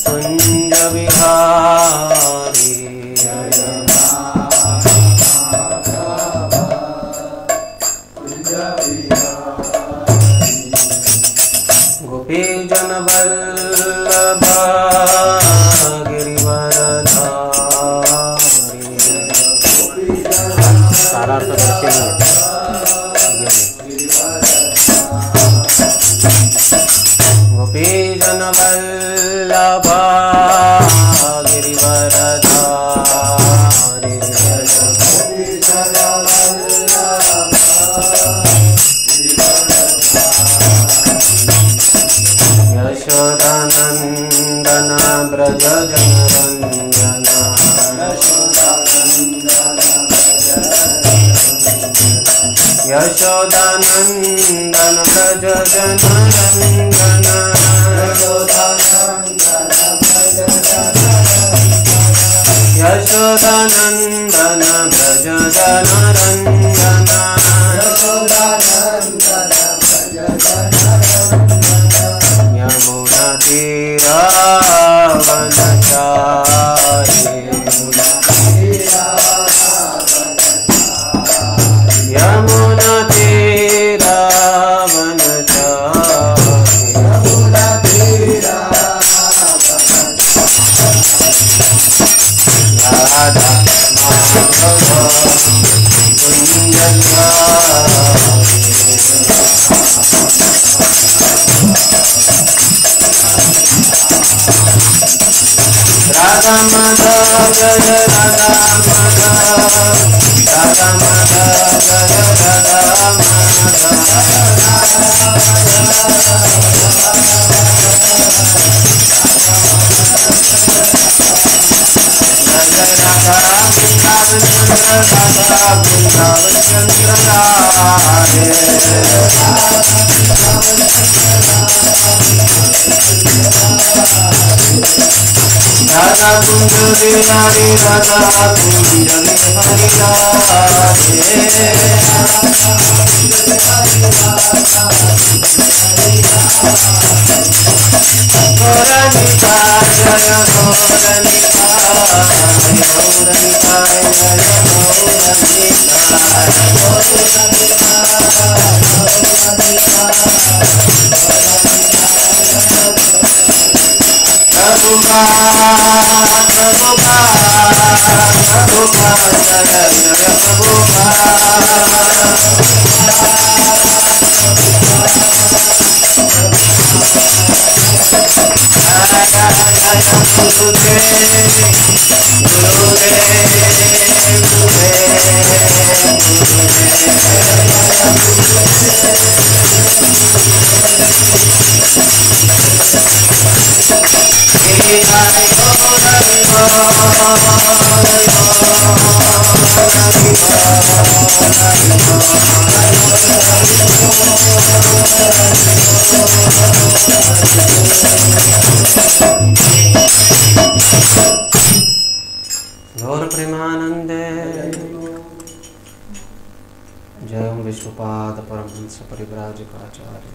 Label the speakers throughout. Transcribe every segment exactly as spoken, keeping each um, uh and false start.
Speaker 1: कुंज बिहारी गोपी जन वल्लभ गिरिवरधारी। सारा अर्थ कैसे नहीं गोपी जन वल्लभ गिरिवरधारी। यशोदानंदन ब्रज जनरंजन यशोदानंदन ब्रज जनरंजन यशोदानंदन ब्रज जनरंजन यमुना तीरावनचारी यमुना तीरावनचारी राधा माधव कुंज राधा माधव जय राधा माधव राधा माधव जय राधा माधव जय राधा वृंदावन चंद्र राधा वृंदावन चंद्र राधे राधा कुंज बिहारी राधा कुंज बिहारी राधे गौरनिताय जय गौरनिताय गौरनिताय जय प्रभुपाद प्रभुपाद प्रभुपाद जय जय गौर प्रेमानंदे जय विष्णुपाद परमहंस परिव्राजकाचार्य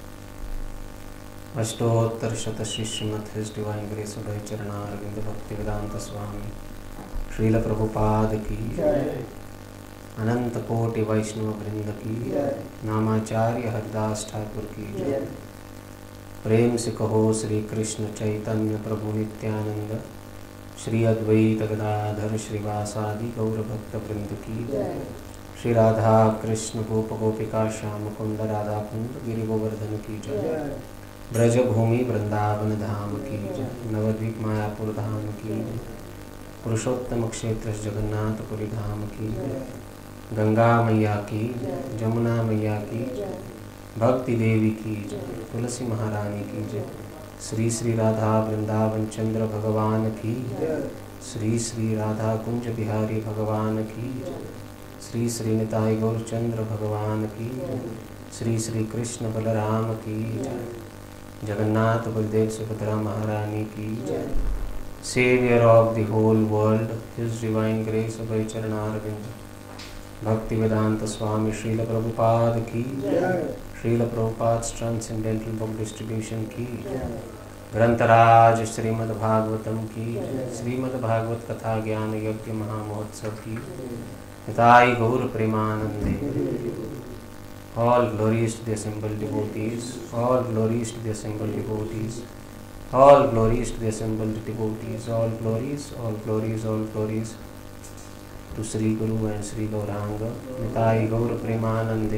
Speaker 1: अष्टोत्तर शत शिष्यमत his divine grace Uday Charanaravinda Bhakti Vedanta Swami Srila Prabhupada की अनंत कोटि वैष्णव वृंद की नामाचार्य हरिदास ठाकुर की प्रेम से कहो श्री कृष्ण चैतन्य प्रभु नित्यानंद श्री अद्वैत गदाधर श्रीवासादि गौर भक्त वृंद की श्री राधा कृष्ण गोप गोपिका श्याम कुंद राधा कुंद गिरि गोवर्धन की जय ब्रज भूमि वृंदावन धाम की जय नवद्वीप मायापुर धाम की जय पुरुषोत्तम क्षेत्र जगन्नाथपुरी धाम की जय गंगा मैया की जमुना मैया की भक्ति देवी की जय तुलसी महारानी की जय श्री श्री राधा वृंदावन चंद्र भगवान की श्री श्री राधा कुंज बिहारी भगवान की श्री श्री निताई गौरचंद्र भगवान की श्री श्री कृष्ण बलराम की जगन्नाथ बलदेव सुभद्रा महारानी की saviour of the whole world his divine grace Abhay Charanaravind Bhakti Vedanta Swami Srila Prabhupada की Srila Prabhupada transcendental book distribution की ग्रंथराज श्रीमद्भागवतम की, श्रीमद्भागवत कथा ज्ञान यज्ञ महामहोत्सव की, हिताई गौर प्रेमानंदे। All glories to the assembled devotees, all glories to the assembled devotees, all glories to the assembled devotees, all glories, all glories, all glories to Sri Guru and Sri Gauranga, Nitai Gaur Premanande.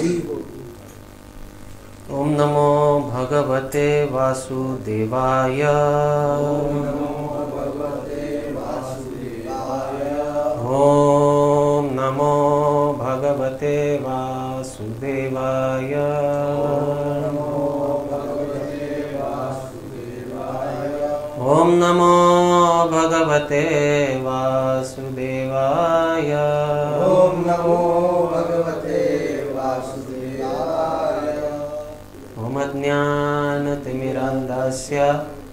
Speaker 1: Om Namo Bhagavate Vasudevaya. Om Namo Bhagavate Vasudevaya. Om Namo Bhagavate Vasudevaya. Om Namo Bhagavate Vasudevaya. Om Namo Bhagavate Vasudevaya. Om Ajnanatimirandasya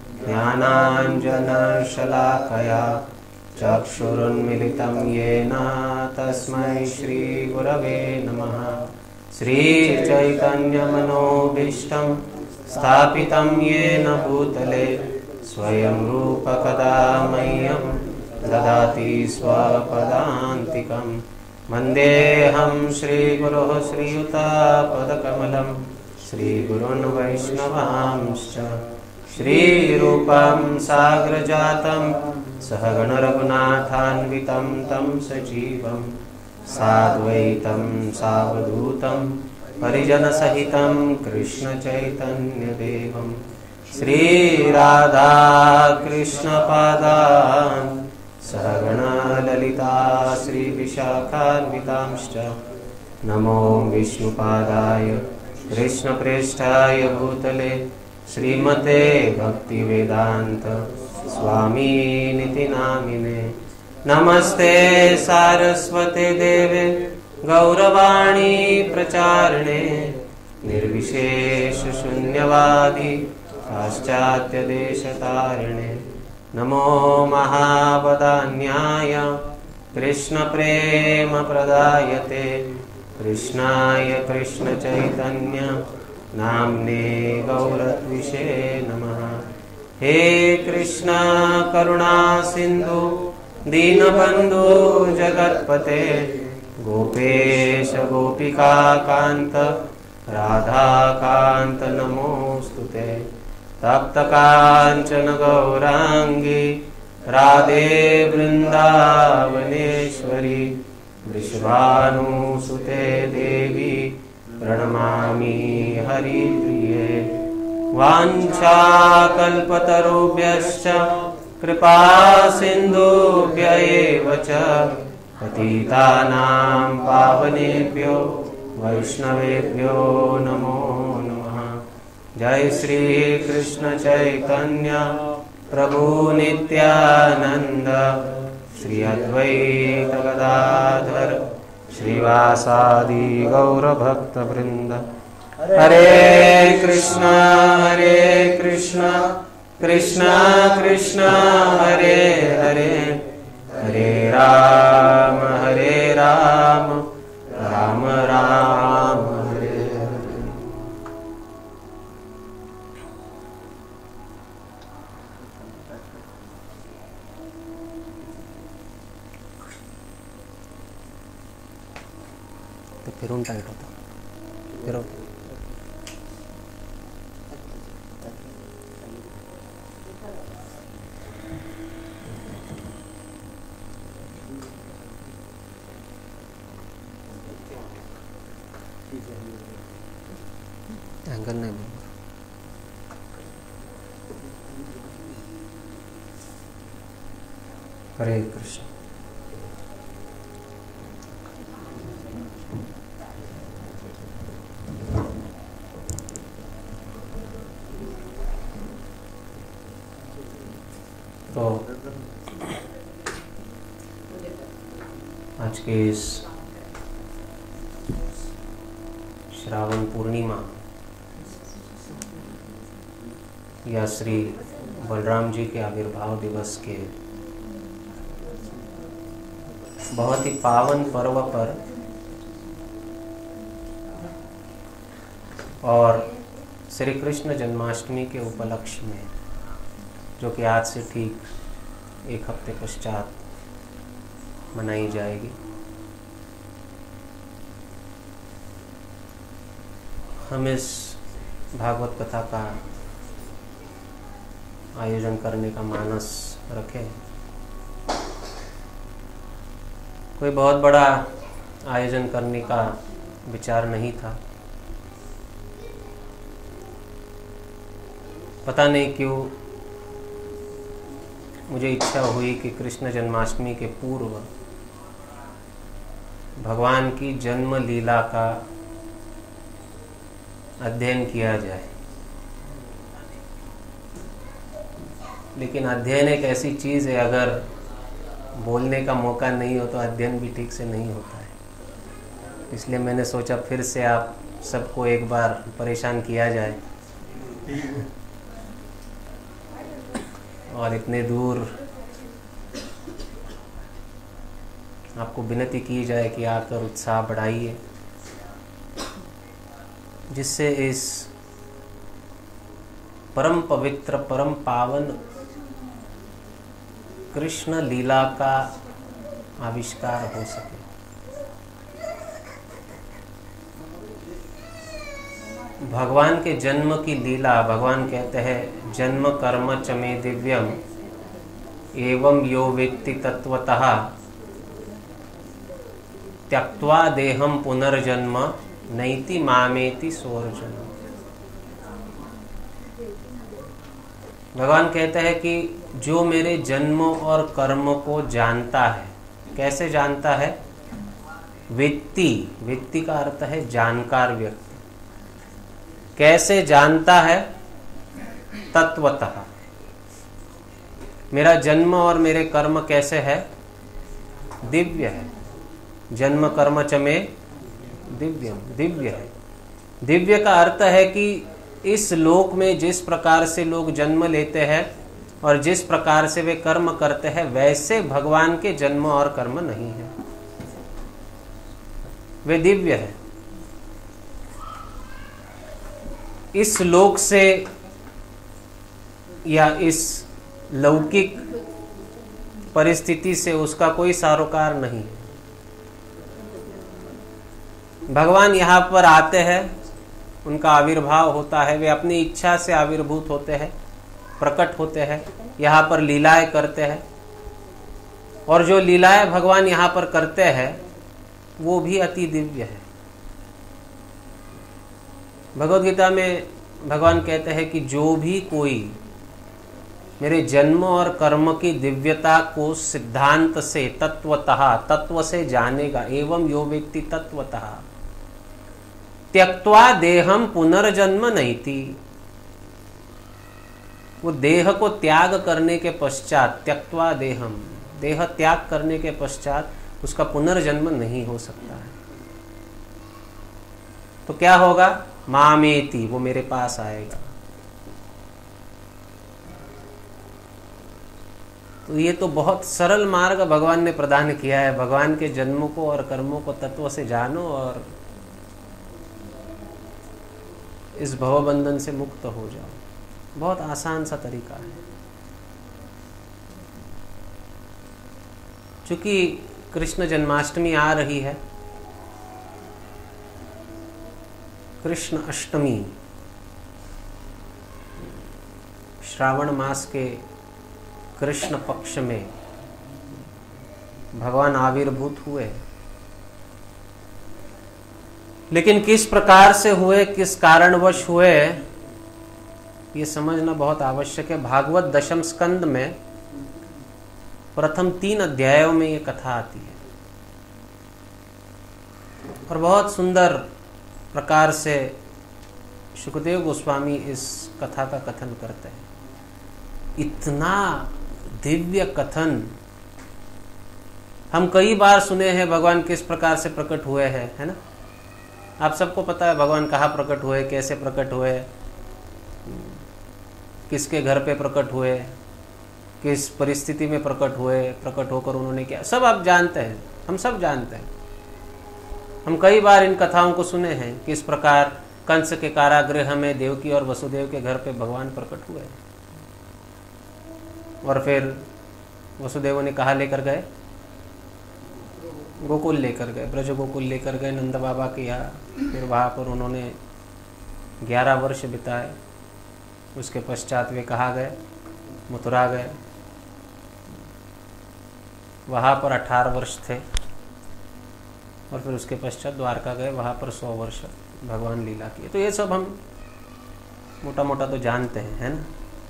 Speaker 1: Jnananjana Shalakaya Chakshurunmilitam Yena Tasmai Shri Gurave Namaha. Shri Chaitanya Manobhishtam Sthapitam Yena Bhutale Swayam Rupa Kada Mayyam Dadati Swapadantikam. Vandeham Shri Guru Shri Yuta Padakamalam Shri Gurun Vaishnavamscha Shri Rupam Sagrajatam Sahagana Raghunathanvitam Tam Sajivam Sadvaitam Savadhutam Parijana Sahitam Krishna Chaitanya Devam Shri Radha Krishna Padan Sahagana Lalita Shri Vishakhanvitamscha Namo Vishnu Padaya Krishna Presthaya Bhutale Srimate Bhakti Vedanta Swami Niti Namine. Namaste Saraswate Deve Gauravani Pracharne Nirvishesha Shunyavadi Paschatya Deshatarne. Namo Mahabadanyaya Krishna Prema Pradayate Krishnaya Krishna Chaitanya Namne Gauratvishe Namaha. He Krishna Karuna Sindhu Deenabandhu Jagatpate Gopesha Gopika Kanta Radha Kanta Namostute. Tapta Kanchana Gaurangi Radhe Vrindavaneshwari Vrishabhanusute Devi Pranamami Hari Priye. Vancha kalpatarubhyascha kripa sindhubhya eva cha patitanam pavanebhyo vaishnavebhyo namo namaha. Jai Shri Krishna Chaitanya Prabhu Nityananda Shri Advaita Gadadhar Shrivasadi Gaura Bhakta Vrinda. Hare Krishna Hare Krishna Krishna Krishna Hare Hare Hare Rama Hare Rama Rama Rama Hare Hare. तो फिर tight होता फिर angle नहीं बन। हरे कृष्ण। तो आज के इस श्रावण पूर्णिमा या श्री बलराम जी के आविर्भाव दिवस के बहुत ही पावन पर्व पर और श्री कृष्ण जन्माष्टमी के उपलक्ष्य में जो कि आज से ठीक एक हफ्ते पश्चात मनाई जाएगी। हम इस भागवत कथा का आयोजन करने का मानस रखें। कोई बहुत बड़ा आयोजन करने का विचार नहीं था। पता नहीं क्यों मुझे इच्छा हुई कि कृष्ण जन्माष्टमी के पूर्व भगवान की जन्म लीला का अध्ययन किया जाए। लेकिन अध्ययन एक ऐसी चीज़ है, अगर बोलने का मौका नहीं हो तो अध्ययन भी ठीक से नहीं होता है। इसलिए मैंने सोचा फिर से आप सबको एक बार परेशान किया जाए और इतने दूर आपको विनती की जाए कि आकर उत्साह बढ़ाइए, जिससे इस परम पवित्र परम पावन कृष्ण लीला का आविष्कार हो सके। भगवान के जन्म की लीला, भगवान कहते हैं जन्म कर्म च मे दिव्यम एवं यो वेत्ति तत्वतः त्यक्त्वा देहम पुनर्जन्म नैति मामेति सोर्जुन। भगवान कहते हैं कि जो मेरे जन्म और कर्म को जानता है, कैसे जानता है? वेत्ति, वेत्ति का अर्थ है जानकार व्यक्ति। कैसे जानता है? तत्वतः। मेरा जन्म और मेरे कर्म कैसे है? दिव्य है। जन्म कर्म च मे दिव्यम, दिव्य है। दिव्य का अर्थ है कि इस लोक में जिस प्रकार से लोग जन्म लेते हैं और जिस प्रकार से वे कर्म करते हैं, वैसे भगवान के जन्म और कर्म नहीं है। वे दिव्य है। इस लोक से या इस लौकिक परिस्थिति से उसका कोई सरोकार नहीं है। भगवान यहाँ पर आते हैं, उनका आविर्भाव होता है, वे अपनी इच्छा से आविर्भूत होते हैं, प्रकट होते हैं, यहाँ पर लीलाएं करते हैं। और जो लीलाएं भगवान यहाँ पर करते हैं वो भी अति दिव्य है। भगवद गीता में भगवान कहते हैं कि जो भी कोई मेरे जन्म और कर्म की दिव्यता को सिद्धांत से, तत्वतः, तत्व से जानेगा, एवं यो व्यक्ति तत्वतः त्यक्त्वा देहम पुनर्जन्म नैति, वो देह को त्याग करने के पश्चात, त्यक्त्वा देहम, देह त्याग करने के पश्चात उसका पुनर्जन्म नहीं हो सकता है। तो क्या होगा? मामेति, वो मेरे पास आएगा। तो ये तो बहुत सरल मार्ग भगवान ने प्रदान किया है। भगवान के जन्म को और कर्मों को तत्व से जानो और इस भवबंधन से मुक्त हो जाओ। बहुत आसान सा तरीका है। चूंकि कृष्ण जन्माष्टमी आ रही है, कृष्ण अष्टमी, श्रावण मास के कृष्ण पक्ष में भगवान आविर्भूत हुए। लेकिन किस प्रकार से हुए, किस कारणवश हुए, ये समझना बहुत आवश्यक है। भागवत दशम स्कंद में प्रथम तीन अध्यायों में ये कथा आती है और बहुत सुंदर प्रकार से शुकदेव गोस्वामी इस कथा का कथन करते हैं। इतना दिव्य कथन हम कई बार सुने हैं। भगवान किस प्रकार से प्रकट हुए हैं, है ना? आप सबको पता है भगवान कहाँ प्रकट हुए, कैसे प्रकट हुए, किसके घर पे प्रकट हुए, किस परिस्थिति में प्रकट हुए, प्रकट होकर उन्होंने क्या, सब आप जानते हैं, हम सब जानते हैं। हम कई बार इन कथाओं को सुने हैं, किस प्रकार कंस के कारागृह में देवकी और वसुदेव के घर पे भगवान प्रकट हुए। और फिर वसुदेव ने कहाँ लेकर गए? गोकुल लेकर गए, ब्रज गोकुल लेकर गए नंद बाबा के यहाँ। फिर वहाँ पर उन्होंने ग्यारह वर्ष बिताए। उसके पश्चात वे कहाँ गए? मथुरा गए। वहाँ पर अठारह वर्ष थे और फिर उसके पश्चात द्वारका गए, वहाँ पर सौ वर्ष भगवान लीला किए। तो ये सब हम मोटा मोटा तो जानते हैं, है ना।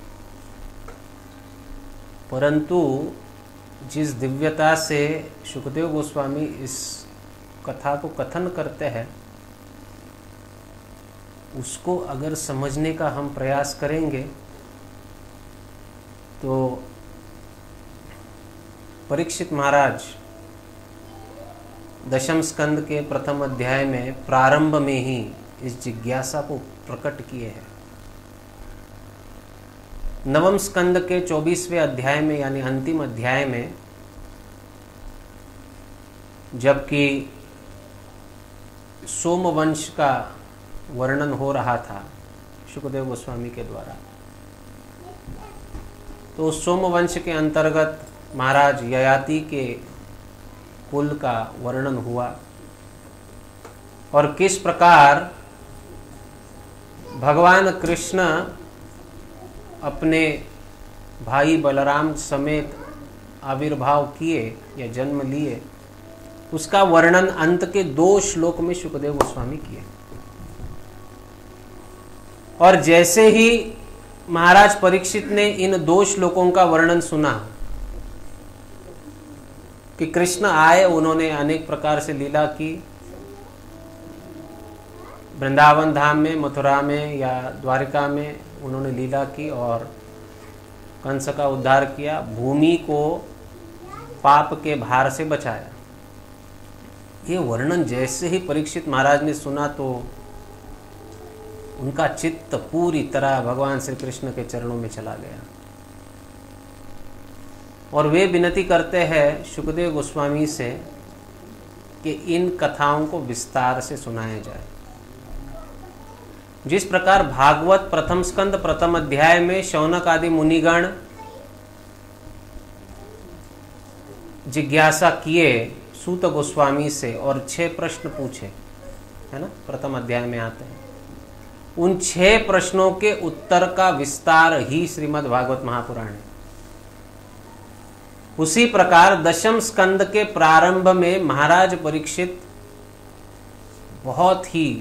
Speaker 1: परंतु जिस दिव्यता से शुकदेव गोस्वामी इस कथा को कथन करते हैं, उसको अगर समझने का हम प्रयास करेंगे तो परीक्षित महाराज दशम स्कंद के प्रथम अध्याय में प्रारंभ में ही इस जिज्ञासा को प्रकट किए हैं। नवम स्कंद के चौबीसवें अध्याय में यानी अंतिम अध्याय में जबकि सोमवंश का वर्णन हो रहा था शुकदेव गोस्वामी के द्वारा, तो सोमवंश के अंतर्गत महाराज ययाति के कुल का वर्णन हुआ और किस प्रकार भगवान कृष्ण अपने भाई बलराम समेत आविर्भाव किए या जन्म लिए, उसका वर्णन अंत के दो श्लोक में शुकदेव गोस्वामी किए। और जैसे ही महाराज परीक्षित ने इन दो श्लोकों का वर्णन सुना कि कृष्ण आए, उन्होंने अनेक प्रकार से लीला की, वृंदावन धाम में, मथुरा में या द्वारिका में उन्होंने लीला की और कंस का उद्धार किया, भूमि को पाप के भार से बचाया। ये वर्णन जैसे ही परीक्षित महाराज ने सुना तो उनका चित्त पूरी तरह भगवान श्री कृष्ण के चरणों में चला गया और वे विनती करते हैं शुकदेव गोस्वामी से कि इन कथाओं को विस्तार से सुनाया जाए। जिस प्रकार भागवत प्रथम स्कंद प्रथम अध्याय में शौनक आदि मुनिगण जिज्ञासा किए सूत गोस्वामी से और छह प्रश्न पूछे, है ना, प्रथम अध्याय में आते हैं, उन छह प्रश्नों के उत्तर का विस्तार ही श्रीमद् भागवत महापुराण है। उसी प्रकार दशम स्कंद के प्रारंभ में महाराज परीक्षित बहुत ही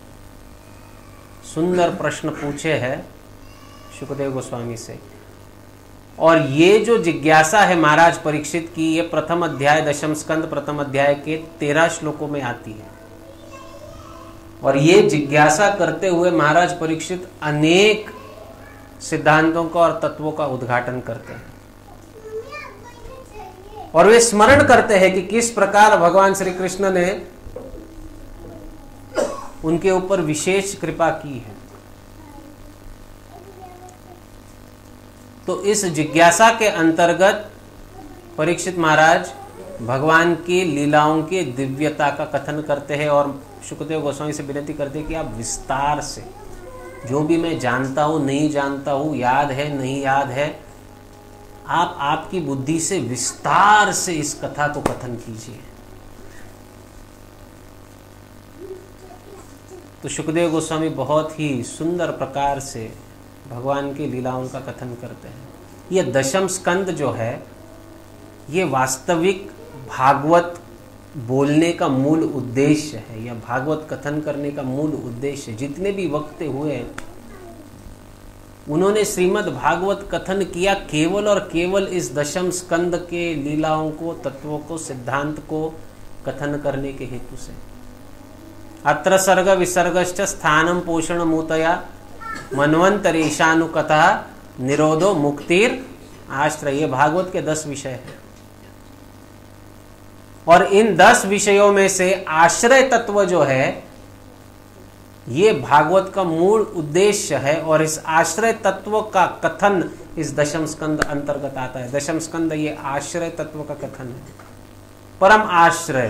Speaker 1: सुंदर प्रश्न पूछे हैं शुकदेव गोस्वामी से, और ये जो जिज्ञासा है महाराज परीक्षित की, ये प्रथम अध्याय दशम स्कंद प्रथम अध्याय के तेरह श्लोकों में आती है। और ये जिज्ञासा करते हुए महाराज परीक्षित अनेक सिद्धांतों का और तत्वों का उद्घाटन करते हैं और वे स्मरण करते हैं कि किस प्रकार भगवान श्री कृष्ण ने उनके ऊपर विशेष कृपा की है। तो इस जिज्ञासा के अंतर्गत परीक्षित महाराज भगवान की लीलाओं की दिव्यता का कथन करते हैं और शुकदेव गोस्वामी से विनती करते हैं कि आप विस्तार से, जो भी मैं जानता हूं नहीं जानता हूं, याद है नहीं याद है, आप आपकी बुद्धि से विस्तार से इस कथा को कथन कीजिए। तो शुकदेव गोस्वामी बहुत ही सुंदर प्रकार से भगवान की लीलाओं का कथन करते हैं। ये दशम स्कंद जो है, ये वास्तविक भागवत बोलने का मूल उद्देश्य है या भागवत कथन करने का मूल उद्देश्य है। जितने भी वक्ते हुए उन्होंने श्रीमद् भागवत कथन किया केवल और केवल इस दशम स्कंद के लीलाओं को, तत्वों को, सिद्धांत को कथन करने के हेतु से। अत्र सर्ग विसर्गश्च स्थानम पोषण मूतया मन्वंतरेशानुकथा निरोधो मुक्तिर आश्रय। ये भागवत के दस विषय हैं और इन दस विषयों में से आश्रय तत्व जो है ये भागवत का मूल उद्देश्य है और इस आश्रय तत्व का कथन इस दशम स्कंद अंतर्गत आता है। दशम स्कंद ये आश्रय तत्व का कथन है, परम आश्रय।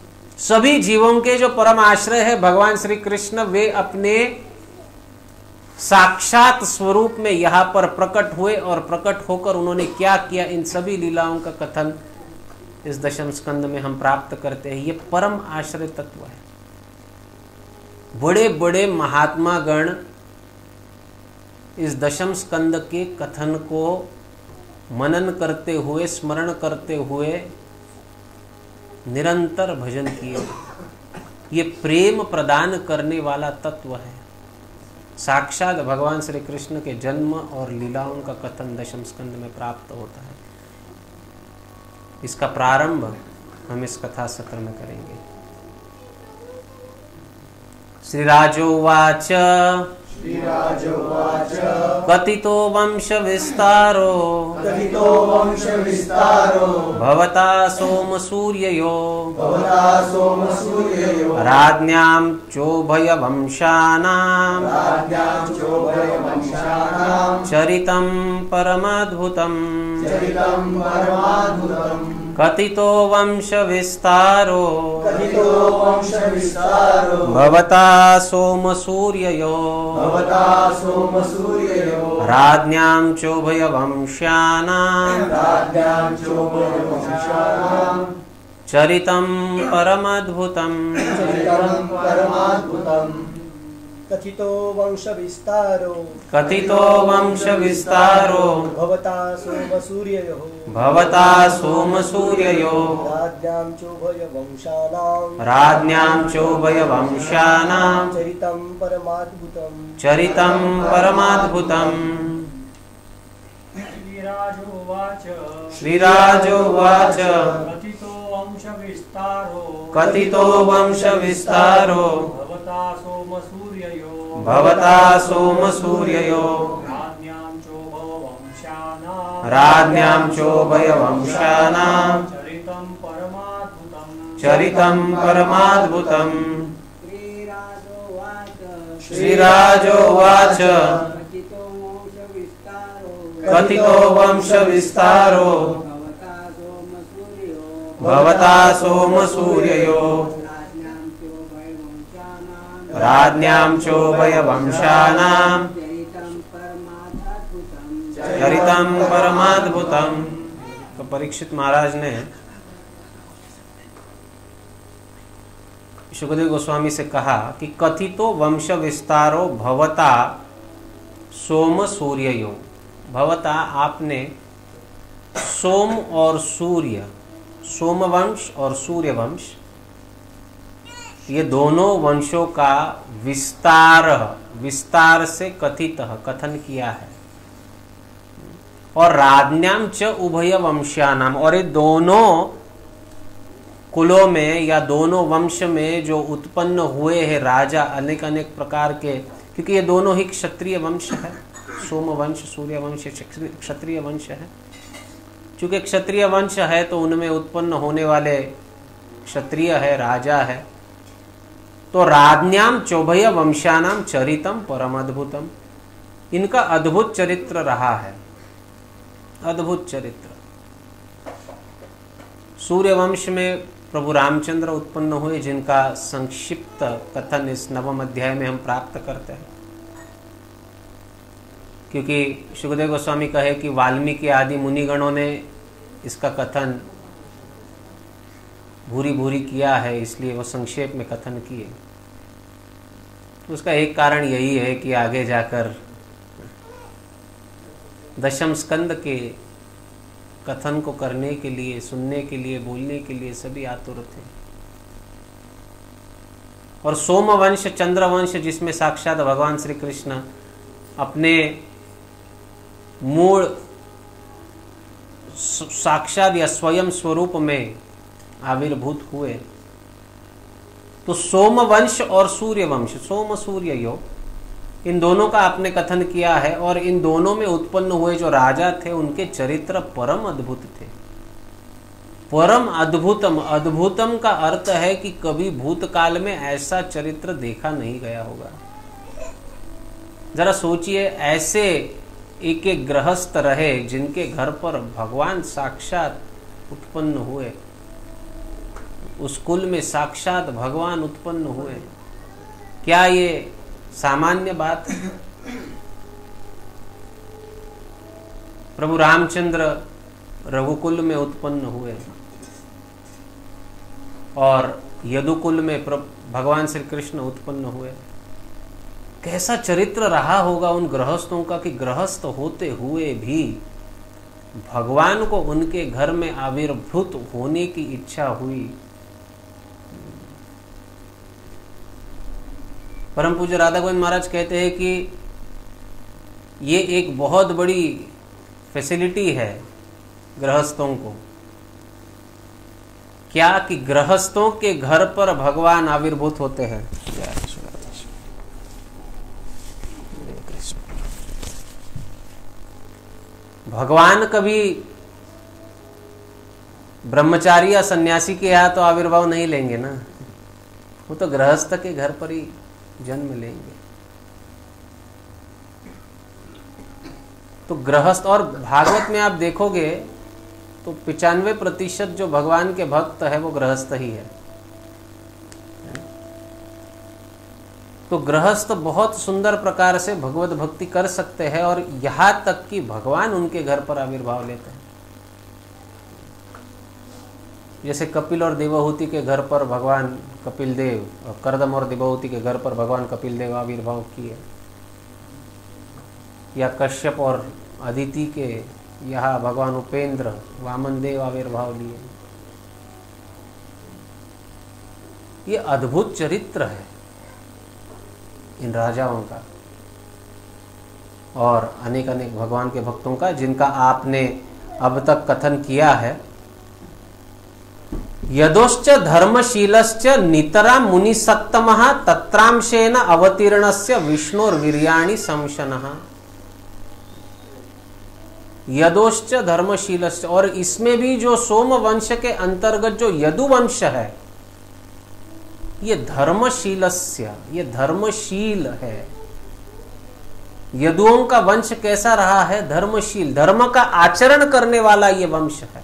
Speaker 1: सभी जीवों के जो परम आश्रय है भगवान श्री कृष्ण, वे अपने साक्षात स्वरूप में यहाँ पर प्रकट हुए और प्रकट होकर उन्होंने क्या किया, इन सभी लीलाओं का कथन इस दशम स्कंद में हम प्राप्त करते हैं। ये परम आश्रय तत्व है। बड़े बड़े महात्मा गण इस दशम स्कंद के कथन को मनन करते हुए, स्मरण करते हुए निरंतर भजन किए। ये प्रेम प्रदान करने वाला तत्व है। साक्षात भगवान श्री कृष्ण के जन्म और लीलाओं का कथन दशम स्कंद में प्राप्त होता है। इसका प्रारंभ हम इस कथा सत्र में करेंगे। श्रीराजोवाच
Speaker 2: श्रीराजोवाच
Speaker 1: कथितो वंश विस्तारो
Speaker 2: कथितो वंश विस्तारो
Speaker 1: भवता सोम सूर्ययो
Speaker 2: भवता सोम सूर्ययो
Speaker 1: राज्ञां चोभय वंशानां
Speaker 2: राज्ञां चोभय वंशानां
Speaker 1: चरितं परमाद्भुतम्
Speaker 2: चरितं परमाद्भुतम्
Speaker 1: कथितो वंश विस्तारो
Speaker 2: कथितो वंश विस्तारो
Speaker 1: भवता सोम सूर्ययो
Speaker 2: भवता सोम सूर्ययो
Speaker 1: राज्ञां चोभय वंशानां
Speaker 2: राज्ञां चोभय वंशानां
Speaker 1: चरितं परमाद्भुतम्
Speaker 2: चरितं परमाद्भुतम्
Speaker 3: कथितो वंश विस्तारो
Speaker 1: कथितो वंश विस्तारो
Speaker 3: भवता सोम सूर्ययो
Speaker 1: भवता सोम सूर्ययो
Speaker 3: राज्ञां चोभय वंशानां
Speaker 1: राज्ञां चोभय वंशानां
Speaker 3: चरितं परमाद्भुतम्
Speaker 1: चरितं परमाद्भुतम्।
Speaker 4: श्रीराजोवाच
Speaker 1: श्रीराजोवाच
Speaker 4: कथितो वंश विस्तारो
Speaker 1: कथितो वंश विस्तारो
Speaker 4: भवता सोम सूर्ययो
Speaker 1: भवता सोम सूर्ययो
Speaker 4: राज्ञां चोभव वंशानां
Speaker 1: राज्ञां चोभय वंशानां
Speaker 4: चरितं परमाद्भुतम्
Speaker 1: चरितं परमाद्भुतम्।
Speaker 5: श्रीराजोवाच
Speaker 1: श्रीराजोवाच
Speaker 5: कथितो वंश विस्तारो
Speaker 1: कथितो वंश विस्तारो
Speaker 5: भवता सोम सूर्यो
Speaker 1: भवता सोम सूर्ययो
Speaker 5: राज्ञां चोभय वंशानां
Speaker 1: राज्ञां चोभय वंशानां
Speaker 5: चरितं परमाद्भुतम्
Speaker 1: चरितं परमाद्भुतम्। तो परीक्षित महाराज ने सुखदेव गोस्वामी से कहा कि कथितो वंश विस्तारो भवता सोम सूर्ययो। भवता आपने सोम और सूर्य, सोम वंश और सूर्य वंश, ये दोनों वंशों का विस्तार विस्तार से कथित कथन किया है। और राज्ञां च उभय वंशानाम, और ये दोनों कुलों में या दोनों वंश में जो उत्पन्न हुए हैं राजा अनेक अनेक प्रकार के, क्योंकि ये दोनों ही क्षत्रिय वंश है। सोम वंश, सूर्य वंश क्षत्रिय वंश है। चूंकि क्षत्रिय वंश है तो उनमें उत्पन्न होने वाले क्षत्रिय है, राजा है। तो राज्ञां चोभय वंशानां चरितम परमाद्भुतम, इनका अद्भुत चरित्र रहा है, अद्भुत चरित्र। सूर्य वंश में प्रभु रामचंद्र उत्पन्न हुए, जिनका संक्षिप्त कथन इस नवम अध्याय में हम प्राप्त करते हैं। क्योंकि सुखदेव गोस्वामी कहे कि वाल्मीकि आदि मुनिगणों ने इसका कथन भूरी भूरी किया है, इसलिए वो संक्षेप में कथन किए। उसका एक कारण यही है कि आगे जाकर दशम स्कंद के कथन को करने के लिए, सुनने के लिए, बोलने के लिए सभी आतुर थे। और सोमवंश, चंद्रवंश, जिसमें साक्षात भगवान श्री कृष्ण अपने मूल साक्षात या स्वयं स्वरूप में आविर्भूत हुए, तो सोमवंश और सूर्यवंश, सोम सूर्य यो, इन दोनों का आपने कथन किया है। और इन दोनों में उत्पन्न हुए जो राजा थे उनके चरित्र परम अद्भुत थे। परम अद्भुतम, अद्भुतम का अर्थ है कि कभी भूतकाल में ऐसा चरित्र देखा नहीं गया होगा। जरा सोचिए, ऐसे एक एक गृहस्थ रहे जिनके घर पर भगवान साक्षात उत्पन्न हुए, उस कुल में साक्षात भगवान उत्पन्न हुए। क्या ये सामान्य बात है? प्रभु रामचंद्र रघुकुल में उत्पन्न हुए और यदुकुल में भगवान श्री कृष्ण उत्पन्न हुए। कैसा चरित्र रहा होगा उन गृहस्थों का कि गृहस्थ होते हुए भी भगवान को उनके घर में आविर्भूत होने की इच्छा हुई। परम पूज्य राधा गोविंद महाराज कहते हैं कि ये एक बहुत बड़ी फैसिलिटी है गृहस्थों को। क्या कि गृहस्थों के घर पर भगवान आविर्भूत होते हैं। भगवान कभी ब्रह्मचारी या सन्यासी के यहाँ तो आविर्भाव नहीं लेंगे ना, वो तो गृहस्थ के घर पर ही जन्म लेंगे। तो गृहस्थ, और भागवत में आप देखोगे तो पिचानवे प्रतिशत जो भगवान के भक्त है वो गृहस्थ ही है। तो गृहस्थ बहुत सुंदर प्रकार से भगवत भक्ति कर सकते हैं और यहां तक कि भगवान उनके घर पर आविर्भाव लेते हैं। जैसे कपिल और देवहूति के घर पर भगवान कपिल देव, और करदम और देवहूति के घर पर भगवान कपिल देव आविर्भाव किए, या कश्यप और अदिति के यहाँ भगवान उपेंद्र वामन देव आविर्भाव लिए। ये अद्भुत चरित्र है इन राजाओं का और अनेक अनेक भगवान के भक्तों का, जिनका आपने अब तक कथन किया है। यदोश्च धर्मशीलश्च नितरा मुनिसत्तमः तत्रांशेन अवतीर्णस्य विष्णुर्वीर्याणि संशनः। यदोश्च धर्मशीलश्च, और इसमें भी जो सोम वंश के अंतर्गत जो यदुवंश है, ये धर्मशीलस्य, ये धर्मशील है। यदुओं का वंश कैसा रहा है? धर्मशील, धर्म का आचरण करने वाला ये वंश है।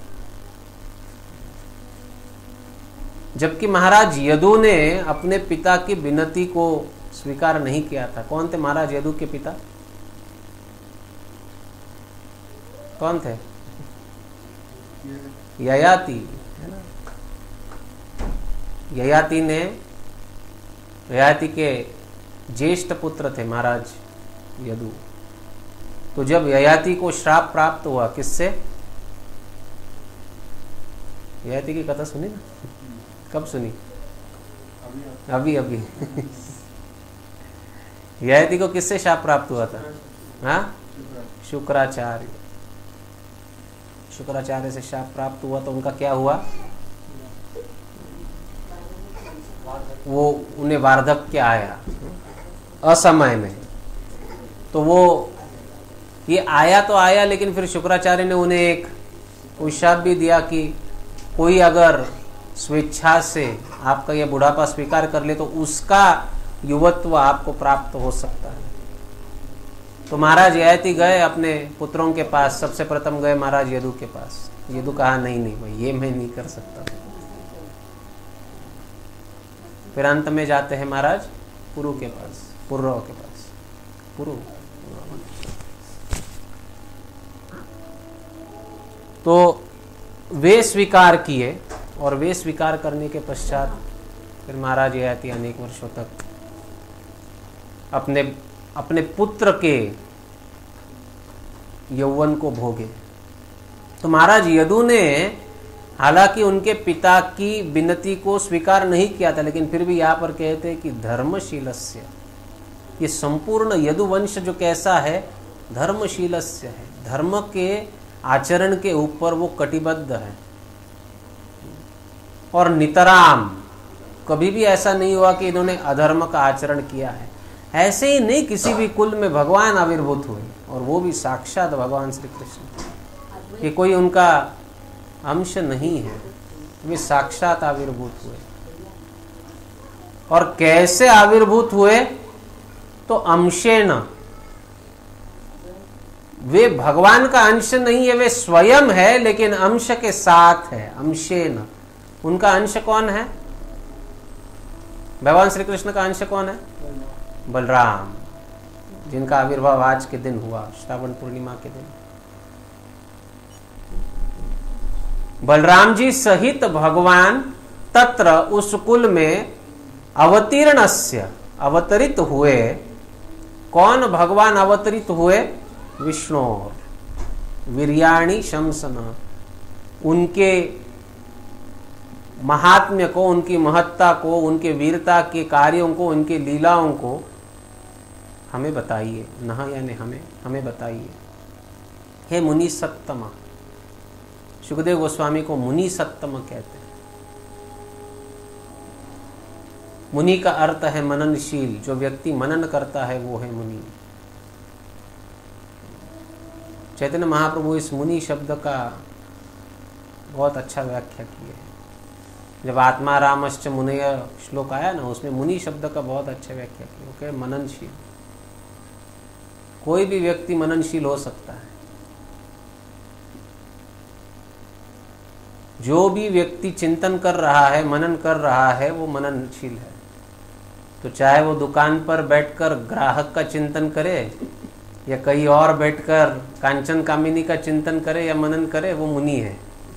Speaker 1: जबकि महाराज यदु ने अपने पिता की विनती को स्वीकार नहीं किया था। कौन थे महाराज यदु के पिता? कौन थे? ययाति, है ना। ययाति ने, ययाति के ज्येष्ठ पुत्र थे महाराज यदु। तो जब ययाति को श्राप प्राप्त हुआ, किससे? ययाति की कथा सुनी ना? कब सुनी? अभी अभी ययाति को किससे श्राप प्राप्त हुआ था? हाँ, शुक्राचार्य। शुक्राचार्य से शाप प्राप्त हुआ तो उनका क्या हुआ? वो उन्हें वार्धक्य आया असमय में। तो वो ये आया तो आया, लेकिन फिर शुक्राचार्य ने उन्हें एक कोई शाप भी दिया कि कोई अगर स्वेच्छा से आपका यह बुढ़ापा स्वीकार कर ले तो उसका युवत्व आपको प्राप्त हो सकता है। तो महाराज ययाति गए अपने पुत्रों के पास। सबसे प्रथम गए महाराज यदु के पास। यदु कहा नहीं नहीं भाई, ये मैं नहीं कर सकता। फिर अंत में जाते हैं महाराज पुरु के पास, पुर्रव के पास। पुरु तो वे स्वीकार किए, और वे स्वीकार करने के पश्चात फिर महाराज ययाति अनेक वर्षों तक अपने अपने पुत्र के यौवन को भोगे। तो महाराज यदु ने हालांकि उनके पिता की विनती को स्वीकार नहीं किया था, लेकिन फिर भी यहाँ पर कहते हैं कि धर्मशीलस्य, ये संपूर्ण यदुवंश जो कैसा है? धर्मशीलस्य है। धर्म के आचरण के ऊपर वो कटिबद्ध है। और नितराम, कभी भी ऐसा नहीं हुआ कि इन्होंने अधर्म का आचरण किया है। ऐसे ही नहीं किसी भी कुल में भगवान आविर्भूत हुए, और वो भी साक्षात भगवान श्री कृष्ण। ये कोई उनका अंश नहीं है, वे साक्षात आविर्भूत हुए। और कैसे आविर्भूत हुए? तो अंशेन, वे भगवान का अंश नहीं है, वे स्वयं है, लेकिन अंश के साथ है। अंशेन, उनका अंश कौन है? भगवान श्री कृष्ण का अंश कौन है? बलराम। जिनका आविर्भाव आज के दिन हुआ, श्रावण पूर्णिमा के दिन। बलराम जी सहित भगवान तत्र उस कुल में अवतीर्णस्य अवतरित हुए। कौन भगवान अवतरित हुए? विष्णु। वीर्याणि शमसन, उनके महात्म्य को, उनकी महत्ता को, उनके वीरता के कार्यों को, उनके लीलाओं को हमें बताइए। न यानी हमें हमें बताइए। हे मुनि सत्तम, सुखदेव गोस्वामी को मुनि सत्तम कहते हैं। मुनि का अर्थ है मननशील। जो व्यक्ति मनन करता है वो है मुनि। चैतन्य महाप्रभु इस मुनि शब्द का बहुत अच्छा व्याख्या किया है। जब आत्मा रामश्च मुनय श्लोक आया ना, उसमें मुनि शब्द का बहुत अच्छा व्याख्या किया। वो कहे मननशील। कोई भी व्यक्ति मननशील हो सकता है। जो भी व्यक्ति चिंतन कर रहा है, मनन कर रहा है, वो मननशील है। तो चाहे वो दुकान पर बैठकर ग्राहक का चिंतन करे या कहीं और बैठकर कांचन कामिनी का चिंतन करे या मनन करे, वो मुनि है।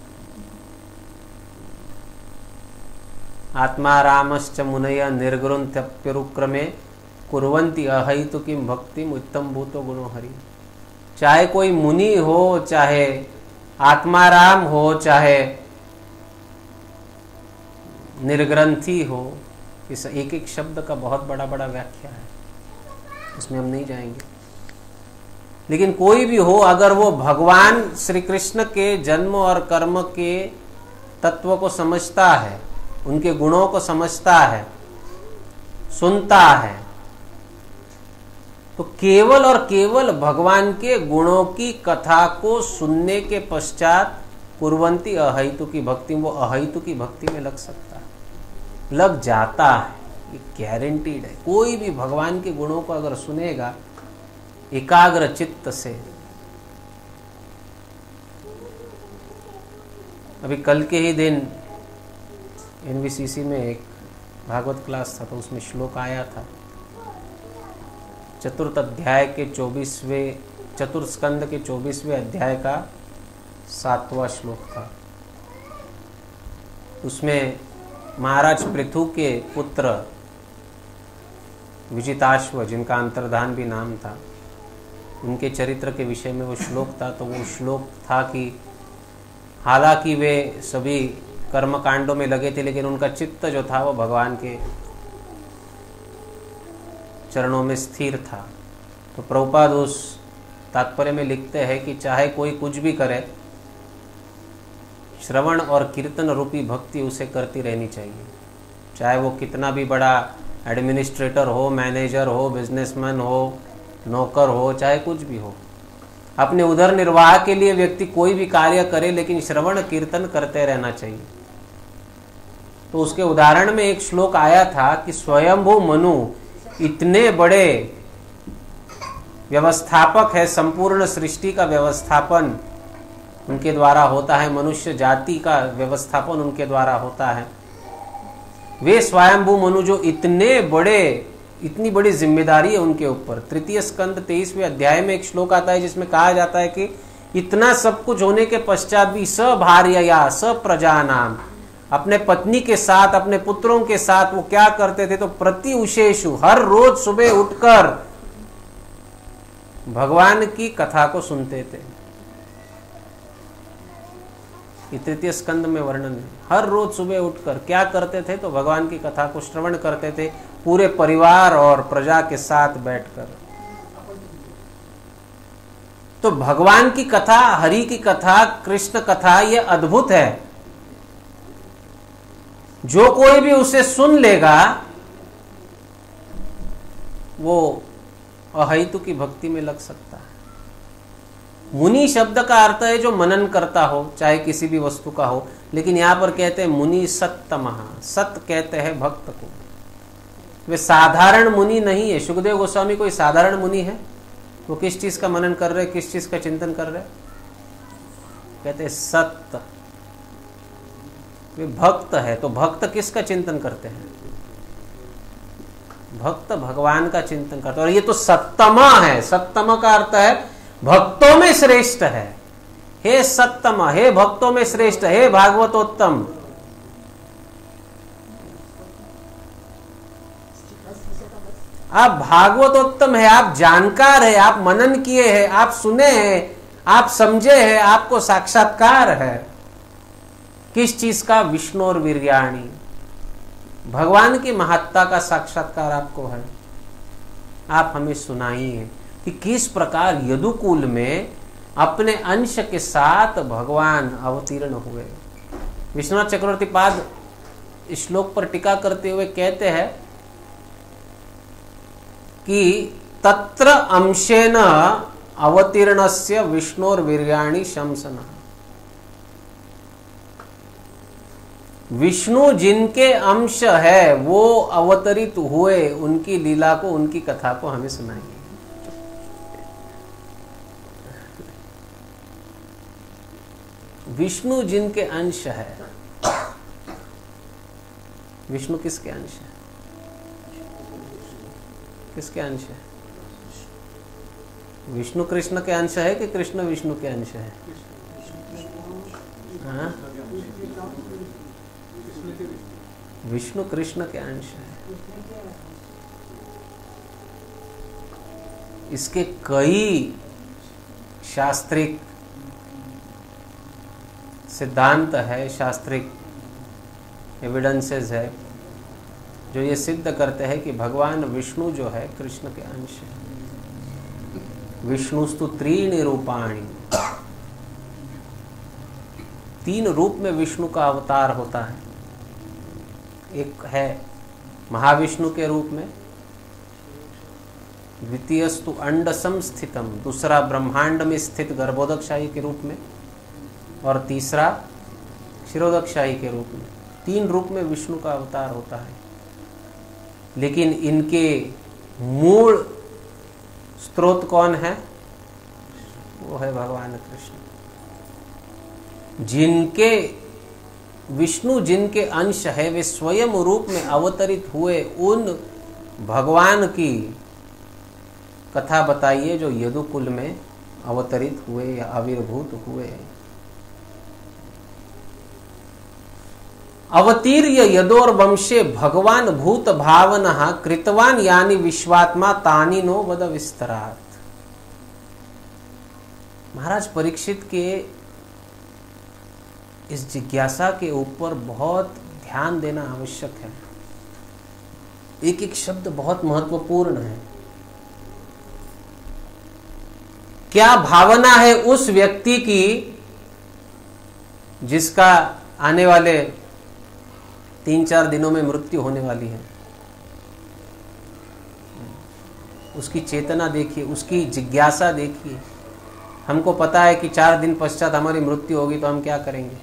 Speaker 1: आत्मा रामश्च मुनय निर्ग्रंथ्यप्यरुक्रमे कुर्वन्ति अहैतुकीं भक्तिम उत्तम भूतो गुणो हरि। चाहे कोई मुनि हो, चाहे आत्माराम हो, चाहे निर्ग्रंथी हो, इस एक एक शब्द का बहुत बड़ा बड़ा व्याख्या है, उसमें हम नहीं जाएंगे। लेकिन कोई भी हो, अगर वो भगवान श्री कृष्ण के जन्म और कर्म के तत्व को समझता है, उनके गुणों को समझता है, सुनता है, तो केवल और केवल भगवान के गुणों की कथा को सुनने के पश्चात कुर्वन्ति अहैतु की भक्ति, वो अहैतु की भक्ति में लग सकता है, लग जाता है। ये गारंटीड है। कोई भी भगवान के गुणों को अगर सुनेगा एकाग्र चित्त से। अभी कल के ही दिन एनवीसीसी में एक भागवत क्लास था, तो उसमें श्लोक आया था। चतुर्थ अध्याय के चौबीसवें चतुर्थ स्कंद के चौबीसवें अध्याय का सातवां श्लोक था। उसमें महाराज पृथु के पुत्र विजिताश्व, जिनका अंतर्धान भी नाम था, उनके चरित्र के विषय में वो श्लोक था। तो वो श्लोक था कि हालांकि वे सभी कर्म कांडों में लगे थे, लेकिन उनका चित्त जो था वो भगवान के चरणों में स्थिर था। तो प्रभुपाद उस तात्पर्य में लिखते हैं कि चाहे कोई कुछ भी करे, श्रवण और कीर्तन रूपी भक्ति उसे करती रहनी चाहिए। चाहे वो कितना भी बड़ा एडमिनिस्ट्रेटर हो, मैनेजर हो, बिजनेसमैन हो, नौकर हो, चाहे कुछ भी हो, अपने उदर निर्वाह के लिए व्यक्ति कोई भी कार्य करे, लेकिन श्रवण कीर्तन करते रहना चाहिए। तो उसके उदाहरण में एक श्लोक आया था कि स्वयंभू मनु इतने बड़े व्यवस्थापक है, संपूर्ण सृष्टि का व्यवस्थापन उनके द्वारा होता है, मनुष्य जाति का व्यवस्थापन उनके द्वारा होता है। वे स्वयंभू मनु जो इतने बड़े, इतनी बड़ी जिम्मेदारी है उनके ऊपर। तृतीय स्कंद तेईसवें अध्याय में एक श्लोक आता है जिसमें कहा जाता है कि इतना सब कुछ होने के पश्चात भी स भार्यया स प्रजा नाम, अपने पत्नी के साथ, अपने पुत्रों के साथ वो क्या करते थे? तो प्रति उषेषु, हर रोज सुबह उठकर भगवान की कथा को सुनते थे। तृतीय स्कंद में वर्णन है। हर रोज सुबह उठकर क्या करते थे? तो भगवान की कथा को श्रवण करते थे, पूरे परिवार और प्रजा के साथ बैठकर। तो भगवान की कथा, हरि की कथा, कृष्ण कथा, ये अद्भुत है। जो कोई भी उसे सुन लेगा वो अहैतु की भक्ति में लग सकता है। मुनि शब्द का अर्थ है जो मनन करता हो, चाहे किसी भी वस्तु का हो। लेकिन यहां पर कहते हैं मुनि सत्तमः, सत्य कहते हैं भक्त को। वे साधारण मुनि नहीं है। सुखदेव गोस्वामी कोई साधारण मुनि है? वो किस चीज का मनन कर रहे, किस चीज का चिंतन कर रहे? कहते हैं सत्य। वे भक्त है। तो भक्त किसका चिंतन करते हैं? भक्त भगवान का चिंतन करता है। और ये तो सत्तमा है। सत्तमा का अर्थ है भक्तों में श्रेष्ठ है। हे सत्तमा, हे भक्तों में श्रेष्ठ, हे भागवतोत्तम। आप भागवतोत्तम है, आप जानकार है, आप मनन किए हैं, आप सुने हैं, आप समझे हैं, आपको साक्षात्कार है। किस चीज का? विष्णु और वीर्याणी, भगवान की महत्ता का साक्षात्कार आपको है। आप हमें सुनाइए कि किस प्रकार यदुकुल में अपने अंश के साथ भगवान अवतीर्ण हुए। विश्वनाथ चक्रवर्ती पाद इस श्लोक पर टीका करते हुए कहते हैं कि तत्र अंशेन अवतीर्णस्य विष्णुर्वीर्याणि शंसनः। विष्णु जिनके अंश है वो अवतरित हुए, उनकी लीला को, उनकी कथा को हमें सुनाइए। विष्णु जिनके अंश है। विष्णु किसके अंश है? किसके अंश है? विष्णु कृष्ण के अंश है कि कृष्ण विष्णु के अंश है? हाँ? विष्णु कृष्ण के अंश है। इसके कई शास्त्रिक सिद्धांत है, शास्त्रिक एविडेंसेस है जो ये सिद्ध करते हैं कि भगवान विष्णु जो है कृष्ण के अंश है। विष्णुस्तु त्रीणि रूपाणि, तीन रूप में विष्णु का अवतार होता है। एक है महाविष्णु के रूप में, द्वितीयस्तु अंडसम स्थितम, दूसरा ब्रह्मांड में स्थित गर्भोदकशाही के रूप में, और तीसरा क्षीरोदकशाही के रूप में। तीन रूप में विष्णु का अवतार होता है। लेकिन इनके मूल स्रोत कौन है? वो है भगवान कृष्ण। जिनके विष्णु जिनके अंश है वे स्वयं रूप में अवतरित हुए उन भगवान की कथा बताइए जो यदुकुल में अवतरित हुए या आविर्भूत हुए। अवतीर्य यदोर वंशे भगवान भूत भावनः कृतवान यानी विश्वात्मा तानि नो वद विस्तरात्। महाराज परीक्षित के इस जिज्ञासा के ऊपर बहुत ध्यान देना आवश्यक है। एक एक शब्द बहुत महत्वपूर्ण है। क्या भावना है उस व्यक्ति की जिसका आने वाले तीन चार दिनों में मृत्यु होने वाली है? उसकी चेतना देखिए, उसकी जिज्ञासा देखिए। हमको पता है कि चार दिन पश्चात हमारी मृत्यु होगी तो हम क्या करेंगे?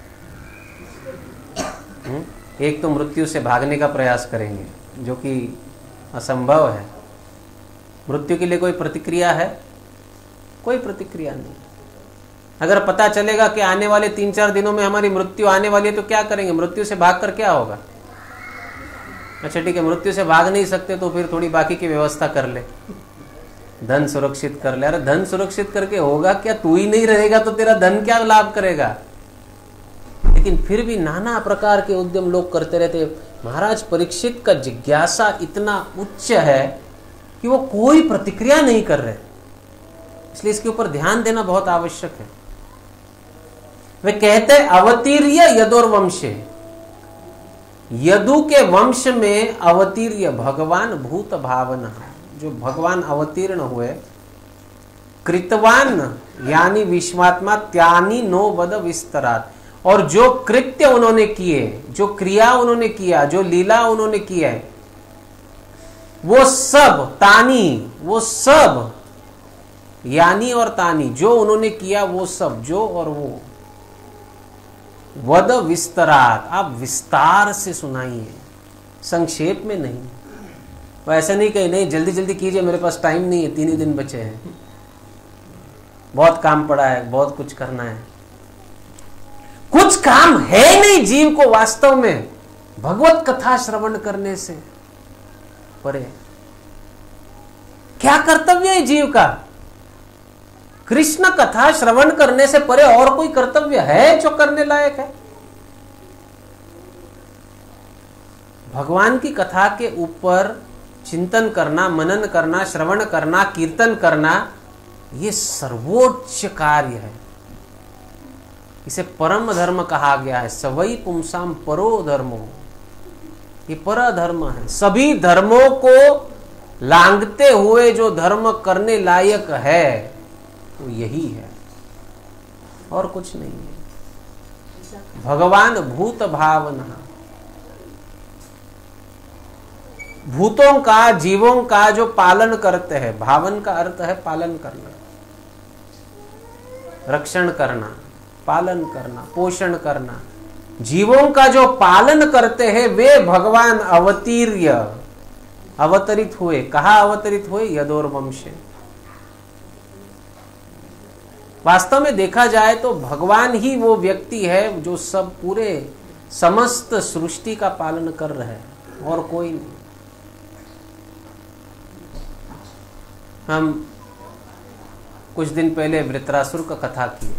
Speaker 1: हुँ? एक तो मृत्यु से भागने का प्रयास करेंगे जो कि असंभव है। मृत्यु के लिए कोई प्रतिक्रिया है? कोई प्रतिक्रिया नहीं। अगर पता चलेगा कि आने वाले तीन चार दिनों में हमारी मृत्यु आने वाली है तो क्या करेंगे? मृत्यु से भागकर क्या होगा? अच्छा ठीक है, मृत्यु से भाग नहीं सकते तो फिर थोड़ी बाकी की व्यवस्था कर ले, धन सुरक्षित कर ले। अरे धन सुरक्षित करके होगा क्या? तू ही नहीं रहेगा तो तेरा धन क्या लाभ करेगा? लेकिन फिर भी नाना प्रकार के उद्यम लोग करते रहते। महाराज परीक्षित का जिज्ञासा इतना उच्च है कि वो कोई प्रतिक्रिया नहीं कर रहे, इसलिए इसके ऊपर ध्यान देना बहुत आवश्यक है। वे कहते अवतीर्य यदोर वंशे, यदु के वंश में अवतीर्य भगवान भूत भावना, जो भगवान अवतीर्ण हुए, कृतवान यानी विश्वात्मा त्यानी नो वद विस्तरात्, और जो कृत्य उन्होंने किए, जो क्रिया उन्होंने किया, जो लीला उन्होंने किया है, वो सब तानी, वो सब यानी और तानी, जो उन्होंने किया वो सब, जो और वो, वद विस्तरात्, आप विस्तार से सुनाइए, संक्षेप में नहीं। वो ऐसा नहीं कहे नहीं जल्दी जल्दी कीजिए, मेरे पास टाइम नहीं है, तीन ही दिन बचे हैं, बहुत काम पड़ा है, बहुत कुछ करना है। कुछ काम है नहीं जीव को वास्तव में भगवत कथा श्रवण करने से। परे। क्या कर्तव्य है जीव का? कृष्ण कथा श्रवण करने से परे और कोई कर्तव्य है जो करने लायक है? भगवान की कथा के ऊपर चिंतन करना, मनन करना, श्रवण करना, कीर्तन करना, ये सर्वोच्च कार्य है। इसे परम धर्म कहा गया है। सवई पुंसाम परो धर्मो, ये पर धर्म है। सभी धर्मों को लांघते हुए जो धर्म करने लायक है वो यही है, और कुछ नहीं है। भगवान भूत भावना, भूतों का, जीवों का जो पालन करते हैं। भावन का अर्थ है पालन करना, रक्षण करना, पालन करना, पोषण करना। जीवों का जो पालन करते हैं वे भगवान अवतीर्य, अवतरित हुए। कहा अवतरित हुए? यदोर वंशे। वास्तव में देखा जाए तो भगवान ही वो व्यक्ति है जो सब पूरे समस्त सृष्टि का पालन कर रहे हैं, और कोई नहीं। हम कुछ दिन पहले वृत्रासुर का कथा किए।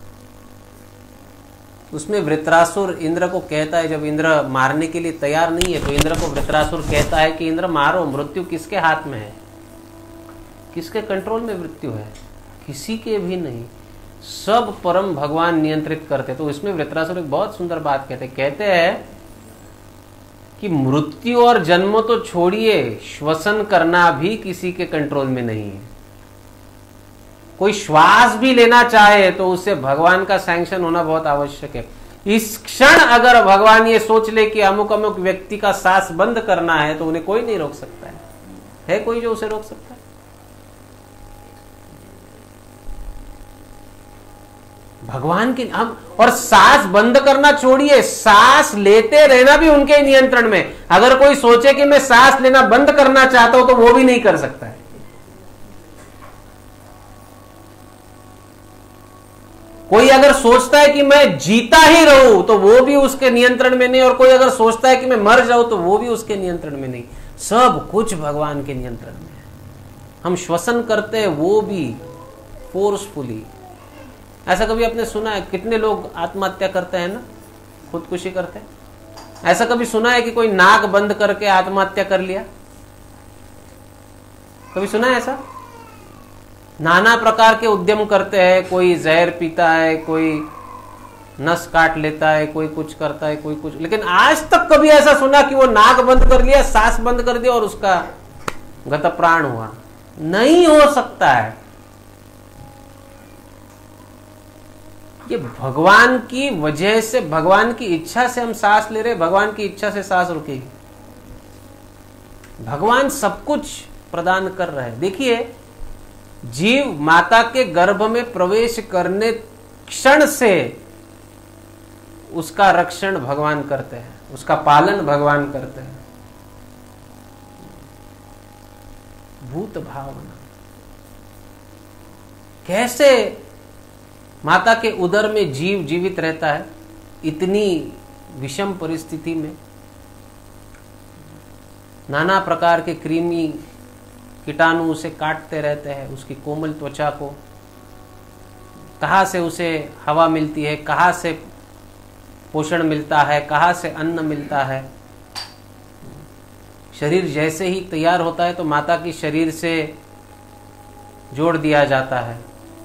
Speaker 1: उसमें वृत्रासुर इंद्र को कहता है, जब इंद्र मारने के लिए तैयार नहीं है तो इंद्र को वृत्रासुर कहता है कि इंद्र मारो, मृत्यु किसके हाथ में है? किसके कंट्रोल में मृत्यु है? किसी के भी नहीं, सब परम भगवान नियंत्रित करते। तो इसमें वृत्रासुर एक बहुत सुंदर बात कहते कहते हैं कि मृत्यु और जन्म तो छोड़िए, श्वसन करना भी किसी के कंट्रोल में नहीं है। कोई श्वास भी लेना चाहे तो उससे भगवान का सैंक्शन होना बहुत आवश्यक है। इस क्षण अगर भगवान ये सोच ले कि अमुक अमुक व्यक्ति का सांस बंद करना है तो उन्हें कोई नहीं रोक सकता है। है कोई जो उसे रोक सकता है? भगवान की हम, और सांस बंद करना छोड़िए, सांस लेते रहना भी उनके नियंत्रण में। अगर कोई सोचे कि मैं सांस लेना बंद करना चाहता हूं तो वो भी नहीं कर सकता है। कोई अगर सोचता है कि मैं जीता ही रहूं तो वो भी उसके नियंत्रण में नहीं, और कोई अगर सोचता है कि मैं मर जाऊं तो वो भी उसके नियंत्रण में नहीं। सब कुछ भगवान के नियंत्रण में है। हम श्वसन करते हैं वो भी फोर्सफुली। ऐसा कभी आपने सुना है? कितने लोग आत्महत्या करते हैं ना, खुदकुशी करते हैं। ऐसा कभी सुना है कि कोई नाक बंद करके आत्महत्या कर लिया? कभी सुना है ऐसा? नाना प्रकार के उद्यम करते हैं। कोई जहर पीता है, कोई नस काट लेता है, कोई कुछ करता है, कोई कुछ। लेकिन आज तक कभी ऐसा सुना कि वो नाक बंद कर लिया, सांस बंद कर दिया और उसका गत प्राण हुआ? नहीं हो सकता है। ये भगवान की वजह से, भगवान की इच्छा से हम सांस ले रहे, भगवान की इच्छा से सांस रुकेगी। भगवान सब कुछ प्रदान कर रहे हैं। देखिए, जीव माता के गर्भ में प्रवेश करने क्षण से उसका रक्षण भगवान करते हैं, उसका पालन भगवान करते हैं। भूत भावना, कैसे माता के उदर में जीव जीवित रहता है इतनी विषम परिस्थिति में। नाना प्रकार के कृमि कीटाणु उसे काटते रहते हैं, उसकी कोमल त्वचा को। कहाँ से उसे हवा मिलती है, कहाँ से पोषण मिलता है, कहाँ से अन्न मिलता है। शरीर जैसे ही तैयार होता है तो माता की शरीर से जोड़ दिया जाता है।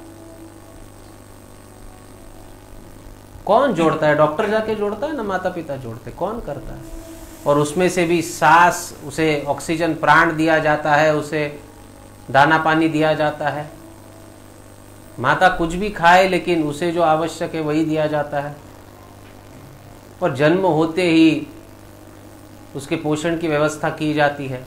Speaker 1: कौन जोड़ता है? डॉक्टर जाके जोड़ता है ना, माता पिता जोड़ते? कौन करता है? और उसमें से भी सांस, उसे ऑक्सीजन प्राण दिया जाता है, उसे दाना पानी दिया जाता है। माता कुछ भी खाए लेकिन उसे जो आवश्यक है वही दिया जाता है। और जन्म होते ही उसके पोषण की व्यवस्था की जाती है।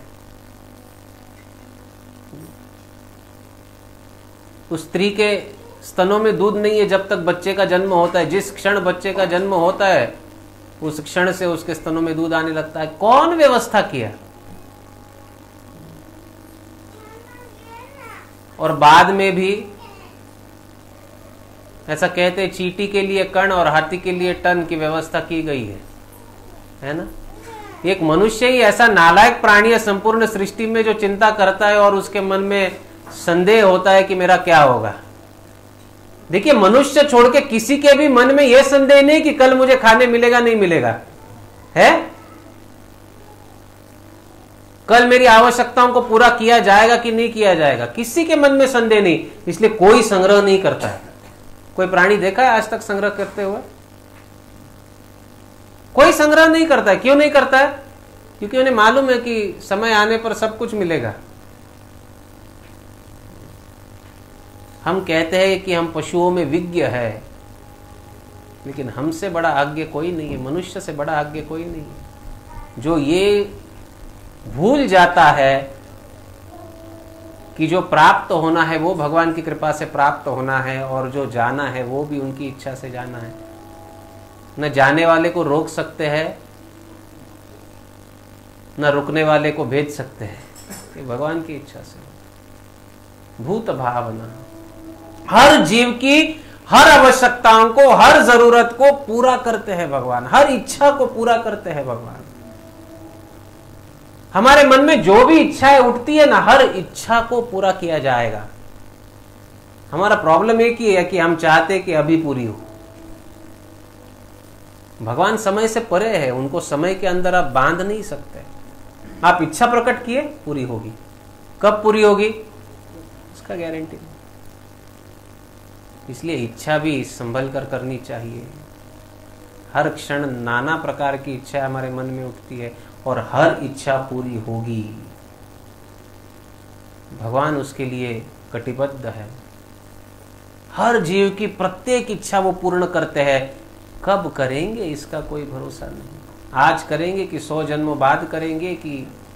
Speaker 1: उस स्त्री के स्तनों में दूध नहीं है जब तक बच्चे का जन्म होता है। जिस क्षण बच्चे का जन्म होता है उस क्षण से उसके स्तनों में दूध आने लगता है। कौन व्यवस्था किया? और बाद में भी ऐसा कहते हैं, चींटी के लिए कण और हाथी के लिए टन की व्यवस्था की गई है, है ना? एक मनुष्य ही ऐसा नालायक प्राणी है संपूर्ण सृष्टि में जो चिंता करता है और उसके मन में संदेह होता है कि मेरा क्या होगा। देखिए, मनुष्य छोड़ के किसी के भी मन में यह संदेह नहीं कि कल मुझे खाने मिलेगा नहीं मिलेगा, है? कल मेरी आवश्यकताओं को पूरा किया जाएगा कि नहीं किया जाएगा, किसी के मन में संदेह नहीं। इसलिए कोई संग्रह नहीं करता है। कोई प्राणी देखा है आज तक संग्रह करते हुए? कोई संग्रह नहीं करता है। क्यों नहीं करता है? क्योंकि उन्हें मालूम है कि समय आने पर सब कुछ मिलेगा। हम कहते हैं कि हम पशुओं में विज्ञ है, लेकिन हमसे बड़ा आज्ञ कोई नहीं है, मनुष्य से बड़ा आज्ञ कोई नहीं है, जो ये भूल जाता है कि जो प्राप्त होना है वो भगवान की कृपा से प्राप्त होना है, और जो जाना है वो भी उनकी इच्छा से जाना है। न जाने वाले को रोक सकते हैं, न रुकने वाले को भेज सकते हैं, ये भगवान की इच्छा से। भूत भावना हर जीव की हर आवश्यकताओं को, हर जरूरत को पूरा करते हैं भगवान, हर इच्छा को पूरा करते हैं भगवान। हमारे मन में जो भी इच्छाएं उठती है ना, हर इच्छा को पूरा किया जाएगा। हमारा प्रॉब्लम एक ही है कि हम चाहते कि अभी पूरी हो। भगवान समय से परे है, उनको समय के अंदर आप बांध नहीं सकते। आप इच्छा प्रकट किए, पूरी होगी। कब पूरी होगी उसका गारंटी नहीं। इसलिए इच्छा भी संभल कर करनी चाहिए। हर क्षण नाना प्रकार की इच्छा हमारे मन में उठती है और हर इच्छा पूरी होगी। भगवान उसके लिए कटिबद्ध है। हर जीव की प्रत्येक इच्छा वो पूर्ण करते हैं। कब करेंगे इसका कोई भरोसा नहीं। आज करेंगे कि सौ जन्मों बाद करेंगे कि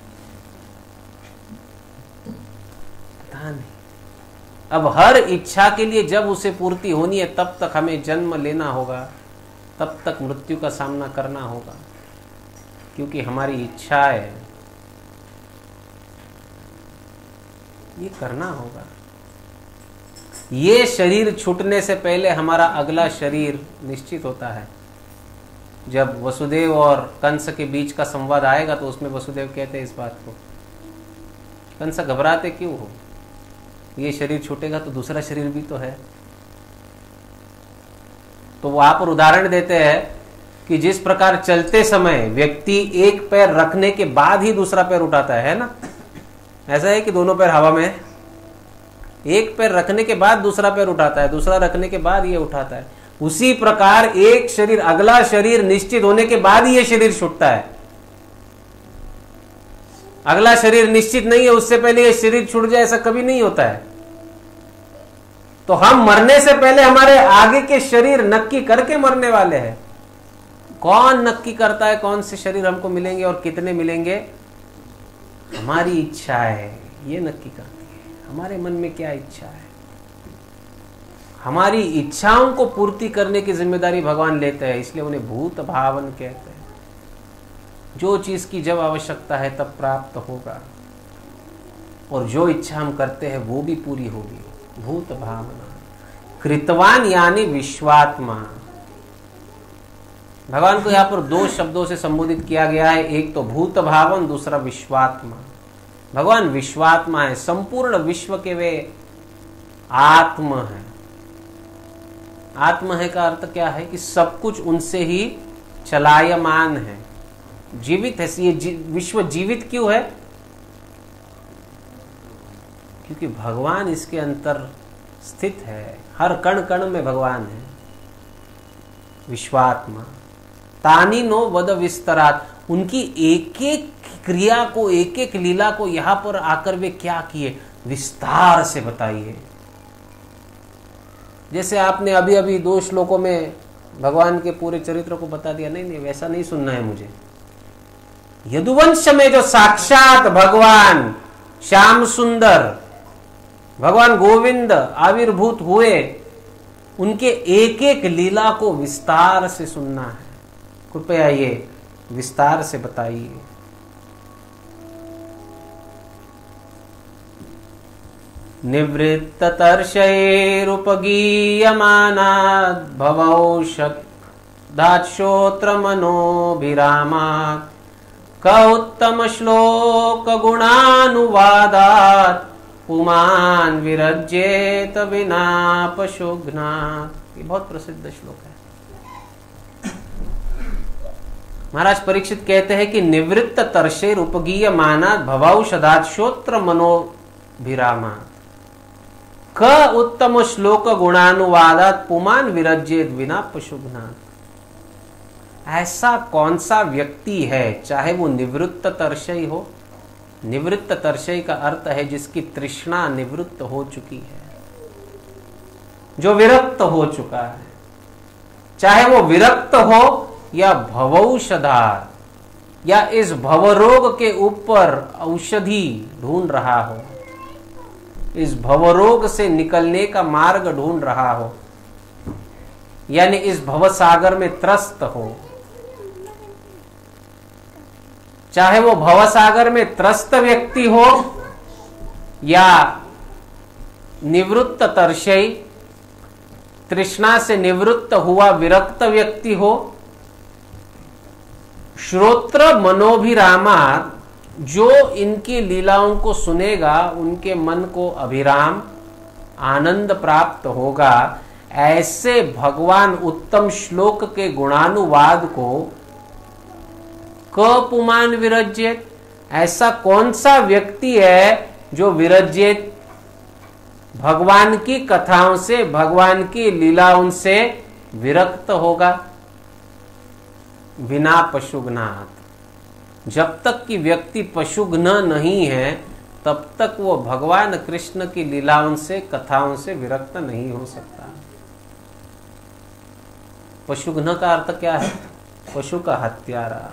Speaker 1: पता नहीं। अब हर इच्छा के लिए जब उसे पूर्ति होनी है तब तक हमें जन्म लेना होगा, तब तक मृत्यु का सामना करना होगा, क्योंकि हमारी इच्छा है, ये करना होगा। ये शरीर छूटने से पहले हमारा अगला शरीर निश्चित होता है। जब वसुदेव और कंस के बीच का संवाद आएगा तो उसमें वसुदेव कहते हैं इस बात को, कंस घबराते क्यों हो, ये शरीर छूटेगा तो दूसरा शरीर भी तो है। तो वो आप उदाहरण देते हैं कि जिस प्रकार चलते समय व्यक्ति एक पैर रखने के बाद ही दूसरा पैर उठाता है, है ना? ऐसा है कि दोनों पैर हवा में है, एक पैर रखने के बाद दूसरा पैर उठाता है, दूसरा रखने के बाद ये उठाता है। उसी प्रकार एक शरीर, अगला शरीर निश्चित होने के बाद ही ये शरीर छूटता है। अगला शरीर निश्चित नहीं है, उससे पहले ये शरीर छूट जाए ऐसा कभी नहीं होता है। तो हम मरने से पहले हमारे आगे के शरीर नक्की करके मरने वाले हैं। कौन नक्की करता है कौन से शरीर हमको मिलेंगे और कितने मिलेंगे? हमारी इच्छा है, ये नक्की करती है हमारे मन में क्या इच्छा है। हमारी इच्छाओं को पूर्ति करने की जिम्मेदारी भगवान लेते हैं, इसलिए उन्हें भूत भावन कहते हैं। जो चीज की जब आवश्यकता है तब प्राप्त होगा, और जो इच्छा हम करते हैं वो भी पूरी होगी। भूत भावना कृतवान यानी विश्वात्मा। भगवान को यहां पर दो शब्दों से संबोधित किया गया है, एक तो भूत भावन, दूसरा विश्वात्मा। भगवान विश्वात्मा है, संपूर्ण विश्व के वे आत्मा है। आत्मा है का अर्थ क्या है कि सब कुछ उनसे ही चलायमान है, जीवित है। ये जी, विश्व जीवित क्यों है? क्योंकि भगवान इसके अंतर स्थित है, हर कण कण में भगवान है। विश्वात्मा तानी नो वद विस्तरात, उनकी एक एक क्रिया को, एक एक लीला को यहां पर आकर वे क्या किए, विस्तार से बताइए। जैसे आपने अभी अभी दो श्लोकों में भगवान के पूरे चरित्र को बता दिया। नहीं नहीं, वैसा नहीं सुनना है मुझे। यदुवंश में जो साक्षात भगवान श्याम सुंदर, भगवान गोविंद आविर्भूत हुए, उनके एक एक लीला को विस्तार से सुनना है। कृपया ये विस्तार से बताइए। निवृत्त तर्षैरुपगीयमानात् भवौषध दाक्षोत्र मनोभिरामात् क उत्तम श्लोक गुणानुवादात पुमान विरज्येत विना पशुघ्नात्। ये बहुत प्रसिद्ध श्लोक है। महाराज परीक्षित कहते हैं कि निवृत्त तर्षेर उपगीय मानात भवौषधात् श्रोत्र मनोभिरामात् क उत्तम श्लोक गुणानुवादात पुमान विरज्येत विना पशुघ्नात्। ऐसा कौन सा व्यक्ति है, चाहे वो निवृत्त तर्षय हो। निवृत्त तर्षय का अर्थ है जिसकी तृष्णा निवृत्त हो चुकी है, जो विरक्त हो चुका है, चाहे वो विरक्त हो या भवौषधार या इस भवरोग के ऊपर औषधि ढूंढ रहा हो, इस भवरोग से निकलने का मार्ग ढूंढ रहा हो, यानी इस भवसागर में त्रस्त हो। चाहे वो भवसागर में त्रस्त व्यक्ति हो या निवृत्त तर्षय, तृष्णा से निवृत्त हुआ विरक्त व्यक्ति हो। श्रोत्र मनोभिरामात्, जो इनकी लीलाओं को सुनेगा उनके मन को अभिराम आनंद प्राप्त होगा। ऐसे भगवान उत्तम श्लोक के गुणानुवाद को क पुमान विरज्येत, ऐसा कौन सा व्यक्ति है जो विरज्येत, भगवान की कथाओं से, भगवान की लीलाओं से विरक्त होगा। बिना पशुघ्नात्, जब तक कि व्यक्ति पशुघ्न नहीं है तब तक वो भगवान कृष्ण की लीलाओं से, कथाओं से विरक्त नहीं हो सकता। पशुघ्न का अर्थ क्या है? पशु का हत्यारा,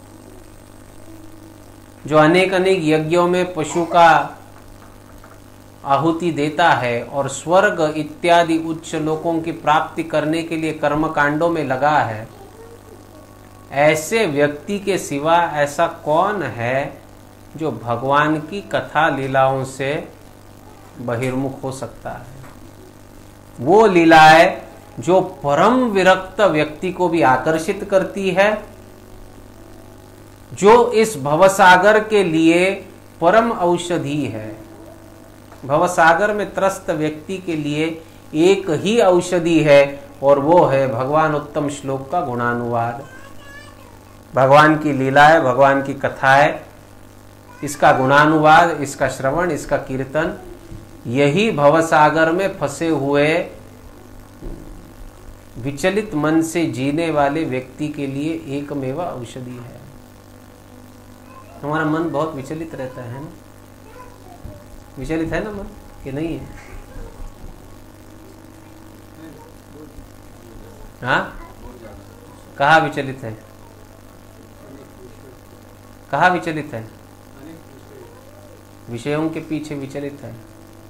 Speaker 1: जो अनेक अनेक यज्ञों में पशु का आहुति देता है और स्वर्ग इत्यादि उच्च लोकों की प्राप्ति करने के लिए कर्म कांडों में लगा है। ऐसे व्यक्ति के सिवा ऐसा कौन है जो भगवान की कथा लीलाओं से बहिर्मुख हो सकता है? वो लीलाएं जो परम विरक्त व्यक्ति को भी आकर्षित करती है, जो इस भवसागर के लिए परम औषधि है। भवसागर में त्रस्त व्यक्ति के लिए एक ही औषधि है और वो है भगवान उत्तम श्लोक का गुणानुवाद, भगवान की लीलाएं, भगवान की कथाएं, इसका गुणानुवाद, इसका श्रवण, इसका कीर्तन, यही भवसागर में फंसे हुए विचलित मन से जीने वाले व्यक्ति के लिए एकमेव औषधि है। हमारा मन बहुत विचलित रहता है ना, विचलित है ना मन कि नहीं है? हाँ, कहाँ विचलित है? कहाँ विचलित है? विषयों के पीछे विचलित है।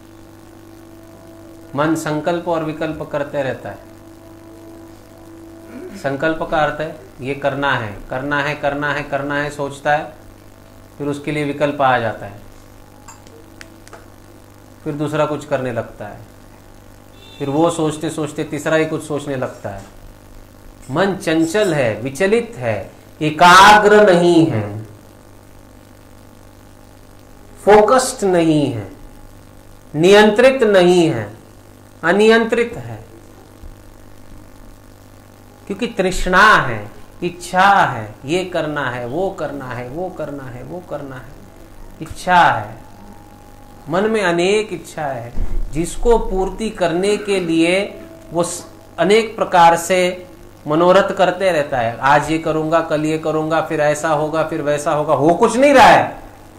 Speaker 1: मन संकल्प और विकल्प करते रहता है। संकल्प का अर्थ है ये करना है, करना है, करना है, करना है, सोचता है, फिर उसके लिए विकल्प आ जाता है, फिर दूसरा कुछ करने लगता है, फिर वो सोचते सोचते तीसरा ही कुछ सोचने लगता है। मन चंचल है, विचलित है, एकाग्र नहीं है, फोकस्ड नहीं है, नियंत्रित नहीं है, अनियंत्रित है। क्योंकि तृष्णा है, इच्छा है, ये करना है, वो करना है, वो करना है, वो करना है, इच्छा है। मन में अनेक इच्छाएं है जिसको पूर्ति करने के लिए वो अनेक प्रकार से मनोरथ करते रहता है। आज ये करूंगा, कल ये करूंगा, फिर ऐसा होगा, फिर वैसा होगा, हो कुछ नहीं रहा है।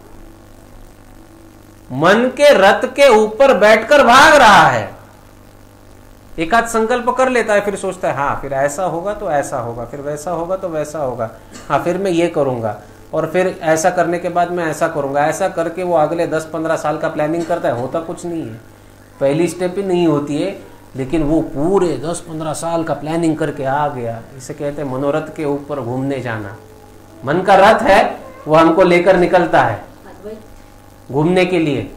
Speaker 1: मन के रथ के ऊपर बैठकर भाग रहा है। एक आध संकल्प कर लेता है, फिर सोचता है हाँ फिर ऐसा होगा तो ऐसा होगा, फिर वैसा होगा तो वैसा होगा, हाँ फिर मैं ये करूंगा, और फिर ऐसा करने के बाद मैं ऐसा करूंगा। ऐसा करके वो अगले दस पंद्रह साल का प्लानिंग करता है। होता कुछ नहीं है, पहली स्टेप ही नहीं होती है, लेकिन वो पूरे दस पंद्रह साल का प्लानिंग करके आ गया। इसे कहते हैं मनोरथ के ऊपर घूमने जाना। मन का रथ है, वो हमको लेकर निकलता है घूमने के लिए।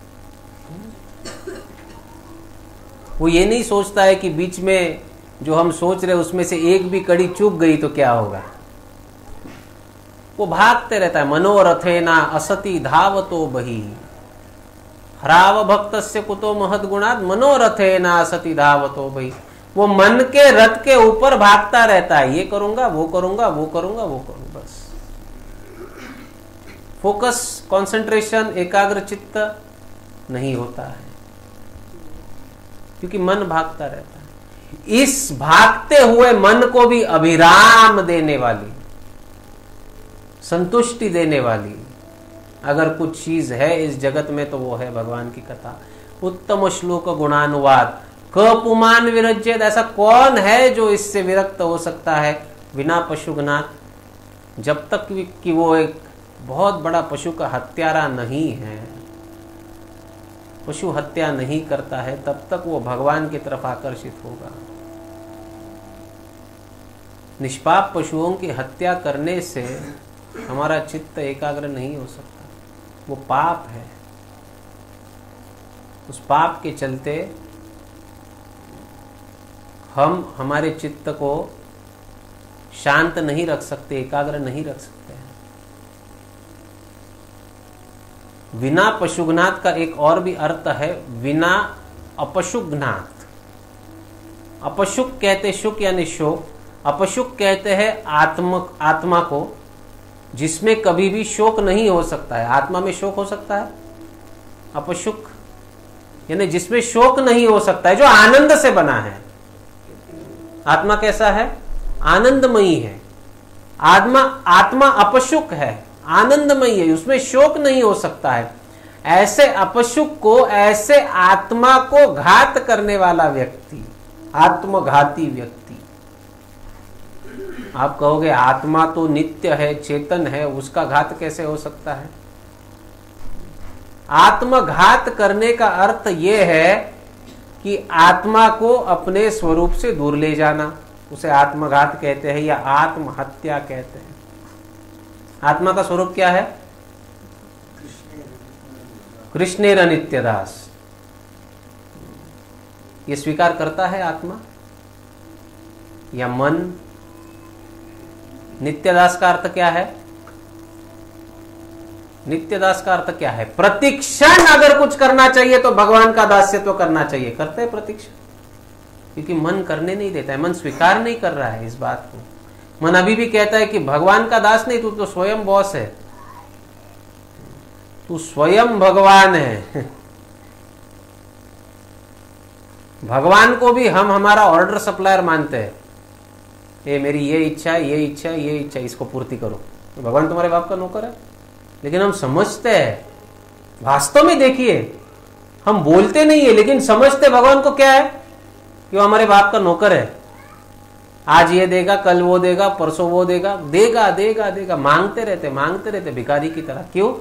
Speaker 1: वो ये नहीं सोचता है कि बीच में जो हम सोच रहे उसमें से एक भी कड़ी चूक गई तो क्या होगा। वो भागते रहता है। मनोरथेना असति धावतो बही, हराव भक्तस्य कुतो महद गुणात् मनोरथेना असति धावतो बही। वो मन के रथ के ऊपर भागता रहता है, ये करूंगा वो करूंगा वो करूंगा वो करूंगा, बस फोकस, कंसंट्रेशन, एकाग्र चित्त नहीं होता है, क्योंकि मन भागता रहता है। इस भागते हुए मन को भी अभिराम देने वाली, संतुष्टि देने वाली अगर कुछ चीज है इस जगत में तो वो है भगवान की कथा। उत्तम श्लोक गुणानुवाद, क पुमान विरज्येत, ऐसा कौन है जो इससे विरक्त हो सकता है बिना पशुघ्नात्। जब तक कि वो एक बहुत बड़ा पशु का हत्यारा नहीं है, पशु हत्या नहीं करता है, तब तक वो भगवान की तरफ आकर्षित होगा। निष्पाप पशुओं की हत्या करने से हमारा चित्त एकाग्र नहीं हो सकता, वो पाप है। उस पाप के चलते हम हमारे चित्त को शांत नहीं रख सकते, एकाग्र नहीं रख सकते हैं। विना पशुघ्नात् का एक और भी अर्थ है, विना अपशुघ्नात्। अपशुक कहते शुक यानी शोक, अपशुक कहते हैं आत्म आत्मा को, जिसमें कभी भी शोक नहीं हो सकता है। आत्मा में शोक हो सकता है, अपशुक यानी जिसमें शोक नहीं हो सकता है, जो आनंद से बना है। आत्मा कैसा है? आनंदमयी है। आत्मा आत्मा अपशुक है, आनंदमयी है, उसमें शोक नहीं हो सकता है। ऐसे अपशुक को, ऐसे आत्मा को घात करने वाला व्यक्ति, आत्मघाती व्यक्ति। आप कहोगे आत्मा तो नित्य है, चेतन है, उसका घात कैसे हो सकता है? आत्मघात करने का अर्थ यह है कि आत्मा को अपने स्वरूप से दूर ले जाना, उसे आत्मघात कहते हैं या आत्महत्या कहते हैं। आत्मा का स्वरूप क्या है? कृष्णेर नित्यदास। ये स्वीकार करता है आत्मा या मन? नित्यदास का अर्थ क्या है? नित्यदास का अर्थ क्या है? प्रतिक्षण अगर कुछ करना चाहिए तो भगवान का दास्यत्व करना चाहिए। करते हैं प्रतिक्षण, क्योंकि मन करने नहीं देता है, मन स्वीकार नहीं कर रहा है इस बात को। मन अभी भी कहता है कि भगवान का दास नहीं, तू तो स्वयं बॉस है, तू स्वयं भगवान है। भगवान को भी हम हमारा ऑर्डर सप्लायर मानते हैं। ये मेरी ये इच्छा है, ये इच्छा है, ये इच्छा, इसको पूर्ति करो। तो भगवान तुम्हारे बाप का नौकर है। लेकिन हम समझते हैं, वास्तव में देखिए, हम बोलते नहीं है लेकिन समझते भगवान को क्या है कि वो हमारे बाप का नौकर है। आज ये देगा, कल वो देगा, परसों वो देगा, देगा देगा देगा, मांगते रहते मांगते रहते भिखारी की तरह। क्यों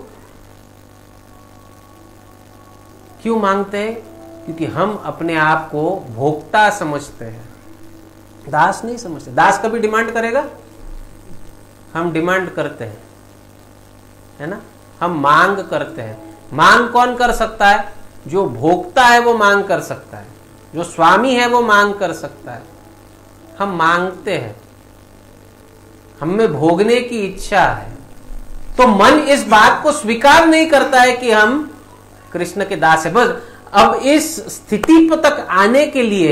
Speaker 1: क्यों मांगते हैं? क्योंकि हम अपने आप को भोक्ता समझते हैं, दास नहीं समझते। दास कभी डिमांड करेगा? हम डिमांड करते हैं, है ना? हम मांग करते हैं। मांग कौन कर सकता है? जो भोक्ता है वो मांग कर सकता है, जो स्वामी है वो मांग कर सकता है। हम मांगते हैं, हमें भोगने की इच्छा है। तो मन इस बात को स्वीकार नहीं करता है कि हम कृष्ण के दास है। बस अब इस स्थिति तक आने के लिए,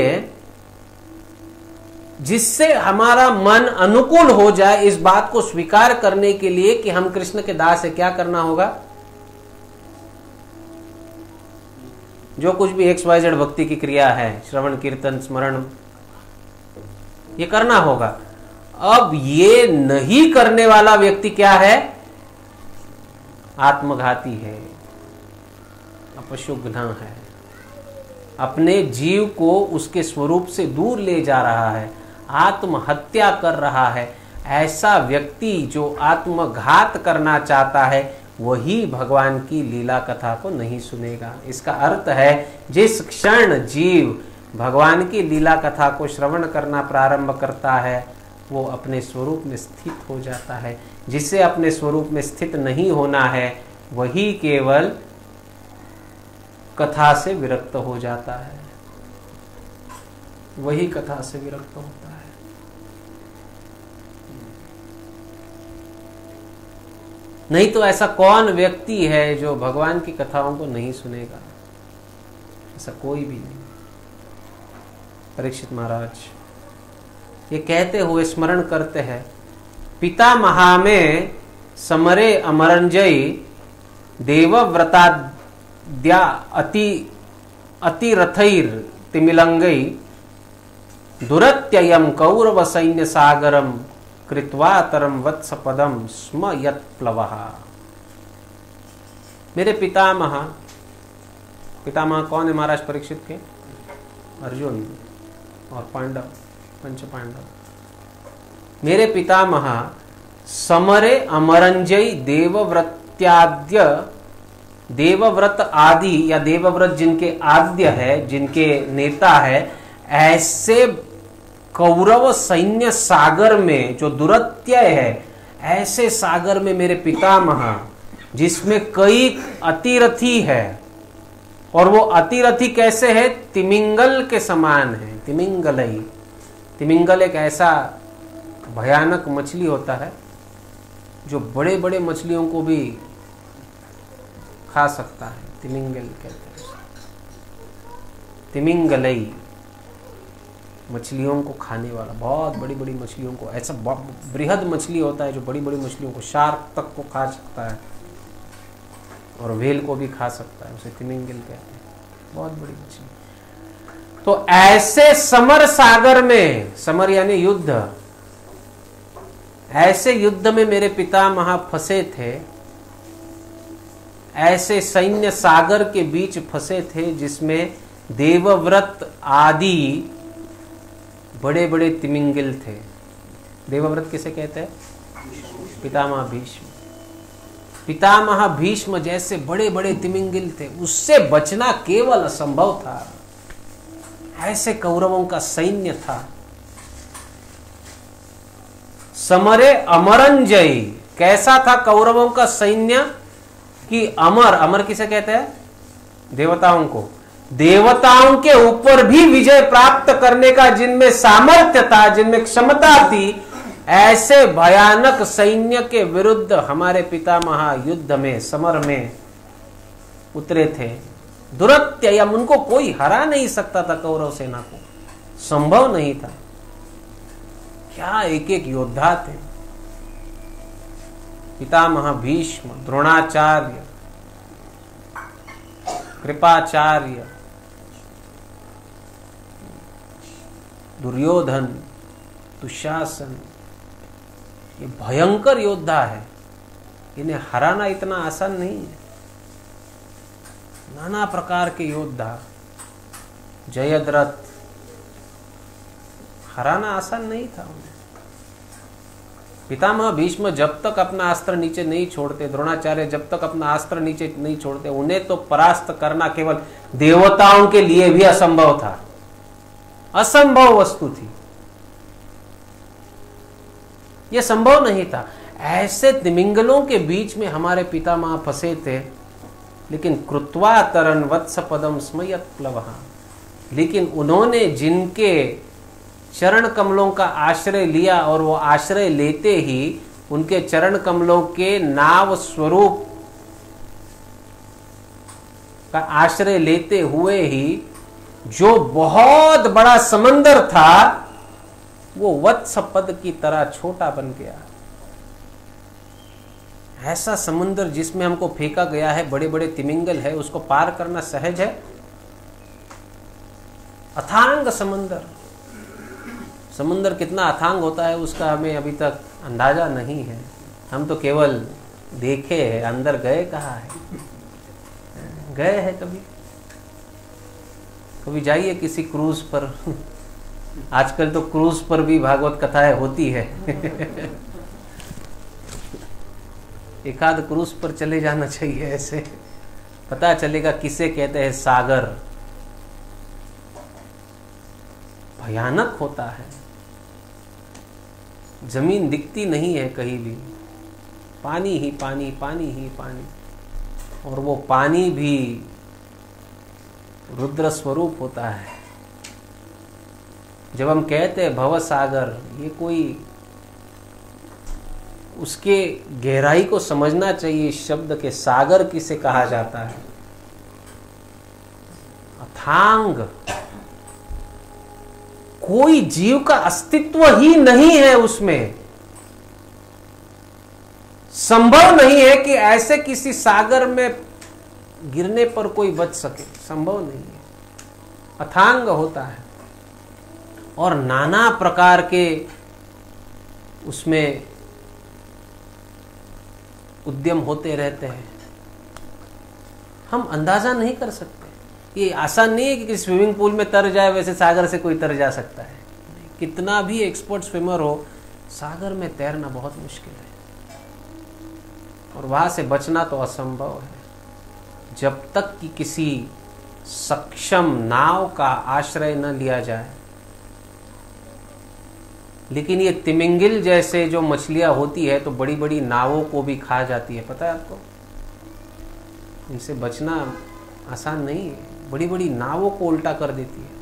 Speaker 1: जिससे हमारा मन अनुकूल हो जाए इस बात को स्वीकार करने के लिए कि हम कृष्ण के दास है, क्या करना होगा? जो कुछ भी एक्स वाई जेड भक्ति की क्रिया है, श्रवण कीर्तन स्मरण, ये करना होगा। अब ये नहीं करने वाला व्यक्ति क्या है? आत्मघाती है, अपशुघ्न है, अपने जीव को उसके स्वरूप से दूर ले जा रहा है, आत्महत्या कर रहा है। ऐसा व्यक्ति जो आत्मघात करना चाहता है वही भगवान की लीला कथा को नहीं सुनेगा। इसका अर्थ है जिस क्षण जीव भगवान की लीला कथा को श्रवण करना प्रारंभ करता है वो अपने स्वरूप में स्थित हो जाता है। जिसे अपने स्वरूप में स्थित नहीं होना है वही केवल कथा से विरक्त हो जाता है, वही कथा से विरक्त होता है। नहीं तो ऐसा कौन व्यक्ति है जो भगवान की कथाओं को नहीं सुनेगा? ऐसा कोई भी नहीं। परीक्षित महाराज ये कहते हुए स्मरण करते हैं, पिता महा में समरे अमरंजयी देवव्रताद्या अति अतिरथैर तिमिलंगई दुरत्ययम कौरव सैन्य सागरम कृत्वा तरम वत्स पदम स्म यत् प्लवः। मेरे पितामह, पितामह कौन है महाराज परीक्षित के? अर्जुन और पांडव, पंच पांडव। मेरे पितामह समरे अमरंजयी देवव्रत्याद्य, देवव्रत आदि या देवव्रत जिनके आद्य है, जिनके नेता है, ऐसे कौरव सैन्य सागर में जो दुरत्यय है, ऐसे सागर में मेरे पितामह, जिसमें कई अतिरथी है, और वो अतिरथी कैसे है? तिमिंगल के समान है। तिमिंगलई, तिमिंगल एक ऐसा भयानक मछली होता है जो बड़े बड़े मछलियों को भी खा सकता है। तिमिंगल कहते हैं। तिमिंगलई, मछलियों को खाने वाला, बहुत बड़ी बड़ी मछलियों को, ऐसा बृहद मछली होता है जो बड़ी बड़ी मछलियों को, शार्क तक को खा सकता है और व्हेल को भी खा सकता है, उसे तिमिंगल कहते हैं। बहुत बड़ी मछली। तो ऐसे समर सागर में, समर यानी युद्ध, ऐसे युद्ध में मेरे पितामह फंसे थे, ऐसे सैन्य सागर के बीच फंसे थे जिसमें देवव्रत आदि बड़े बड़े तिमिंगल थे। देवव्रत किसे कहते हैं? पितामह भीष्म। पितामह भीष्म जैसे बड़े बड़े तिमिंगल थे, उससे बचना केवल असंभव था। ऐसे कौरवों का सैन्य था। समरे अमरंजयी, कैसा था कौरवों का सैन्य? कि अमर, अमर किसे कहते हैं? देवताओं को। देवताओं के ऊपर भी विजय प्राप्त करने का जिनमें सामर्थ्य था, जिनमें क्षमता थी, ऐसे भयानक सैन्य के विरुद्ध हमारे पितामह युद्ध में, समर में उतरे थे। दुरत्ययम, उनको कोई हरा नहीं सकता था। कौरव सेना को संभव नहीं था। क्या एक एक योद्धा थे। पितामह भीष्म, द्रोणाचार्य, कृपाचार्य, दुर्योधन, दुशासन, ये भयंकर योद्धा है। इन्हें हराना इतना आसान नहीं है। नाना प्रकार के योद्धा, जयद्रथ, हराना आसान नहीं था उन्हें। पितामह भीष्म जब तक अपना अस्त्र नीचे नहीं छोड़ते, द्रोणाचार्य जब तक अपना अस्त्र नीचे नहीं छोड़ते, उन्हें तो परास्त करना केवल देवताओं के लिए भी असंभव था। असंभव वस्तु थी, यह संभव नहीं था। ऐसे तिमिंगलों के बीच में हमारे पितामह फंसे थे। लेकिन कृत्वा तरन वत्स पदम स्मयत् प्लवः, लेकिन उन्होंने जिनके चरण कमलों का आश्रय लिया और वो आश्रय लेते ही उनके चरण कमलों के नाव स्वरूप का आश्रय लेते हुए ही जो बहुत बड़ा समंदर था वो वत्स पद की तरह छोटा बन गया। ऐसा समुद्र जिसमें हमको फेंका गया है, बड़े बड़े तिमिंगल है, उसको पार करना सहज है? अथांग समुद्र। समुद्र कितना अथांग होता है उसका हमें अभी तक अंदाजा नहीं है। हम तो केवल देखे हैं, अंदर गए कहाँ है? गए हैं कभी? कभी जाइए किसी क्रूज पर। आजकल तो क्रूज पर भी भागवत कथाएं होती है। एक आध क्रूज पर चले जाना चाहिए, ऐसे पता चलेगा किसे कहते हैं सागर। भयानक होता है, जमीन दिखती नहीं है कहीं भी, पानी ही पानी, पानी ही पानी, और वो पानी भी रुद्र स्वरूप होता है। जब हम कहते हैं भव सागर, ये कोई उसके गहराई को समझना चाहिए। इस शब्द के सागर किसे कहा जाता है? अथांग। कोई जीव का अस्तित्व ही नहीं है उसमें। संभव नहीं है कि ऐसे किसी सागर में गिरने पर कोई बच सके, संभव नहीं है। अथांग होता है और नाना प्रकार के उसमें उद्यम होते रहते हैं। हम अंदाजा नहीं कर सकते। ये आसान नहीं है कि स्विमिंग पूल में तर जाए वैसे सागर से कोई तर जा सकता है। कितना भी एक्सपर्ट स्विमर हो, सागर में तैरना बहुत मुश्किल है और वहां से बचना तो असंभव है जब तक कि किसी सक्षम नाव का आश्रय न लिया जाए। लेकिन ये तिमिंगिल जैसे जो मछलियां होती है तो बड़ी बड़ी नावों को भी खा जाती है, पता है आपको? इनसे बचना आसान नहीं है, बड़ी बड़ी नावों को उल्टा कर देती है।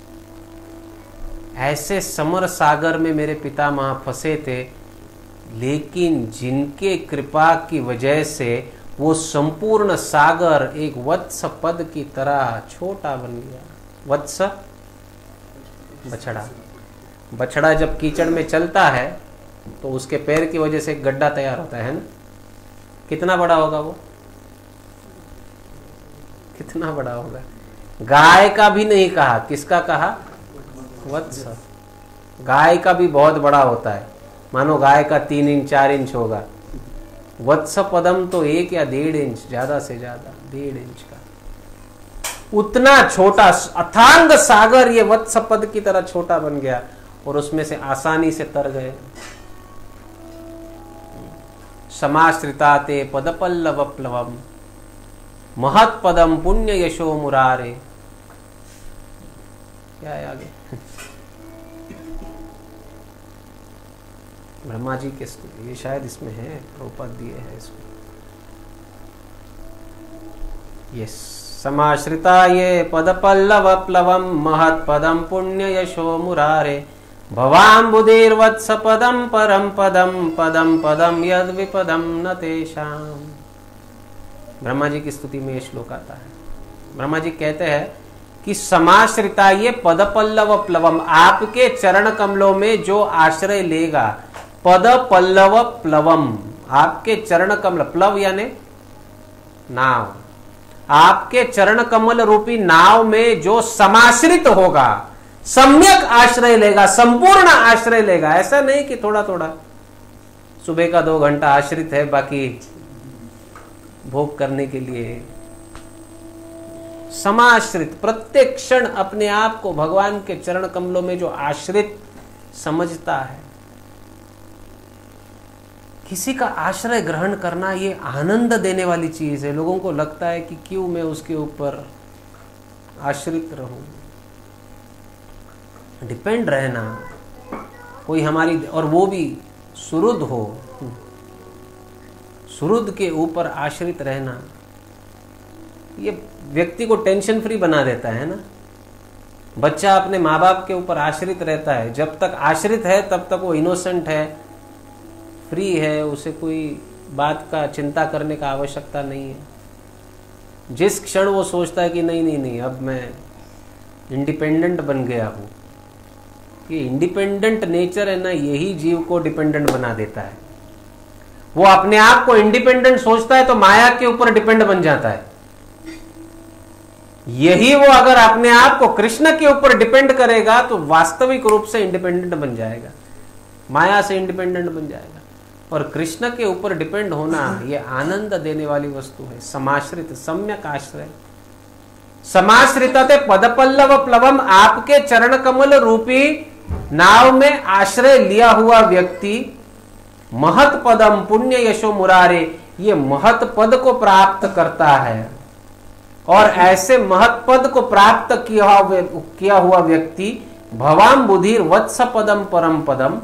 Speaker 1: ऐसे समर सागर में मेरे पितामह फंसे थे, लेकिन जिनके कृपा की वजह से वो संपूर्ण सागर एक वत्स पद की तरह छोटा बन गया। वत्स बछड़ा। बछड़ा जब कीचड़ में चलता है तो उसके पैर की वजह से एक गड्ढा तैयार होता है ना। कितना बड़ा होगा वो? कितना बड़ा होगा? गाय का भी नहीं कहा, किसका कहा? वत्स। गाय का भी बहुत बड़ा होता है, मानो गाय का तीन इंच चार इंच होगा। वत्स पदम तो एक या डेढ़ इंच, ज्यादा से ज्यादा डेढ़ इंच का। उतना छोटा अथांग सागर ये वत्स पद की तरह छोटा बन गया और उसमें से आसानी से तर गए। समाश्रिता ते पदपल्लव प्लवम महत पदम पुण्य यशो मुरारे। क्या है आगे? ब्रह्मा जी के स्तुति, ये शायद इसमें है, प्रभुपाद दिए है इसमें। ये समाश्रिता ये पदपल्लव प्लवम महत पदम पुण्य यशो मुरारे भवाम्बुधीर्वत्स पदम परम पदम पदम पदम यद विपदम न तेषाम। ब्रह्मा जी की स्तुति में ये श्लोक आता है। ब्रह्मा जी कहते हैं कि समाश्रिता ये पदपल्लव प्लवम, आपके चरण कमलों में जो आश्रय लेगा। पद पल्लव प्लवम, आपके चरण कमल, प्लव यानी नाव, आपके चरण कमल रूपी नाव में जो समाश्रित होगा, सम्यक आश्रय लेगा, संपूर्ण आश्रय लेगा। ऐसा नहीं कि थोड़ा थोड़ा, सुबह का दो घंटा आश्रित है, बाकी भोग करने के लिए। समाश्रित, प्रत्येक क्षण अपने आप को भगवान के चरण कमलों में जो आश्रित समझता है। किसी का आश्रय ग्रहण करना ये आनंद देने वाली चीज है। लोगों को लगता है कि क्यों मैं उसके ऊपर आश्रित रहूं। डिपेंड रहना, कोई हमारी, और वो भी सुरुद हो, सुरुद के ऊपर आश्रित रहना, ये व्यक्ति को टेंशन फ्री बना देता है ना। बच्चा अपने माँ बाप के ऊपर आश्रित रहता है, जब तक आश्रित है तब तक वो इनोसेंट है, फ्री है, उसे कोई बात का चिंता करने का आवश्यकता नहीं है। जिस क्षण वो सोचता है कि नहीं नहीं नहीं अब मैं इंडिपेंडेंट बन गया हूँ, ये इंडिपेंडेंट नेचर है ना, यही जीव को डिपेंडेंट बना देता है। वो अपने आप को इंडिपेंडेंट सोचता है तो माया के ऊपर डिपेंड बन जाता है। यही वो अगर अपने आप को कृष्ण के ऊपर डिपेंड करेगा तो वास्तविक रूप से इंडिपेंडेंट बन जाएगा, माया से इंडिपेंडेंट बन जाएगा। और कृष्ण के ऊपर डिपेंड होना ये आनंद देने वाली वस्तु है। समाश्रित, सम्यक आश्रय। समाश्रितते पदपल्लव प्लवम, आपके चरण कमल रूपी नाव में आश्रय लिया हुआ व्यक्ति महत पदम पुण्य यशो मुरारे, ये महत पद को प्राप्त करता है। और ऐसे महत पद को प्राप्त किया किया हुआ व्यक्ति भवाम बुधिर वत्स पदम परम पदम,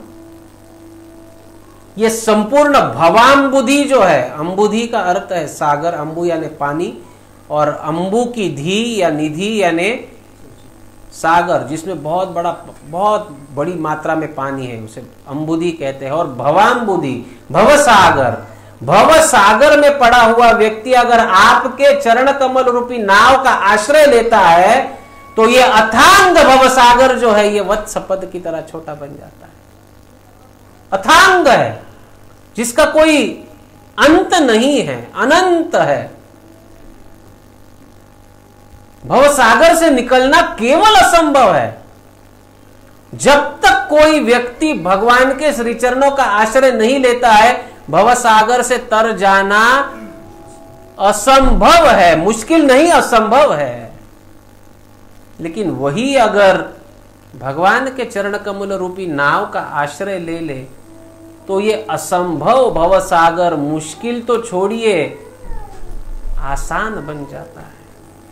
Speaker 1: ये संपूर्ण भवाम्बुधि जो है, अंबुधि का अर्थ है सागर, अंबु यानी पानी, और अंबु की धी या निधि यानी सागर जिसमें बहुत बड़ा बहुत बड़ी मात्रा में पानी है, उसे अम्बुदी कहते हैं। और भवाम्बुदी, भव सागर, भव सागर में पड़ा हुआ व्यक्ति अगर आपके चरण कमल रूपी नाव का आश्रय लेता है तो ये अथांग भव सागर जो है ये वत्स पद की तरह छोटा बन जाता है। अथांग है जिसका कोई अंत नहीं है, अनंत है। भवसागर से निकलना केवल असंभव है। जब तक कोई व्यक्ति भगवान के श्री चरणों का आश्रय नहीं लेता है, भवसागर से तर जाना असंभव है, मुश्किल नहीं असंभव है। लेकिन वही अगर भगवान के चरण कमल रूपी नाव का आश्रय ले ले तो ये असंभव भवसागर मुश्किल तो छोड़िए आसान बन जाता है।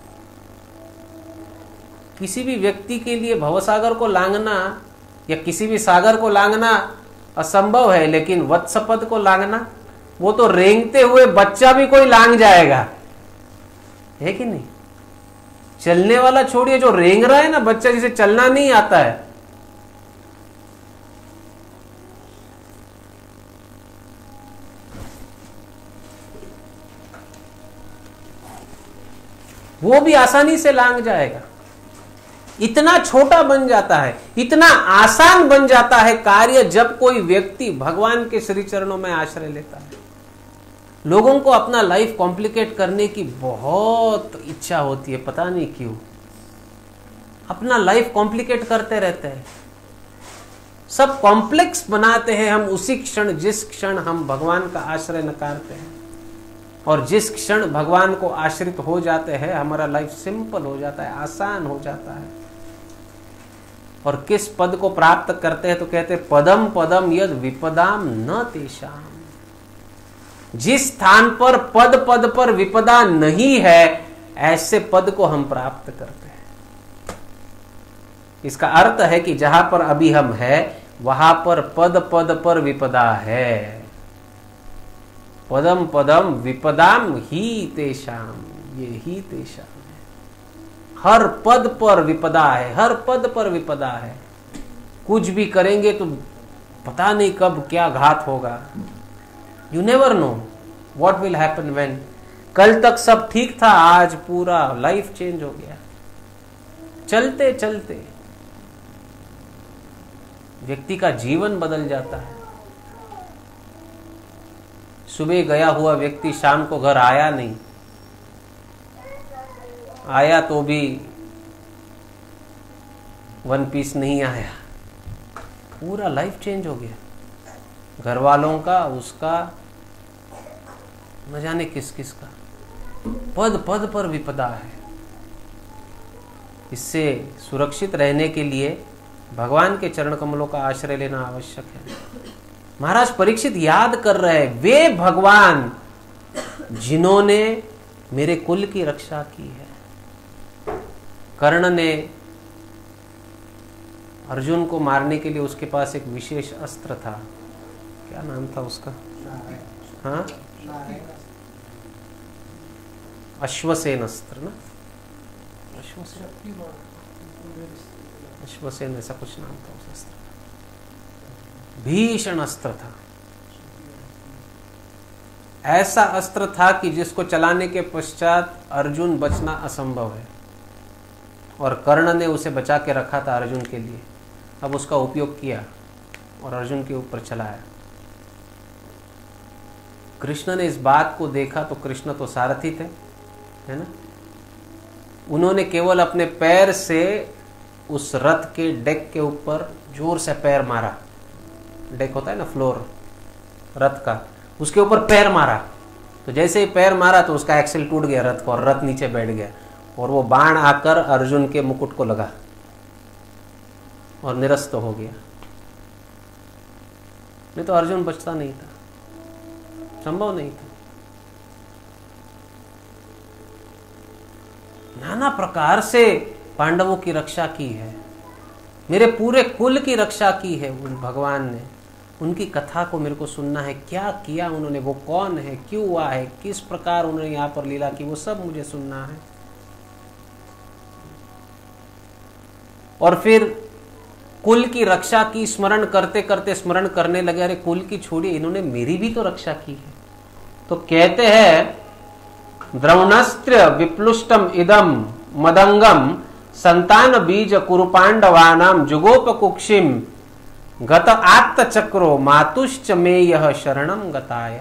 Speaker 1: किसी भी व्यक्ति के लिए भवसागर को लांघना या किसी भी सागर को लांघना असंभव है, लेकिन वत्सपद को लांघना, वो तो रेंगते हुए बच्चा भी कोई लांघ जाएगा, है कि नहीं? चलने वाला छोड़िए, जो रेंग रहा है ना बच्चा, जिसे चलना नहीं आता है, वो भी आसानी से लांघ जाएगा। इतना छोटा बन जाता है, इतना आसान बन जाता है कार्य जब कोई व्यक्ति भगवान के श्री चरणों में आश्रय लेता है। लोगों को अपना लाइफ कॉम्प्लिकेट करने की बहुत इच्छा होती है, पता नहीं क्यों अपना लाइफ कॉम्प्लिकेट करते रहते हैं, सब कॉम्प्लेक्स बनाते हैं हम उसी क्षण जिस क्षण हम भगवान का आश्रय नकारते हैं। और जिस क्षण भगवान को आश्रित हो जाते हैं हमारा लाइफ सिंपल हो जाता है, आसान हो जाता है। और किस पद को प्राप्त करते हैं तो कहते हैं पदम पदम यद विपदाम न तेषाम। जिस स्थान पर पद पद पर विपदा नहीं है ऐसे पद को हम प्राप्त करते हैं। इसका अर्थ है कि जहां पर अभी हम हैं वहां पर पद पद पर विपदा है। पदम पदम विपदाम ही तेषाम, ये ही तेषाम है। हर पद पर विपदा है, हर पद पर विपदा है। कुछ भी करेंगे तो पता नहीं कब क्या घात होगा। You never know what will happen when. कल तक सब ठीक था, आज पूरा लाइफ चेंज हो गया। चलते चलते व्यक्ति का जीवन बदल जाता है। सुबह गया हुआ व्यक्ति शाम को घर आया नहीं, आया तो भी वन पीस नहीं आया, पूरा लाइफ चेंज हो गया। घर वालों का, उसका, न जाने किस किस का। पद पद पर विपदा है। इससे सुरक्षित रहने के लिए भगवान के चरण कमलों का आश्रय लेना आवश्यक है। महाराज परीक्षित याद कर रहे हैं, वे भगवान जिन्होंने मेरे कुल की रक्षा की है। कर्ण ने अर्जुन को मारने के लिए उसके पास एक विशेष अस्त्र था, क्या नाम था उसका? हाँ, अश्वसेन अस्त्र ना, अश्वसेन अश्वसेन ऐसा कुछ नाम था उस अस्त्र का। भीषण अस्त्र था, ऐसा अस्त्र था कि जिसको चलाने के पश्चात अर्जुन बचना असंभव है। और कर्ण ने उसे बचा के रखा था अर्जुन के लिए। अब उसका उपयोग किया और अर्जुन के ऊपर चलाया। कृष्ण ने इस बात को देखा तो कृष्ण तो सारथी थे, है ना। उन्होंने केवल अपने पैर से उस रथ के डेक के ऊपर जोर से पैर मारा। डेक होता है ना, फ्लोर रथ का, उसके ऊपर पैर मारा। तो जैसे ही पैर मारा तो उसका एक्सेल टूट गया रथ का, और रथ नीचे बैठ गया। और वो बाण आकर अर्जुन के मुकुट को लगा और निरस्त हो गया। नहीं तो अर्जुन बचता नहीं था, संभव नहीं था। नाना प्रकार से पांडवों की रक्षा की है, मेरे पूरे कुल की रक्षा की है उन भगवान ने। उनकी कथा को मेरे को सुनना है, क्या किया उन्होंने, वो कौन है, क्यों हुआ है, किस प्रकार उन्होंने यहाँ पर लीला की, वो सब मुझे सुनना है। और फिर कुल की रक्षा की स्मरण करते करते स्मरण करने लगे, अरे कुल की छोड़िए, इन्होंने मेरी भी तो रक्षा की है। तो कहते हैं द्रोणस्त्र विप्लुष्टम इदम मदंगम संतान बीज कुरुपांडवानाम जुगोपकुक्षिम गत आत्त चक्रो मातुश्च में यह शरणम गताया।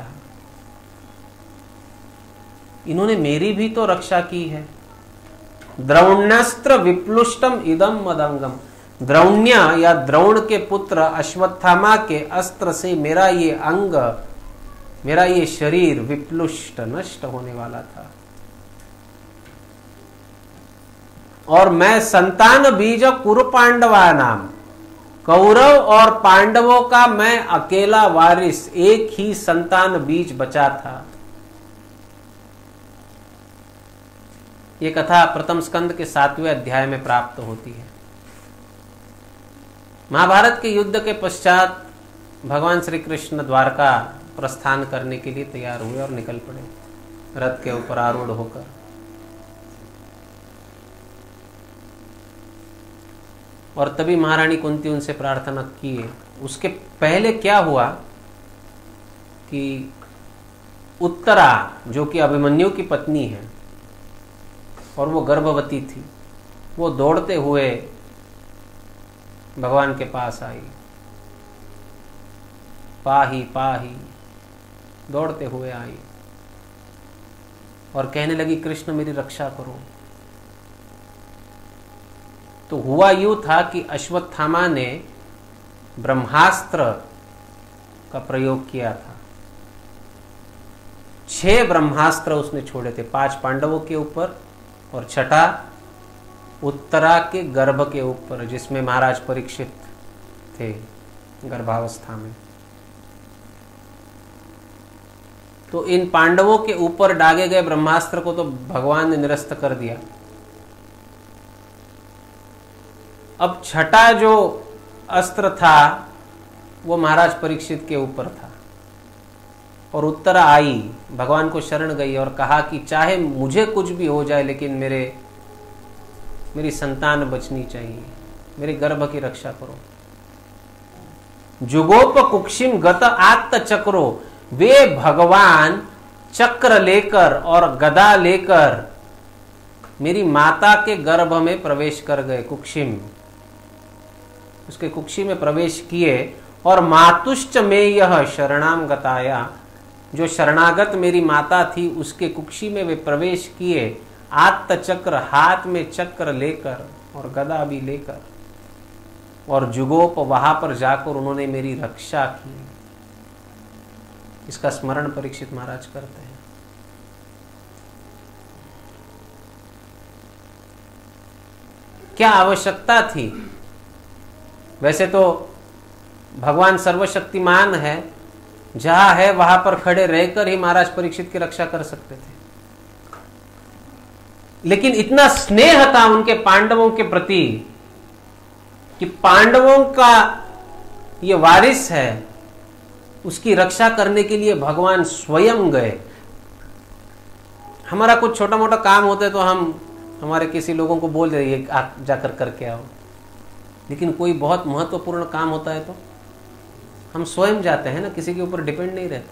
Speaker 1: इन्होंने मेरी भी तो रक्षा की है। द्रोण्यस्त्र विप्लुष्टम इदम मदंगम, द्रोण्य या द्रोण के पुत्र अश्वत्थामा के अस्त्र से मेरा ये अंग, मेरा ये शरीर विप्लुष्ट नष्ट होने वाला था। और मैं संतान बीज कुरु पांडवा नाम, कौरव और पांडवों का मैं अकेला वारिस, एक ही संतान बीज बचा था। ये कथा प्रथम स्कंद के सातवें अध्याय में प्राप्त होती है। महाभारत के युद्ध के पश्चात भगवान श्री कृष्ण द्वारका प्रस्थान करने के लिए तैयार हुए और निकल पड़े रथ के ऊपर आरूढ़ होकर। और तभी महारानी कुंती उनसे प्रार्थना किए। उसके पहले क्या हुआ कि उत्तरा, जो कि अभिमन्यु की पत्नी है और वो गर्भवती थी, वो दौड़ते हुए भगवान के पास आई, पाही पाही दौड़ते हुए आई और कहने लगी कृष्ण मेरी रक्षा करो। तो हुआ यूं था कि अश्वत्थामा ने ब्रह्मास्त्र का प्रयोग किया था। छह ब्रह्मास्त्र उसने छोड़े थे, पांच पांडवों के ऊपर और छठा उत्तरा के गर्भ के ऊपर, जिसमें महाराज परीक्षित थे गर्भावस्था में। तो इन पांडवों के ऊपर डागे गए ब्रह्मास्त्र को तो भगवान ने निरस्त कर दिया। अब छठा जो अस्त्र था वो महाराज परीक्षित के ऊपर था और उत्तरा आई, भगवान को शरण गई और कहा कि चाहे मुझे कुछ भी हो जाए लेकिन मेरे मेरी संतान बचनी चाहिए, मेरे गर्भ की रक्षा करो। जुगोप कुक्षिम गत आत्त चक्रो, वे भगवान चक्र लेकर और गदा लेकर मेरी माता के गर्भ में प्रवेश कर गए। कुक्षिम, उसके कुक्षी में प्रवेश किए और मातुश्च में यह शरणाम गताया, जो शरणागत मेरी माता थी उसके कुक्षी में वे प्रवेश किए, आत्त चक्र, हाथ में चक्र लेकर और गदा भी लेकर, और जुगोप वहां पर जाकर उन्होंने मेरी रक्षा की। इसका स्मरण परीक्षित महाराज करते हैं। क्या आवश्यकता थी? वैसे तो भगवान सर्वशक्तिमान है, जहां है वहां पर खड़े रहकर ही महाराज परीक्षित की रक्षा कर सकते थे, लेकिन इतना स्नेह था उनके पांडवों के प्रति कि पांडवों का ये वारिस है, उसकी रक्षा करने के लिए भगवान स्वयं गए। हमारा कुछ छोटा मोटा काम होता है तो हम हमारे किसी लोगों को बोल दे आप जाकर करके आओ, लेकिन कोई बहुत महत्वपूर्ण काम होता है तो हम स्वयं जाते हैं ना, किसी के ऊपर डिपेंड नहीं रहते।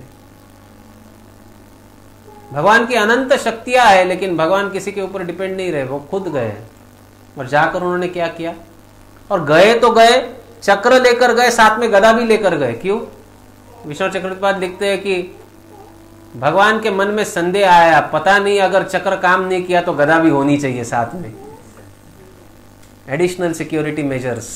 Speaker 1: भगवान की अनंत शक्तियां है लेकिन भगवान किसी के ऊपर डिपेंड नहीं रहे, वो खुद गए और जाकर उन्होंने क्या किया। और गए तो गए, चक्र लेकर गए, साथ में गदा भी लेकर गए। क्यों? विष्णु चक्रपाद लिखते हैं कि भगवान के मन में संदेह आया, पता नहीं अगर चक्र काम नहीं किया तो गदा भी होनी चाहिए साथ में, एडिशनल सिक्योरिटी मेजर्स।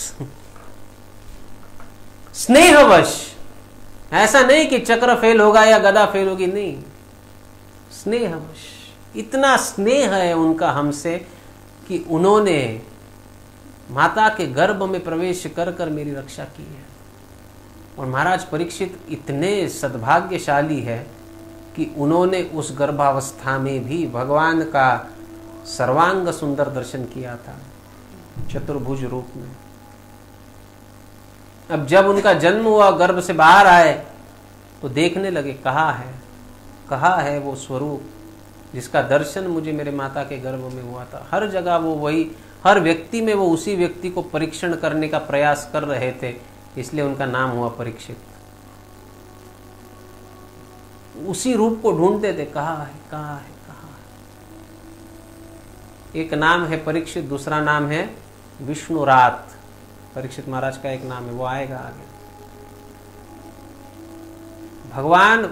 Speaker 1: स्नेहवश, ऐसा नहीं कि चक्र फेल होगा या गदा फेल होगी, नहीं, स्नेहवश। इतना स्नेह है उनका हमसे कि उन्होंने माता के गर्भ में प्रवेश कर कर मेरी रक्षा की है। और महाराज परीक्षित इतने सद्भाग्यशाली है कि उन्होंने उस गर्भावस्था में भी भगवान का सर्वांग सुंदर दर्शन किया था, चतुर्भुज रूप में। अब जब उनका जन्म हुआ, गर्भ से बाहर आए तो देखने लगे, कहाँ है कहाँ है वो स्वरूप जिसका दर्शन मुझे मेरे माता के गर्भ में हुआ था। हर जगह वो वही हर व्यक्ति में वो उसी व्यक्ति को परीक्षण करने का प्रयास कर रहे थे, इसलिए उनका नाम हुआ परीक्षित। उसी रूप को ढूंढते थे, कहाँ है कहाँ है कहाँ है। एक नाम है परीक्षित, दूसरा नाम है विष्णुरात। परीक्षित महाराज का एक नाम है, वो आएगा आगे। भगवान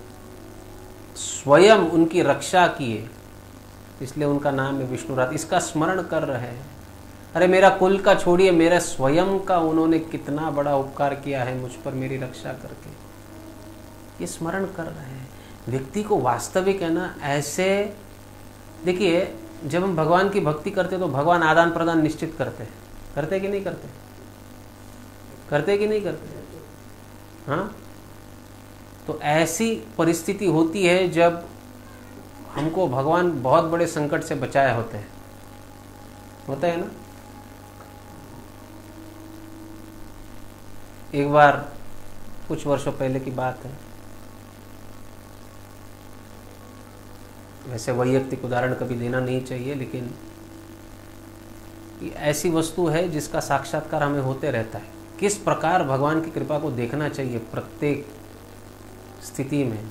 Speaker 1: स्वयं उनकी रक्षा किए, इसलिए उनका नाम है विष्णुरात। इसका स्मरण कर रहे हैं। अरे मेरा कुल का छोड़िए, मेरा स्वयं का उन्होंने कितना बड़ा उपकार किया है मुझ पर, मेरी रक्षा करके, ये स्मरण कर रहे हैं। व्यक्ति को वास्तविक है ना, ऐसे देखिए, जब हम भगवान की भक्ति करते तो भगवान आदान प्रदान निश्चित करते हैं, करते कि नहीं करते, करते कि नहीं करते। हाँ, तो ऐसी परिस्थिति होती है जब हमको भगवान बहुत बड़े संकट से बचाए होते हैं, होता है ना। एक बार कुछ वर्षों पहले की बात है, वैसे वैयक्तिक उदाहरण कभी देना नहीं चाहिए, लेकिन ये ऐसी वस्तु है जिसका साक्षात्कार हमें होते रहता है। किस प्रकार भगवान की कृपा को देखना चाहिए प्रत्येक स्थिति में।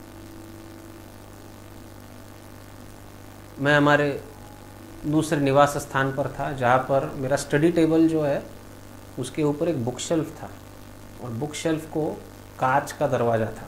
Speaker 1: मैं हमारे दूसरे निवास स्थान पर था, जहाँ पर मेरा स्टडी टेबल जो है उसके ऊपर एक बुक शेल्फ था, और बुक शेल्फ को कांच का दरवाज़ा था।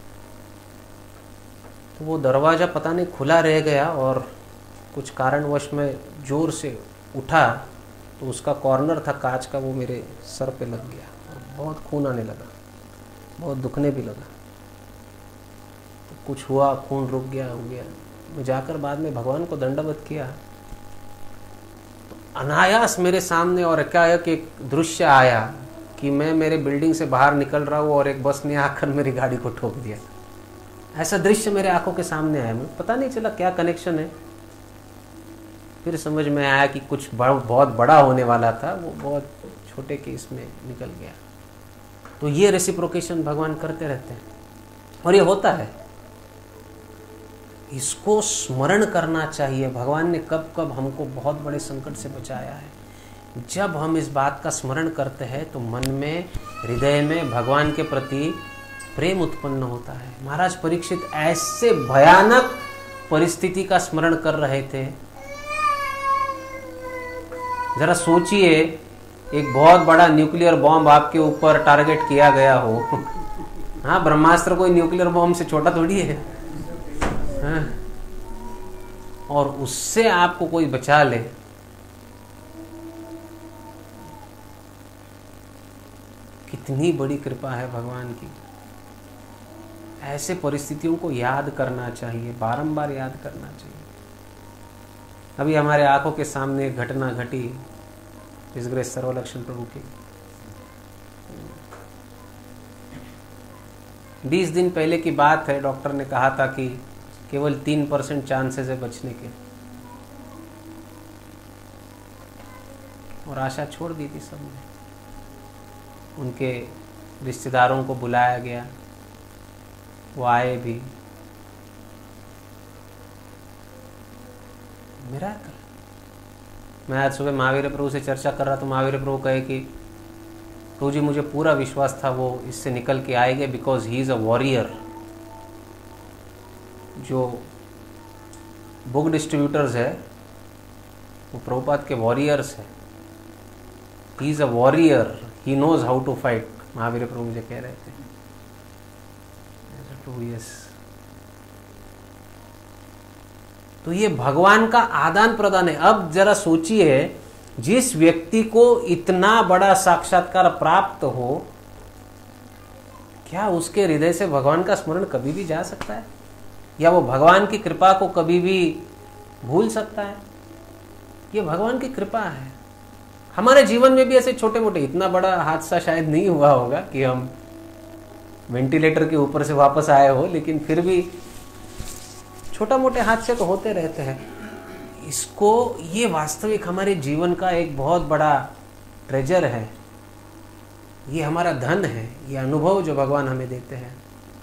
Speaker 1: तो वो दरवाज़ा पता नहीं खुला रह गया, और कुछ कारणवश में ज़ोर से उठा तो उसका कॉर्नर था कांच का, वो मेरे सर पे लग गया और बहुत खून आने लगा, बहुत दुखने भी लगा। तो कुछ हुआ, खून रुक गया, हो गया। मैं जाकर बाद में भगवान को दंडवत किया, तो अनायास मेरे सामने और एकाएक एक दृश्य आया कि मैं मेरे बिल्डिंग से बाहर निकल रहा हूँ और एक बस ने आकर मेरी गाड़ी को ठोक दिया। ऐसा दृश्य मेरे आंखों के सामने आया, मुझे पता नहीं चला क्या कनेक्शन है। फिर समझ में आया कि कुछ बहुत बड़ा होने वाला था, वो बहुत छोटे केस में निकल गया। तो ये रेसिप्रोकेशन भगवान करते रहते हैं, और ये होता है। इसको स्मरण करना चाहिए, भगवान ने कब कब हमको बहुत बड़े संकट से बचाया है। जब हम इस बात का स्मरण करते हैं तो मन में, हृदय में भगवान के प्रति प्रेम उत्पन्न होता है। महाराज परीक्षित ऐसे भयानक परिस्थिति का स्मरण कर रहे थे। जरा सोचिए, एक बहुत बड़ा न्यूक्लियर बॉम्ब आपके ऊपर टारगेट किया गया हो। हाँ, ब्रह्मास्त्र कोई न्यूक्लियर बॉम्ब से छोटा थोड़ी है। हाँ, और उससे आपको कोई बचा ले, कितनी बड़ी कृपा है भगवान की। ऐसे परिस्थितियों को याद करना चाहिए, बारंबार याद करना चाहिए। अभी हमारे आंखों के सामने एक घटना घटी, इस ग्रेस सर्वलक्षण प्रभु की। बीस दिन पहले की बात है, डॉक्टर ने कहा था कि केवल तीन परसेंट चांसेस है बचने के, और आशा छोड़ दी थी सबने। उनके रिश्तेदारों को बुलाया गया, वो आए भी। मिराकल। मैं आज सुबह महावीर प्रभु से चर्चा कर रहा, तो महावीर प्रभु कहे कि प्रभु जी, मुझे पूरा विश्वास था वो इससे निकल के आएंगे, because he is a warrior. जो बुक डिस्ट्रीब्यूटर्स है वो प्रभुपाद के वॉरियर्स है। He is a warrior, he knows how to fight. Mahavir प्रभु मुझे कह रहे थे। टू यस। तो ये भगवान का आदान प्रदान है। अब जरा सोचिए, जिस व्यक्ति को इतना बड़ा साक्षात्कार प्राप्त हो, क्या उसके हृदय से भगवान का स्मरण कभी भी जा सकता है, या वो भगवान की कृपा को कभी भी भूल सकता है? ये भगवान की कृपा है। हमारे जीवन में भी ऐसे छोटे मोटे, इतना बड़ा हादसा शायद नहीं हुआ होगा कि हम वेंटिलेटर के ऊपर से वापस आए हो, लेकिन फिर भी छोटा मोटे हादसे तो होते रहते हैं। इसको, ये वास्तविक हमारे जीवन का एक बहुत बड़ा ट्रेजर है। ये हमारा धन है, ये अनुभव जो भगवान हमें देते हैं,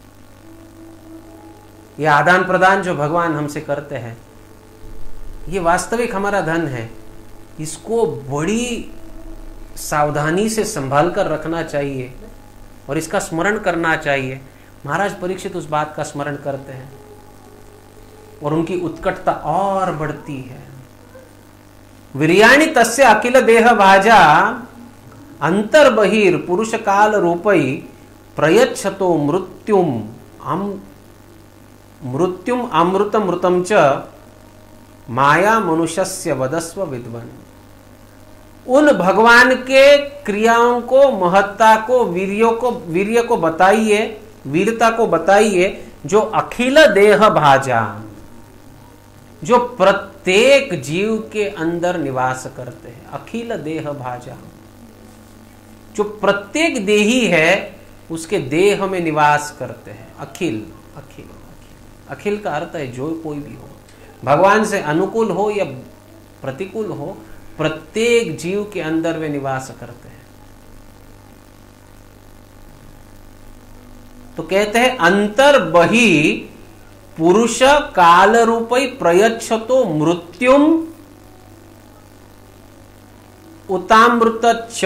Speaker 1: ये आदान प्रदान जो भगवान हमसे करते हैं, ये वास्तविक हमारा धन है। इसको बड़ी सावधानी से संभाल कर रखना चाहिए और इसका स्मरण करना चाहिए। महाराज परीक्षित उस बात का स्मरण करते हैं और उनकी उत्कटता और बढ़ती है। वीर्याणि तस्य अखिल देह भाजा अंतर्बहिर पुरुष काल रूपई प्रयच्छतो मृत्युम अम मृत्युम अमृत मृतम च माया मनुष्यस्य वदस्व विद्वन। उन भगवान के क्रियाओं को, महत्ता को, वीर्यों को वीर्य को बताइए, वीरता को बताइए, जो अखिल देह भाजा, जो प्रत्येक जीव के अंदर निवास करते हैं। अखिल देह भाजा, जो प्रत्येक देही है उसके देह में निवास करते हैं। अखिल अखिल अखिल अखिल का अर्थ है जो कोई भी हो, भगवान से अनुकूल हो या प्रतिकूल हो, प्रत्येक जीव के अंदर वे निवास करते हैं। तो कहते हैं अंतर बही पुरुष काल रूपई प्रयच्छतो मृत्युम उतामृतच्च।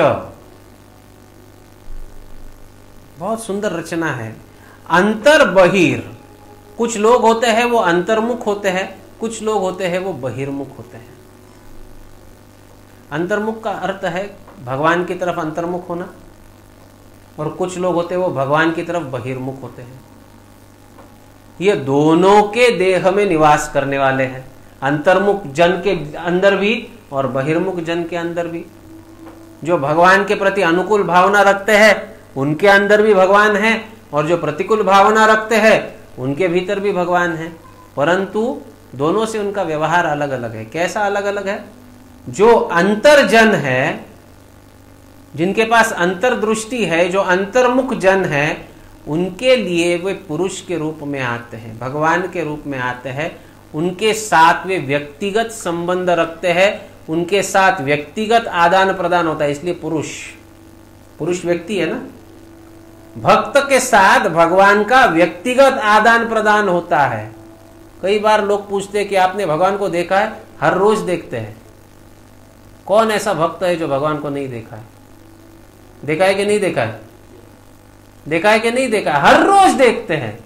Speaker 1: बहुत सुंदर रचना है। अंतर बहिर, कुछ लोग होते हैं वो अंतर्मुख होते हैं, कुछ लोग होते हैं वो बहिर्मुख होते हैं। अंतर्मुख का अर्थ है भगवान की तरफ अंतर्मुख होना, और कुछ लोग होते हैं वो भगवान की तरफ बहिर्मुख होते हैं। ये दोनों के देह में निवास करने वाले हैं, अंतर्मुख जन के अंदर भी और बहिर्मुख जन के अंदर भी। जो भगवान के प्रति अनुकूल भावना रखते हैं उनके अंदर भी भगवान है, और जो प्रतिकूल भावना रखते हैं उनके भीतर भी भगवान है, परंतु दोनों से उनका व्यवहार अलग अलग है। कैसा अलग अलग है? जो अंतर्जन है, जिनके पास अंतर्दृष्टि है, जो अंतर्मुख जन है, उनके लिए वे पुरुष के रूप में आते हैं, भगवान के रूप में आते हैं। उनके साथ वे व्यक्तिगत संबंध रखते हैं, उनके साथ व्यक्तिगत आदान प्रदान होता है, इसलिए पुरुष पुरुष व्यक्ति है ना। भक्त के साथ भगवान का व्यक्तिगत आदान प्रदान होता है। कई बार लोग पूछते हैं कि आपने भगवान को देखा है? हर रोज देखते हैं। कौन ऐसा भक्त है जो भगवान को नहीं देखा है? देखा है कि नहीं देखा है? देखा है कि नहीं देखा है? हर रोज देखते हैं।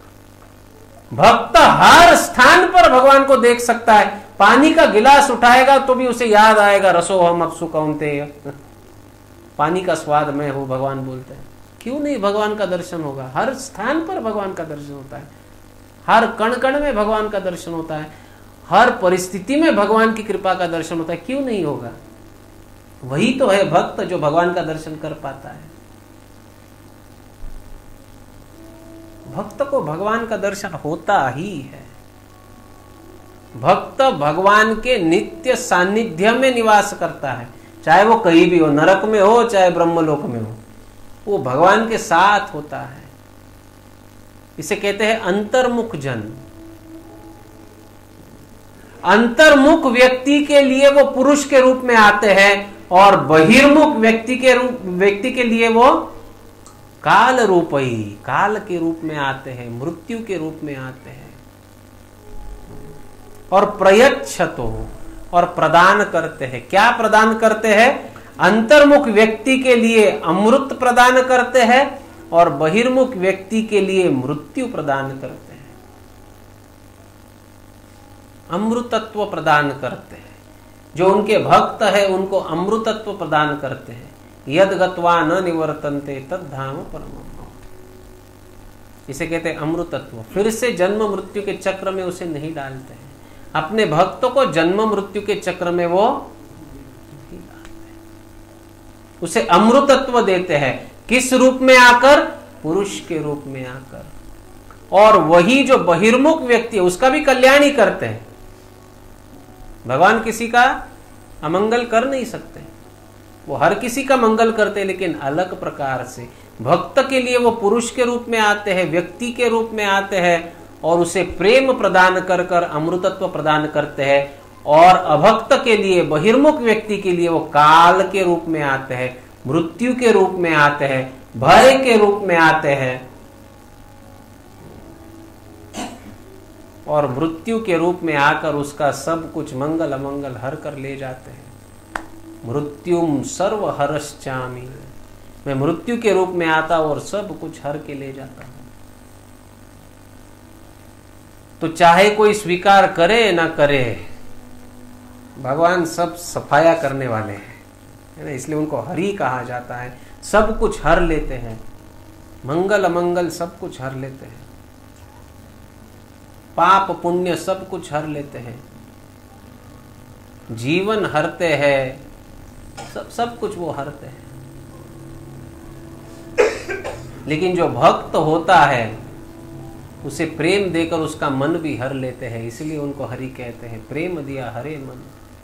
Speaker 1: भक्त हर स्थान पर भगवान को देख सकता है। पानी का गिलास उठाएगा तो भी उसे याद आएगा, रसोहम अप्सु कौन्तेय, पानी का स्वाद मैं हूं, भगवान बोलते हैं। क्यों नहीं भगवान का दर्शन होगा? हर स्थान पर भगवान का दर्शन होता है, हर कण कण में भगवान का दर्शन होता है, हर परिस्थिति में भगवान की कृपा का दर्शन होता है। क्यों नहीं होगा? वही तो है भक्त जो भगवान का दर्शन कर पाता है। भक्त को भगवान का दर्शन होता ही है। भक्त भगवान के नित्य सानिध्य में निवास करता है, चाहे वो कहीं भी हो, नरक में हो चाहे ब्रह्मलोक में हो, वो भगवान के साथ होता है। इसे कहते हैं अंतर्मुख जन। अंतर्मुख व्यक्ति के लिए वो पुरुष के रूप में आते हैं, और बहिर्मुख व्यक्ति के रूप व्यक्ति के लिए वो काल रूप ही, काल के रूप में आते हैं, मृत्यु के रूप में आते हैं। और प्रयच्छतो, और प्रदान करते हैं। क्या प्रदान करते हैं? अंतर्मुख व्यक्ति के लिए अमृत प्रदान करते हैं, और बहिर्मुख व्यक्ति के लिए मृत्यु प्रदान करते हैं। अमृतत्व प्रदान करते हैं। जो उनके भक्त है उनको अमृतत्व प्रदान करते हैं। यद गत्वा न निवर्तन्ते तद धाम परमम्। इसे कहते हैं अमृतत्व। फिर से जन्म मृत्यु के चक्र में उसे नहीं डालते हैं। अपने भक्तों को जन्म मृत्यु के चक्र में वो नहीं डालते, उसे अमृतत्व देते हैं। किस रूप में आकर? पुरुष के रूप में आकर। और वही जो बहिर्मुख व्यक्ति है उसका भी कल्याण ही करते हैं। भगवान किसी का अमंगल कर नहीं सकते, वो हर किसी का मंगल करते हैं, लेकिन अलग प्रकार से। भक्त के लिए वो पुरुष के रूप में आते हैं, व्यक्ति के रूप में आते हैं, और उसे प्रेम प्रदान कर कर अमृतत्व प्रदान करते हैं। और अभक्त के लिए, बहिर्मुख व्यक्ति के लिए वो काल के रूप में आते हैं, मृत्यु के रूप में आते हैं, भय के रूप में आते हैं, और मृत्यु के रूप में आकर उसका सब कुछ मंगल अमंगल हर कर ले जाते हैं। मृत्युम सर्व हरश्चामि, मैं मृत्यु के रूप में आता और सब कुछ हर के ले जाता हूं। तो चाहे कोई स्वीकार करे ना करे, भगवान सब सफाया करने वाले हैं, है ना, इसलिए उनको हरि कहा जाता है। सब कुछ हर लेते हैं, मंगल अमंगल सब कुछ हर लेते हैं, पाप पुण्य सब कुछ हर लेते हैं, जीवन हरते हैं, सब सब कुछ वो हरते हैं। लेकिन जो भक्त होता है उसे प्रेम देकर उसका मन भी हर लेते हैं, इसलिए उनको हरि कहते हैं। प्रेम दिया हरे मन।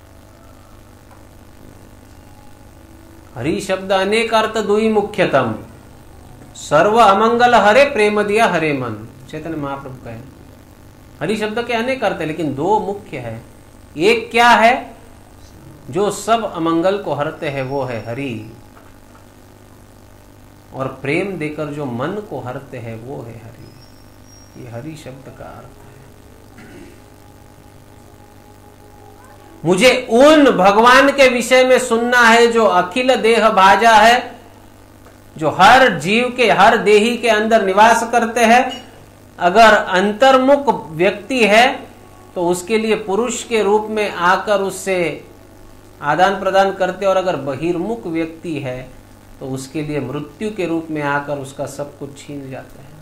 Speaker 1: हरि शब्द अनेक अर्थ दुई मुख्यतम, सर्व अमंगल हरे प्रेम दिया हरे मन, चैतन्य महाप्रभु कहे। हरि शब्द के अनेक अर्थ है, लेकिन दो मुख्य है। एक क्या है, जो सब अमंगल को हरते हैं वो है हरि, और प्रेम देकर जो मन को हरते हैं वो है हरि। ये हरि शब्द का अर्थ है। मुझे उन भगवान के विषय में सुनना है जो अखिल देह भाजा है, जो हर जीव के, हर देही के अंदर निवास करते हैं। अगर अंतर्मुख व्यक्ति है तो उसके लिए पुरुष के रूप में आकर उससे आदान प्रदान करते, और अगर बहिर्मुख व्यक्ति है तो उसके लिए मृत्यु के रूप में आकर उसका सब कुछ छीन जाते हैं।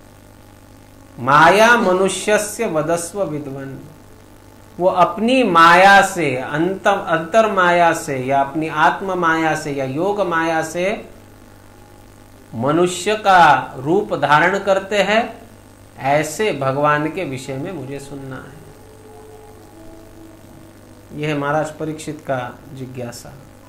Speaker 1: माया मनुष्यस्य वदस्व विद्वन, वो अपनी माया से, अंतर अंतर माया से, या अपनी आत्म माया से, या योग माया से मनुष्य का रूप धारण करते हैं। ऐसे भगवान के विषय में मुझे सुनना है। यह है महाराज परीक्षित का जिज्ञासा।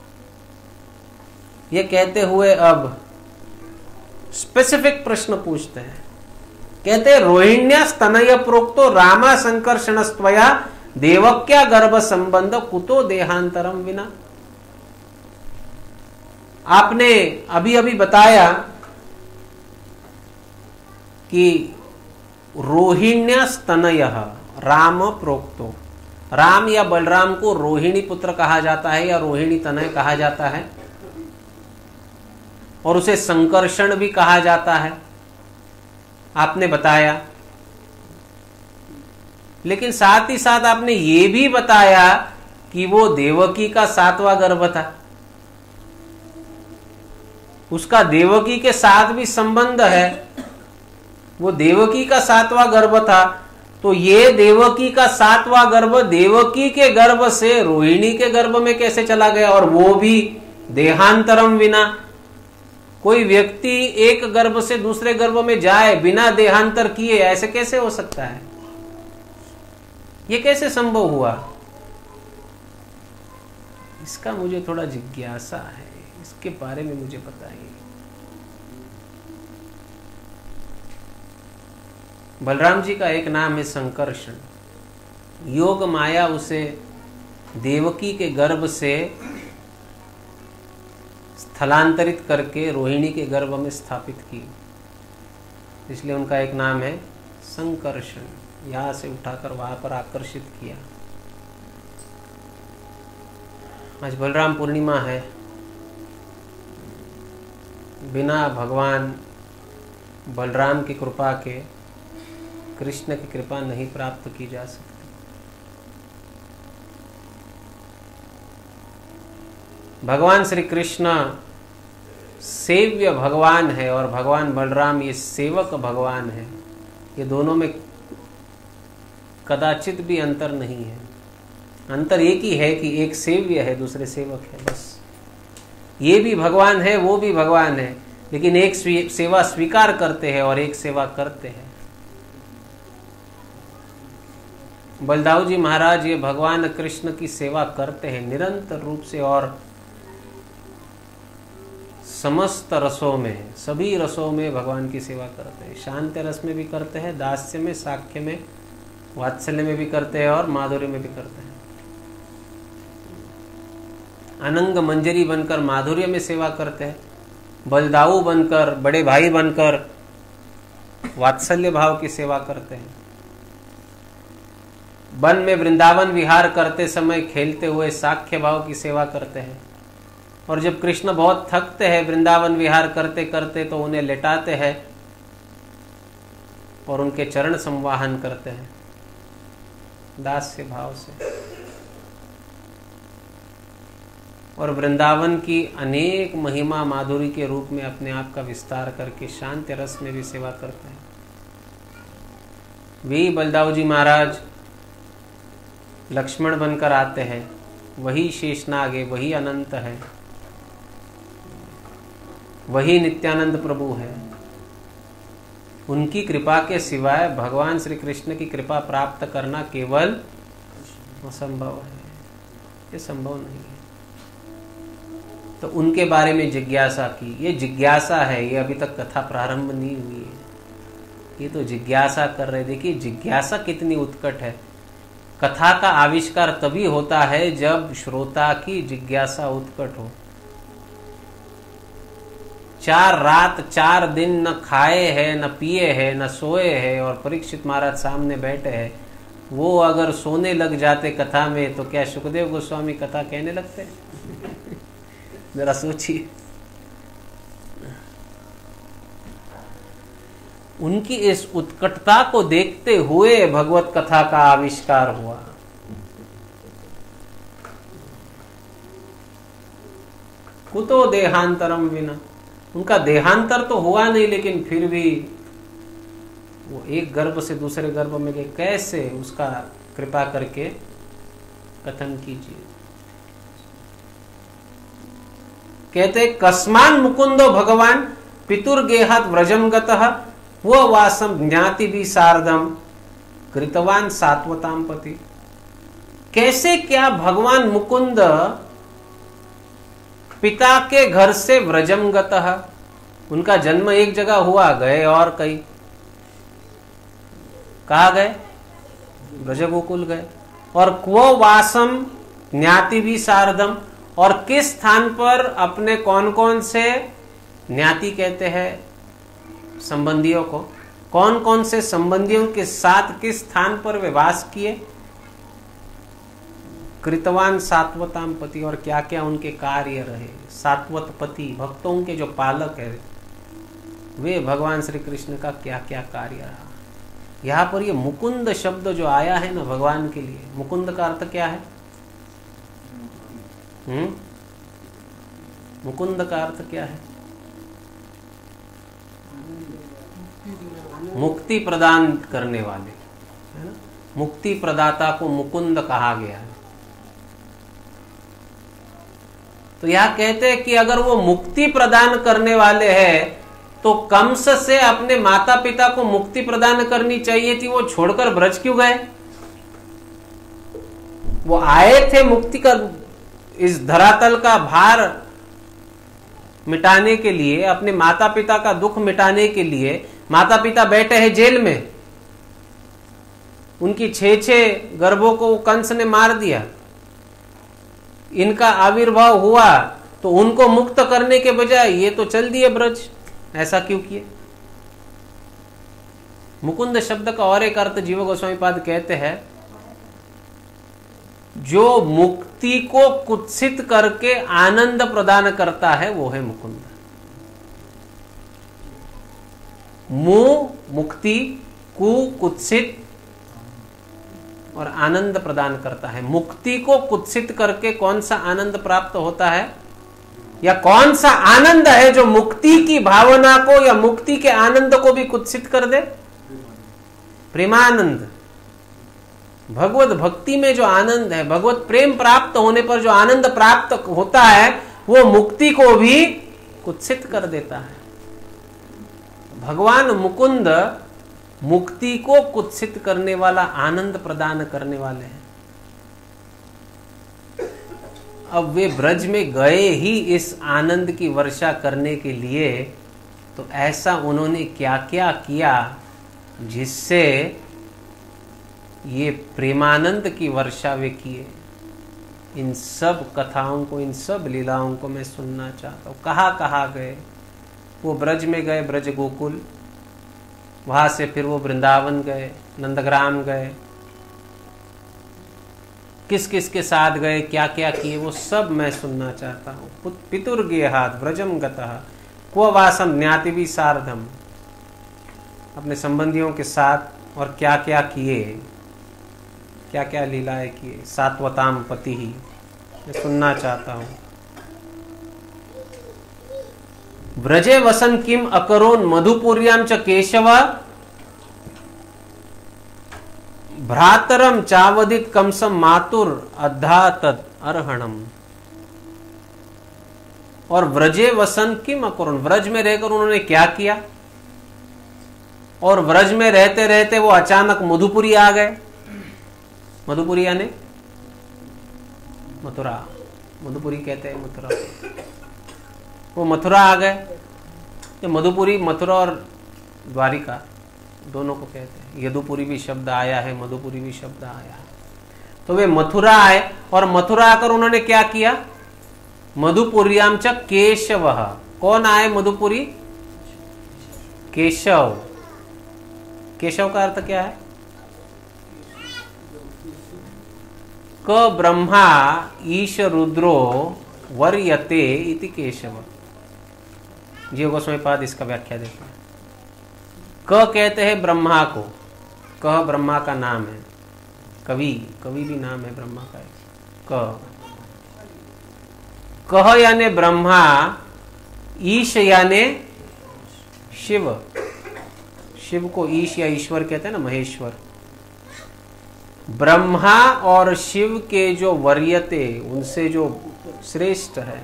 Speaker 1: ये कहते हुए अब स्पेसिफिक प्रश्न पूछते हैं। कहते हैं, रोहिण्या स्तनय प्रोक्तो रामा संकर्षणस्त्वया देवक्या गर्भ संबंध कुतो देहांतरम विना। आपने अभी अभी बताया कि रोहिण्या स्तनय राम प्रोक्तो, राम या बलराम को रोहिणी पुत्र कहा जाता है या रोहिणी तनय कहा जाता है, और उसे संकर्षण भी कहा जाता है, आपने बताया। लेकिन साथ ही साथ आपने ये भी बताया कि वो देवकी का सातवां गर्भ था, उसका देवकी के साथ भी संबंध है, वो देवकी का सातवां गर्भ था। तो ये देवकी का सातवां गर्भ देवकी के गर्भ से रोहिणी के गर्भ में कैसे चला गया, और वो भी देहांतरम विना। कोई व्यक्ति एक गर्भ से दूसरे गर्भ में जाए बिना देहांतर किए, ऐसे कैसे हो सकता है? ये कैसे संभव हुआ? इसका मुझे थोड़ा जिज्ञासा है, इसके बारे में मुझे बताइए। बलराम जी का एक नाम है संकर्षण। योग माया उसे देवकी के गर्भ से स्थलांतरित करके रोहिणी के गर्भ में स्थापित की, इसलिए उनका एक नाम है संकर्षण। यहां से उठाकर वहां पर आकर्षित किया। आज बलराम पूर्णिमा है। बिना भगवान बलराम की कृपा के कृष्ण की कृपा नहीं प्राप्त की जा सकती। भगवान श्री कृष्ण सेव्य भगवान है और भगवान बलराम ये सेवक भगवान है। ये दोनों में कदाचित भी अंतर नहीं है। अंतर एक ही है कि एक सेव्य है, दूसरे सेवक है, बस। ये भी भगवान है, वो भी भगवान है, लेकिन एक सेवा स्वीकार करते हैं और एक सेवा करते हैं। बलदाऊ जी महाराज ये भगवान कृष्ण की सेवा करते हैं निरंतर रूप से, और समस्त रसों में, सभी रसों में भगवान की सेवा करते हैं। शांत रस में भी करते हैं, दास्य में, साख्य में, वात्सल्य में भी करते हैं, और माधुर्य में भी करते हैं। अनंग मंजरी बनकर माधुर्य में सेवा करते हैं, बलदाऊ बनकर, बड़े भाई बनकर वात्सल्य भाव की सेवा करते हैं। वन में वृंदावन विहार करते समय खेलते हुए साख्य भाव की सेवा करते हैं। और जब कृष्ण बहुत थकते हैं वृंदावन विहार करते करते तो उन्हें लेटाते हैं और उनके चरण संवाहन करते हैं दास्य भाव से। और वृंदावन की अनेक महिमा माधुरी के रूप में अपने आप का विस्तार करके शांति रस में भी सेवा करते हैं। वे बलदाऊ जी महाराज लक्ष्मण बनकर आते हैं, वही शेषनाग है, वही अनंत है, वही नित्यानंद प्रभु है। उनकी कृपा के सिवाय भगवान श्री कृष्ण की कृपा प्राप्त करना केवल असंभव है, ये संभव नहीं है। तो उनके बारे में जिज्ञासा की। ये जिज्ञासा है, ये अभी तक कथा प्रारंभ नहीं हुई है, ये तो जिज्ञासा कर रहे। देखिए जिज्ञासा कितनी उत्कट है। कथा का आविष्कार तभी होता है जब श्रोता की जिज्ञासा उत्कट हो। चार रात चार दिन न खाए हैं, न पिए हैं, न सोए हैं और परीक्षित महाराज सामने बैठे हैं। वो अगर सोने लग जाते कथा में तो क्या सुखदेव गोस्वामी कथा कहने लगते? जरा सोचिए। उनकी इस उत्कटता को देखते हुए भगवत कथा का आविष्कार हुआ। कुतो देहांतरम विना, उनका देहांतर तो हुआ नहीं, लेकिन फिर भी वो एक गर्भ से दूसरे गर्भ में गए, कैसे उसका कृपा करके कथन कीजिए। कहते कस्मान मुकुंदो भगवान पितुर्गेहात व्रजम गतः वो वासम ज्ञाति भी सार्धम कृतवान सात्वताम पति। कैसे क्या भगवान मुकुंद पिता के घर से व्रजम गतः, उनका जन्म एक जगह हुआ, गए और कहीं, कहा गए? ब्रज गोकुल गए। और क्व वासम ज्ञाति भी सार्धम, और किस स्थान पर अपने कौन कौन से ज्ञाति कहते हैं संबंधियों को, कौन कौन से संबंधियों के साथ किस स्थान पर वे वास किए। कृतवान सात्वताम पति, और क्या क्या उनके कार्य रहे। सात्वत पति, भक्तों के जो पालक है वे भगवान श्री कृष्ण का क्या क्या कार्य रहा। यहाँ पर ये मुकुंद शब्द जो आया है ना भगवान के लिए, मुकुंद का अर्थ क्या है? हम्म मुकुंद का अर्थ क्या है? मुक्ति प्रदान करने वाले, है ना? मुक्ति प्रदाता को मुकुंद कहा गया है। तो यह कहते हैं कि अगर वो मुक्ति प्रदान करने वाले हैं तो कंस से अपने माता पिता को मुक्ति प्रदान करनी चाहिए थी, वो छोड़कर ब्रज क्यों गए? वो आए थे मुक्ति का, इस धरातल का भार मिटाने के लिए, अपने माता पिता का दुख मिटाने के लिए। माता पिता बैठे हैं जेल में, उनकी छह छह गर्भों को कंस ने मार दिया, इनका आविर्भाव हुआ तो उनको मुक्त करने के बजाय ये तो चल दिए ब्रज। ऐसा क्यों किए? मुकुंद शब्द का और एक अर्थ जीव गोस्वामी पाद कहते हैं, जो मुक्ति को कुत्सित करके आनंद प्रदान करता है वो है मुकुंद। मु मुक्ति, कु कुत्सित और आनंद प्रदान करता है। मुक्ति को कुत्सित करके कौन सा आनंद प्राप्त होता है, या कौन सा आनंद है जो मुक्ति की भावना को या मुक्ति के आनंद को भी कुत्सित कर दे? प्रेमानंद। भगवत भक्ति में जो आनंद है, भगवत प्रेम प्राप्त होने पर जो आनंद प्राप्त होता है वो मुक्ति को भी कुत्सित कर देता है। भगवान मुकुंद मुक्ति को कुत्सित करने वाला, आनंद प्रदान करने वाले हैं। अब वे ब्रज में गए ही इस आनंद की वर्षा करने के लिए, तो ऐसा उन्होंने क्या क्या किया जिससे ये प्रेमानंद की वर्षा वे किए। इन सब कथाओं को, इन सब लीलाओं को मैं सुनना चाहता हूँ। कहाँ कहाँ गए? वो ब्रज में गए, ब्रज गोकुल, वहां से फिर वो वृंदावन गए, नंदग्राम गए, किस किस के साथ गए, क्या क्या किए, वो सब मैं सुनना चाहता हूँ। पितुर्गेहात् व्रजम गतः क्व वासं ज्ञातिभिः सार्धम, अपने संबंधियों के साथ और क्या क्या किए, क्या क्या लीलाएं किए। सात्वताम पति ही मैं सुनना चाहता हूँ। व्रजे वसन किम अकरोन् मधुपुर्यां च केशव भ्रातरम चावदित कंसम मातुर अद्धा तद अर्हणम। और व्रजे वसन किम अकरोन्, व्रज में रहकर उन्होंने क्या किया, और व्रज में रहते रहते वो अचानक मधुपुरी आ गए। मधुपुरी यानी मथुरा, मधुपुरी कहते हैं मथुरा। वो मथुरा आ गए। ये मधुपुरी मथुरा और द्वारिका दोनों को कहते हैं। यदुपुरी भी शब्द आया है, मधुपुरी भी शब्द आया है। तो वे मथुरा आए और मथुरा आकर उन्होंने क्या किया, मधुपुर्याम च केशव। कौन आए मधुपुरी, केशव। केशव का अर्थ क्या है, क ब्रह्मा ईश रुद्रो वर्यते इति केशव। जीव गोस्वामी पाद इसका व्याख्या देते हैं। क कहते हैं ब्रह्मा को, क ब्रह्मा का नाम है। कवि, कवि भी नाम है ब्रह्मा का। क कह यानी ब्रह्मा, ईश यानी शिव। शिव को ईश या ईश्वर कहते हैं ना, महेश्वर। ब्रह्मा और शिव के जो वर्यते, उनसे जो श्रेष्ठ है,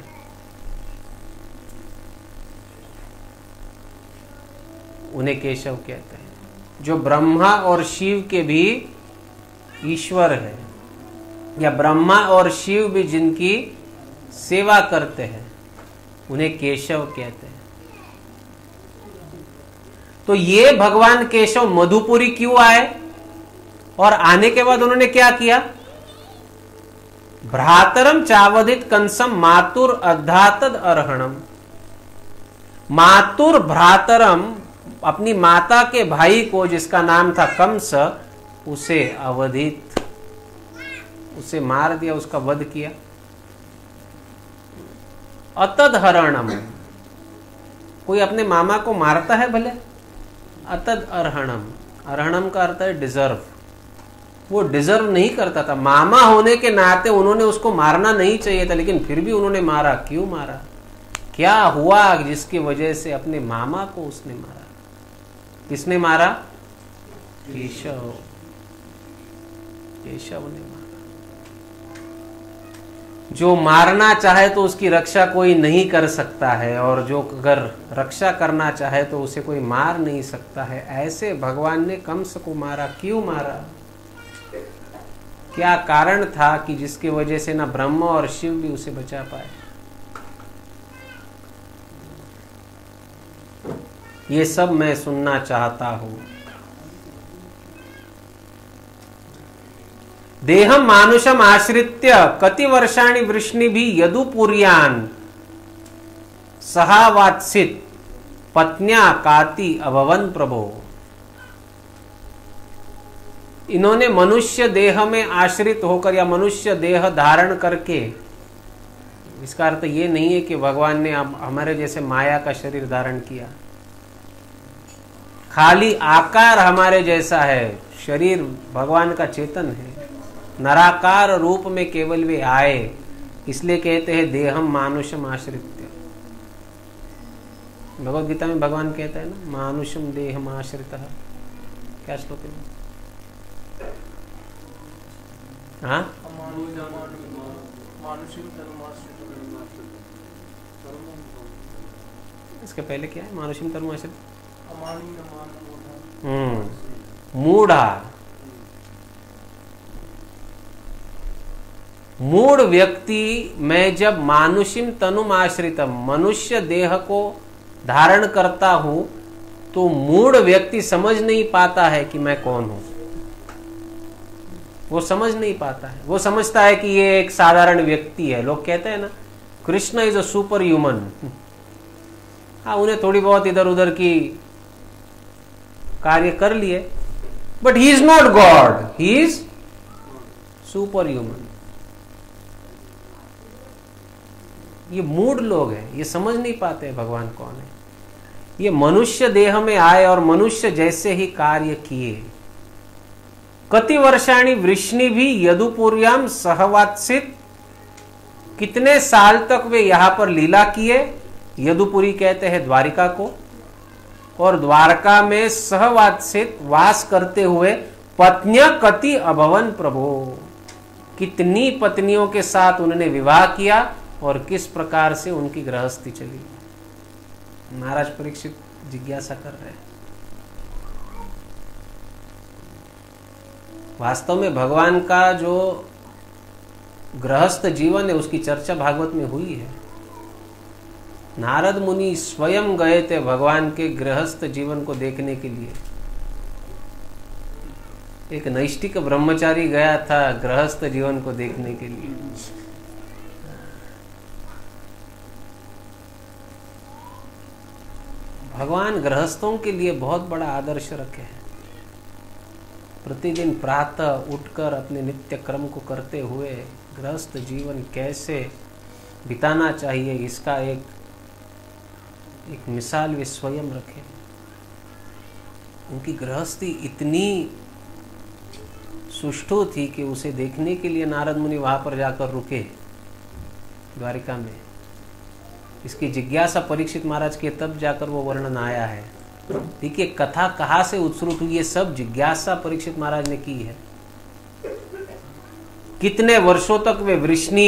Speaker 1: उन्हें केशव कहते हैं। जो ब्रह्मा और शिव के भी ईश्वर है, या ब्रह्मा और शिव भी जिनकी सेवा करते हैं, उन्हें केशव कहते हैं। तो ये भगवान केशव मधुपुरी क्यों आए, और आने के बाद उन्होंने क्या किया, भ्रातरम चावधित कंसम मातुर अद्धातद अर्हणम। मातुर भ्रातरम, अपनी माता के भाई को जिसका नाम था कंस, उसे अवधित, उसे मार दिया, उसका वध किया। अतद हरणम, कोई अपने मामा को मारता है भले। अतद अर्हणम, अर्हणम का अर्थ है डिजर्व। वो डिजर्व नहीं करता था, मामा होने के नाते उन्होंने उसको मारना नहीं चाहिए था, लेकिन फिर भी उन्होंने मारा। क्यों मारा, क्या हुआ जिसकी वजह से अपने मामा को उसने मारा। किसने मारा, केशव, केशव ने मारा। जो मारना चाहे तो उसकी रक्षा कोई नहीं कर सकता है, और जो अगर रक्षा करना चाहे तो उसे कोई मार नहीं सकता है। ऐसे भगवान ने कंस को मारा। क्यों मारा, क्या कारण था कि जिसकी वजह से ना ब्रह्मा और शिव भी उसे बचा पाए। ये सब मैं सुनना चाहता हूं। देहम मानुषम आश्रित्य कति वर्षाणि वृष्णिभि यदुपुर्यान् सहावात्सित पत्न्या काति अभवन प्रभो। इन्होंने मनुष्य देह में आश्रित होकर या मनुष्य देह धारण करके, इसका अर्थ ये नहीं है कि भगवान ने हमारे जैसे माया का शरीर धारण किया, खाली आकार हमारे जैसा है, शरीर भगवान का चेतन है। नराकार रूप में केवल वे आए, इसलिए कहते हैं देहम मानुषम आश्रित्य। भगवद गीता में भगवान कहता है ना, मानुषम देहम आश्रितः। क्या श्लोक है? हाँ, इसके पहले क्या है? मानुषम तरुम आश्रित, हम्म मूढ़ा। मूढ़ व्यक्ति मैं जब मानुषिम तनुम आश्रितम, मनुष्य देह को धारण करता हूं, तो मूढ़ व्यक्ति समझ नहीं पाता है कि मैं कौन हूं। वो समझ नहीं पाता है, वो समझता है कि ये एक साधारण व्यक्ति है। लोग कहते हैं ना, Krishna is a super human. हाँ, उन्हें थोड़ी बहुत इधर उधर की कार्य कर लिए, but he is not God, he is super human. ये मूढ़ लोग हैं, ये समझ नहीं पाते हैं भगवान कौन है। ये मनुष्य देह में आए और मनुष्य जैसे ही कार्य किए। कति वर्षाणी वृष्णि भी यदुपुर्याम सहवात्सित, कितने साल तक वे यहां पर लीला किए। यदुपुरी कहते हैं द्वारिका को, और द्वारका में सहवात्सित वास करते हुए पत्नियां कति अभवन प्रभो, कितनी पत्नियों के साथ उन्होंने विवाह किया और किस प्रकार से उनकी गृहस्थी चली। महाराज परीक्षित जिज्ञासा कर रहे हैं। वास्तव में भगवान का जो गृहस्थ जीवन है उसकी चर्चा भागवत में हुई है। नारद मुनि स्वयं गए थे भगवान के गृहस्थ जीवन को देखने के लिए। एक नैष्ठिक ब्रह्मचारी गया था गृहस्थ जीवन को देखने के लिए। भगवान गृहस्थों के लिए बहुत बड़ा आदर्श रखे हैं। प्रतिदिन प्रातः उठकर अपने नित्य क्रम को करते हुए गृहस्थ जीवन कैसे बिताना चाहिए, इसका एक एक मिसाल वे स्वयं रखे। उनकी गृहस्थी इतनी सुष्ठु थी कि उसे देखने के लिए नारद मुनि वहां पर जाकर रुके द्वारिका में। इसकी जिज्ञासा परीक्षित महाराज के तब जाकर वो वर्णन आया है। देखिए कथा कहाँ से उत्सुक हुई, ये सब जिज्ञासा परीक्षित महाराज ने की है। कितने वर्षों तक वे वृष्णि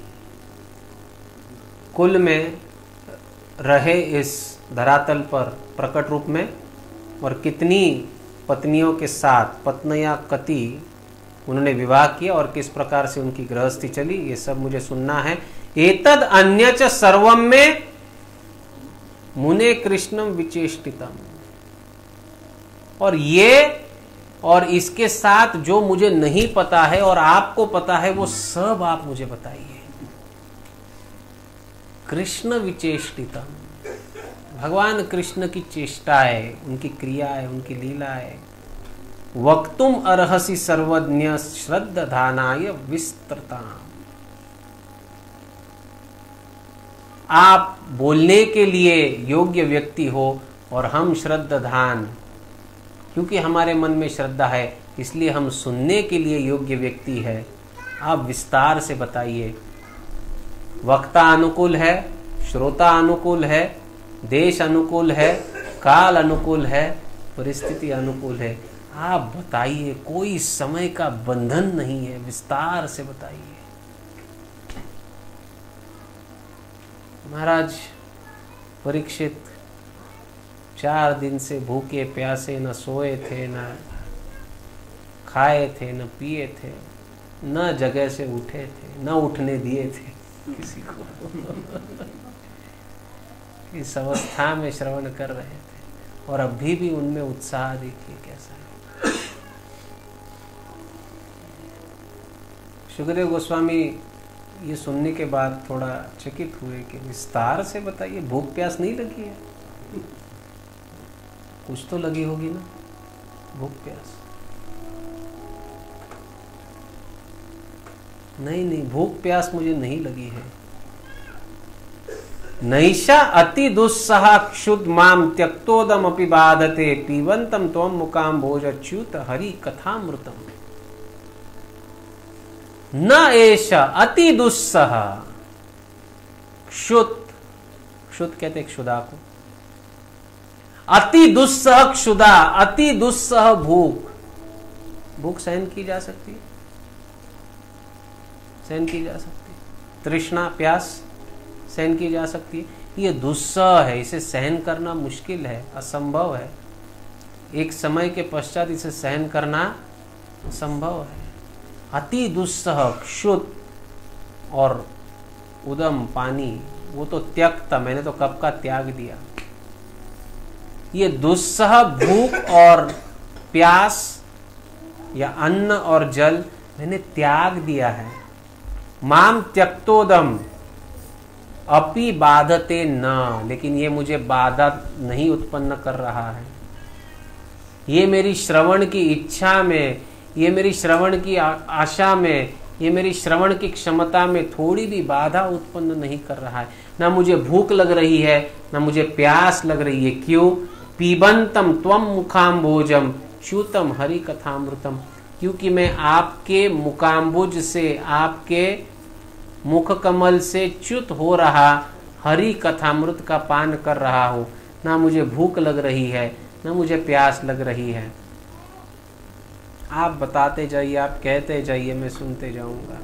Speaker 1: कुल में रहे इस धरातल पर प्रकट रूप में, और कितनी पत्नियों के साथ पत्नियां कति उन्होंने विवाह किया और किस प्रकार से उनकी गृहस्थी चली, ये सब मुझे सुनना है। एतद अन्यच सर्वम में मुने कृष्णम विचेष्टितम, और ये और इसके साथ जो मुझे नहीं पता है और आपको पता है वो सब आप मुझे बताइए। कृष्ण विचेष्टितम, भगवान कृष्ण की चेष्टा है, उनकी क्रिया है, उनकी लीला है। वक्तुम अर्हसि सर्वज्ञ श्रद्धानाय विस्तृताम, आप बोलने के लिए योग्य व्यक्ति हो और हम श्रद्धान, क्योंकि हमारे मन में श्रद्धा है इसलिए हम सुनने के लिए योग्य व्यक्ति है। आप विस्तार से बताइए। वक्ता अनुकूल है, श्रोता अनुकूल है, देश अनुकूल है, काल अनुकूल है, परिस्थिति अनुकूल है। आप बताइए, कोई समय का बंधन नहीं है, विस्तार से बताइए। महाराज परीक्षित चार दिन से भूखे प्यासे, न सोए थे, न खाए थे, न पिए थे, न जगह से उठे थे, न उठने दिए थे किसी को। इस अवस्था में श्रवण कर रहे थे और अभी भी उनमें उत्साह देखिए कैसा है। सुखदेव गोस्वामी ये सुनने के बाद थोड़ा चकित हुए कि विस्तार से बताइए, भूख प्यास नहीं लगी है? कुछ तो लगी होगी ना, भूख प्यास। नहीं नहीं, भूख प्यास मुझे नहीं लगी है। नैषा अति दुस्सहा क्षुद माम त्यक्तोदम अपि बाधते पीवंतम त्वम मुकाम भोज अच्युत हरि कथामृतम। न एषा अति दुस्सह क्षुत, क्षुत कहते क्षुदा को, अति दुस्सह क्षुदा, अति दुस्सह भूख। भूख सहन की जा सकती है, सहन की जा सकती है। तृष्णा प्यास सहन की जा सकती है। ये दुस्सह है, इसे सहन करना मुश्किल है, असंभव है। एक समय के पश्चात इसे सहन करना संभव है। अति दुस्सह क्षुत और उदम पानी, वो तो त्यक्ता, मैंने तो कब का त्याग दिया। ये दुस्सह भूख और प्यास या अन्न और जल मैंने त्याग दिया है। माम त्यक्तोदम अपि बाधते न, लेकिन ये मुझे बाधा नहीं उत्पन्न कर रहा है। ये मेरी श्रवण की इच्छा में, ये मेरी श्रवण की आशा में, ये मेरी श्रवण की क्षमता में थोड़ी भी बाधा उत्पन्न नहीं कर रहा है। ना मुझे भूख लग रही है, ना मुझे प्यास लग रही है। क्यों? पीबंतम त्वम मुखाम्बोजम च्युतम हरि कथामृतम, क्योंकि मैं आपके मुकाम्बुज से, आपके मुख कमल से च्युत हो रहा हरि कथामृत का पान कर रहा हूं। ना मुझे भूख लग रही है, ना मुझे प्यास लग रही है। आप बताते जाइए, आप कहते जाइए, मैं सुनते जाऊंगा।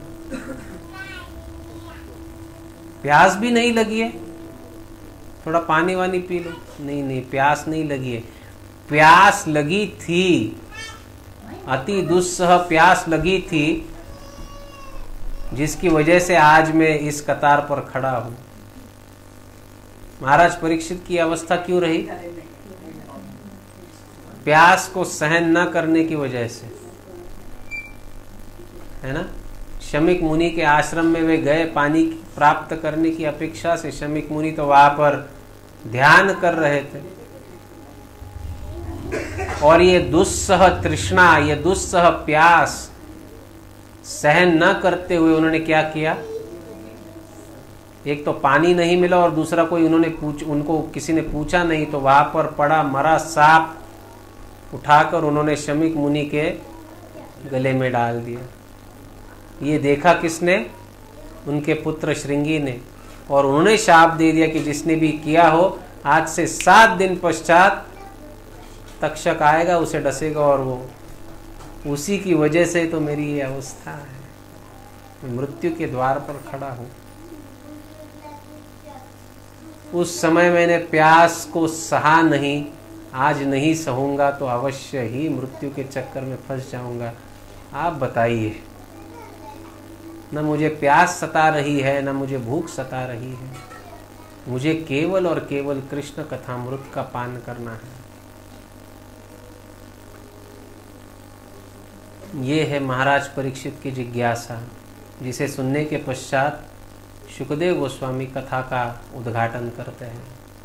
Speaker 1: प्यास भी नहीं लगी है, थोड़ा पानी वानी पी लो। नहीं नहीं, प्यास नहीं लगी है। प्यास लगी थी, अति दुस्सह प्यास लगी थी, जिसकी वजह से आज मैं इस कतार पर खड़ा हूं। महाराज परीक्षित की अवस्था क्यों रही? प्यास को सहन न करने की वजह से, है ना। शमीक मुनि के आश्रम में वे गए पानी प्राप्त करने की अपेक्षा से। शमीक मुनि तो वहां पर ध्यान कर रहे थे, और ये दुस्सह तृष्णा, ये दुस्सह प्यास सहन न करते हुए उन्होंने क्या किया? एक तो पानी नहीं मिला, और दूसरा कोई उन्होंने पूछ उनको किसी ने पूछा नहीं, तो वहां पर पड़ा मरा सांप उठाकर उन्होंने शमीक मुनि के गले में डाल दिया। ये देखा किसने? उनके पुत्र श्रृंगी ने, और उन्होंने शाप दे दिया कि जिसने भी किया हो, आज से सात दिन पश्चात तक्षक आएगा, उसे डसेगा, और वो उसी की वजह से तो मेरी ये अवस्था है। मैं मृत्यु के द्वार पर खड़ा हूं। उस समय मैंने प्यास को सहा नहीं, आज नहीं सहूंगा तो अवश्य ही मृत्यु के चक्कर में फंस जाऊंगा। आप बताइए, न मुझे प्यास सता रही है, न मुझे भूख सता रही है। मुझे केवल और केवल कृष्ण कथामृत का पान करना है। ये है महाराज परीक्षित की जिज्ञासा, जिसे सुनने के पश्चात शुकदेव गोस्वामी कथा का उद्घाटन करते हैं,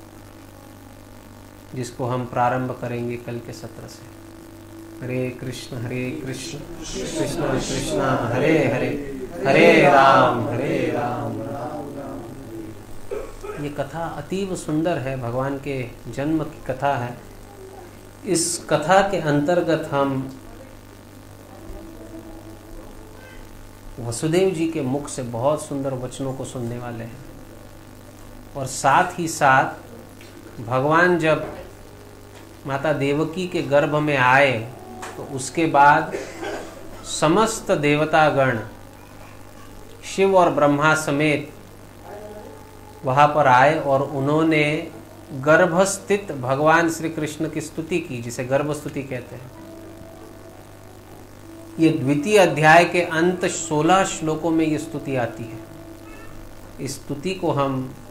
Speaker 1: जिसको हम प्रारंभ करेंगे कल के सत्र से। हरे कृष्ण हरे कृष्ण कृष्ण कृष्ण हरे हरे, हरे राम हरे राम राम राम। ये कथा अतीव सुंदर है, भगवान के जन्म की कथा है। इस कथा के अंतर्गत हम वसुदेव जी के मुख से बहुत सुंदर वचनों को सुनने वाले हैं, और साथ ही साथ भगवान जब माता देवकी के गर्भ में आए, तो उसके बाद समस्त देवतागण शिव और ब्रह्मा समेत वहां पर आए, और उन्होंने गर्भस्थित भगवान श्री कृष्ण की स्तुति की, जिसे गर्भ स्तुति कहते हैं। ये द्वितीय अध्याय के अंत सोलह श्लोकों में ये स्तुति आती है। इस स्तुति को हम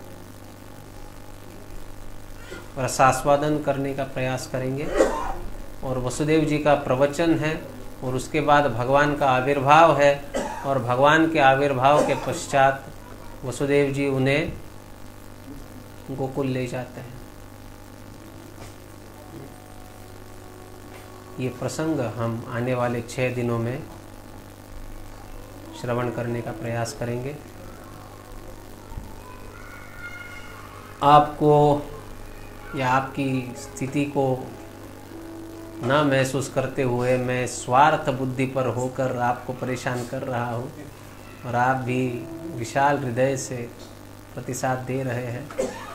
Speaker 1: रसास्वादन करने का प्रयास करेंगे, और वसुदेव जी का प्रवचन है, और उसके बाद भगवान का आविर्भाव है, और भगवान के आविर्भाव के पश्चात वसुदेव जी उन्हें गोकुल ले जाते हैं। ये प्रसंग हम आने वाले छह दिनों में श्रवण करने का प्रयास करेंगे। आपको या आपकी स्थिति को ना महसूस करते हुए मैं स्वार्थ बुद्धि पर होकर आपको परेशान कर रहा हूँ, और आप भी विशाल हृदय से प्रतिसाद दे रहे हैं।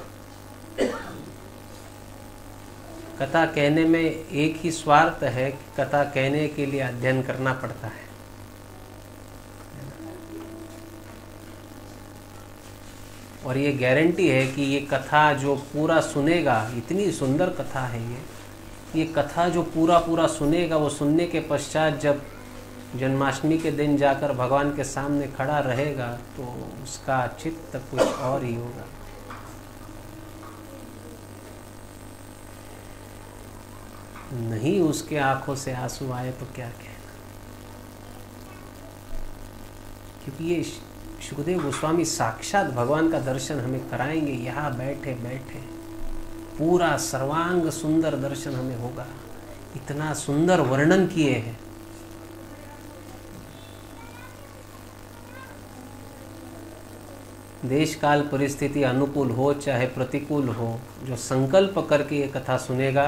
Speaker 1: कथा कहने में एक ही स्वार्थ है कि कथा कहने के लिए अध्ययन करना पड़ता है। और ये गारंटी है कि ये कथा जो पूरा सुनेगा, इतनी सुंदर कथा है ये ये कथा जो पूरा पूरा सुनेगा, वो सुनने के पश्चात जब जन्माष्टमी के दिन जाकर भगवान के सामने खड़ा रहेगा, तो उसका चित्त कुछ और ही होगा। नहीं उसके आंखों से आंसू आए तो क्या कहना, क्योंकि ये शुकदेव गोस्वामी साक्षात भगवान का दर्शन हमें कराएंगे। यहाँ बैठे बैठे पूरा सर्वांग सुंदर दर्शन हमें होगा। इतना सुंदर वर्णन किए हैं। देश काल परिस्थिति अनुकूल हो चाहे प्रतिकूल हो, जो संकल्प करके ये कथा सुनेगा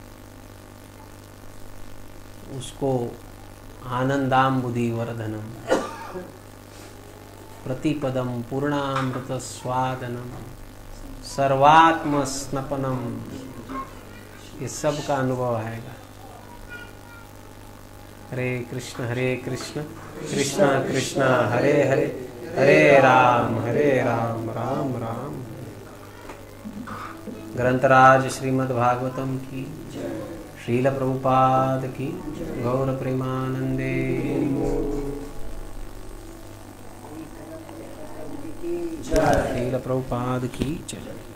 Speaker 1: उसको आनंदाम्बुधि वर्धनम प्रतिपदम पूर्णामृत स्वादनम सर्वात्म स्नपनम, ये सब का अनुभव आएगा। हरे कृष्ण हरे कृष्ण कृष्ण कृष्ण हरे हरे हरे राम हरे राम राम राम। ग्रंथराज श्रीमद् भागवतम की, श्रील प्रभुपाद की, गौर प्रेमानंदे। श्रील प्रभुपाद की जय।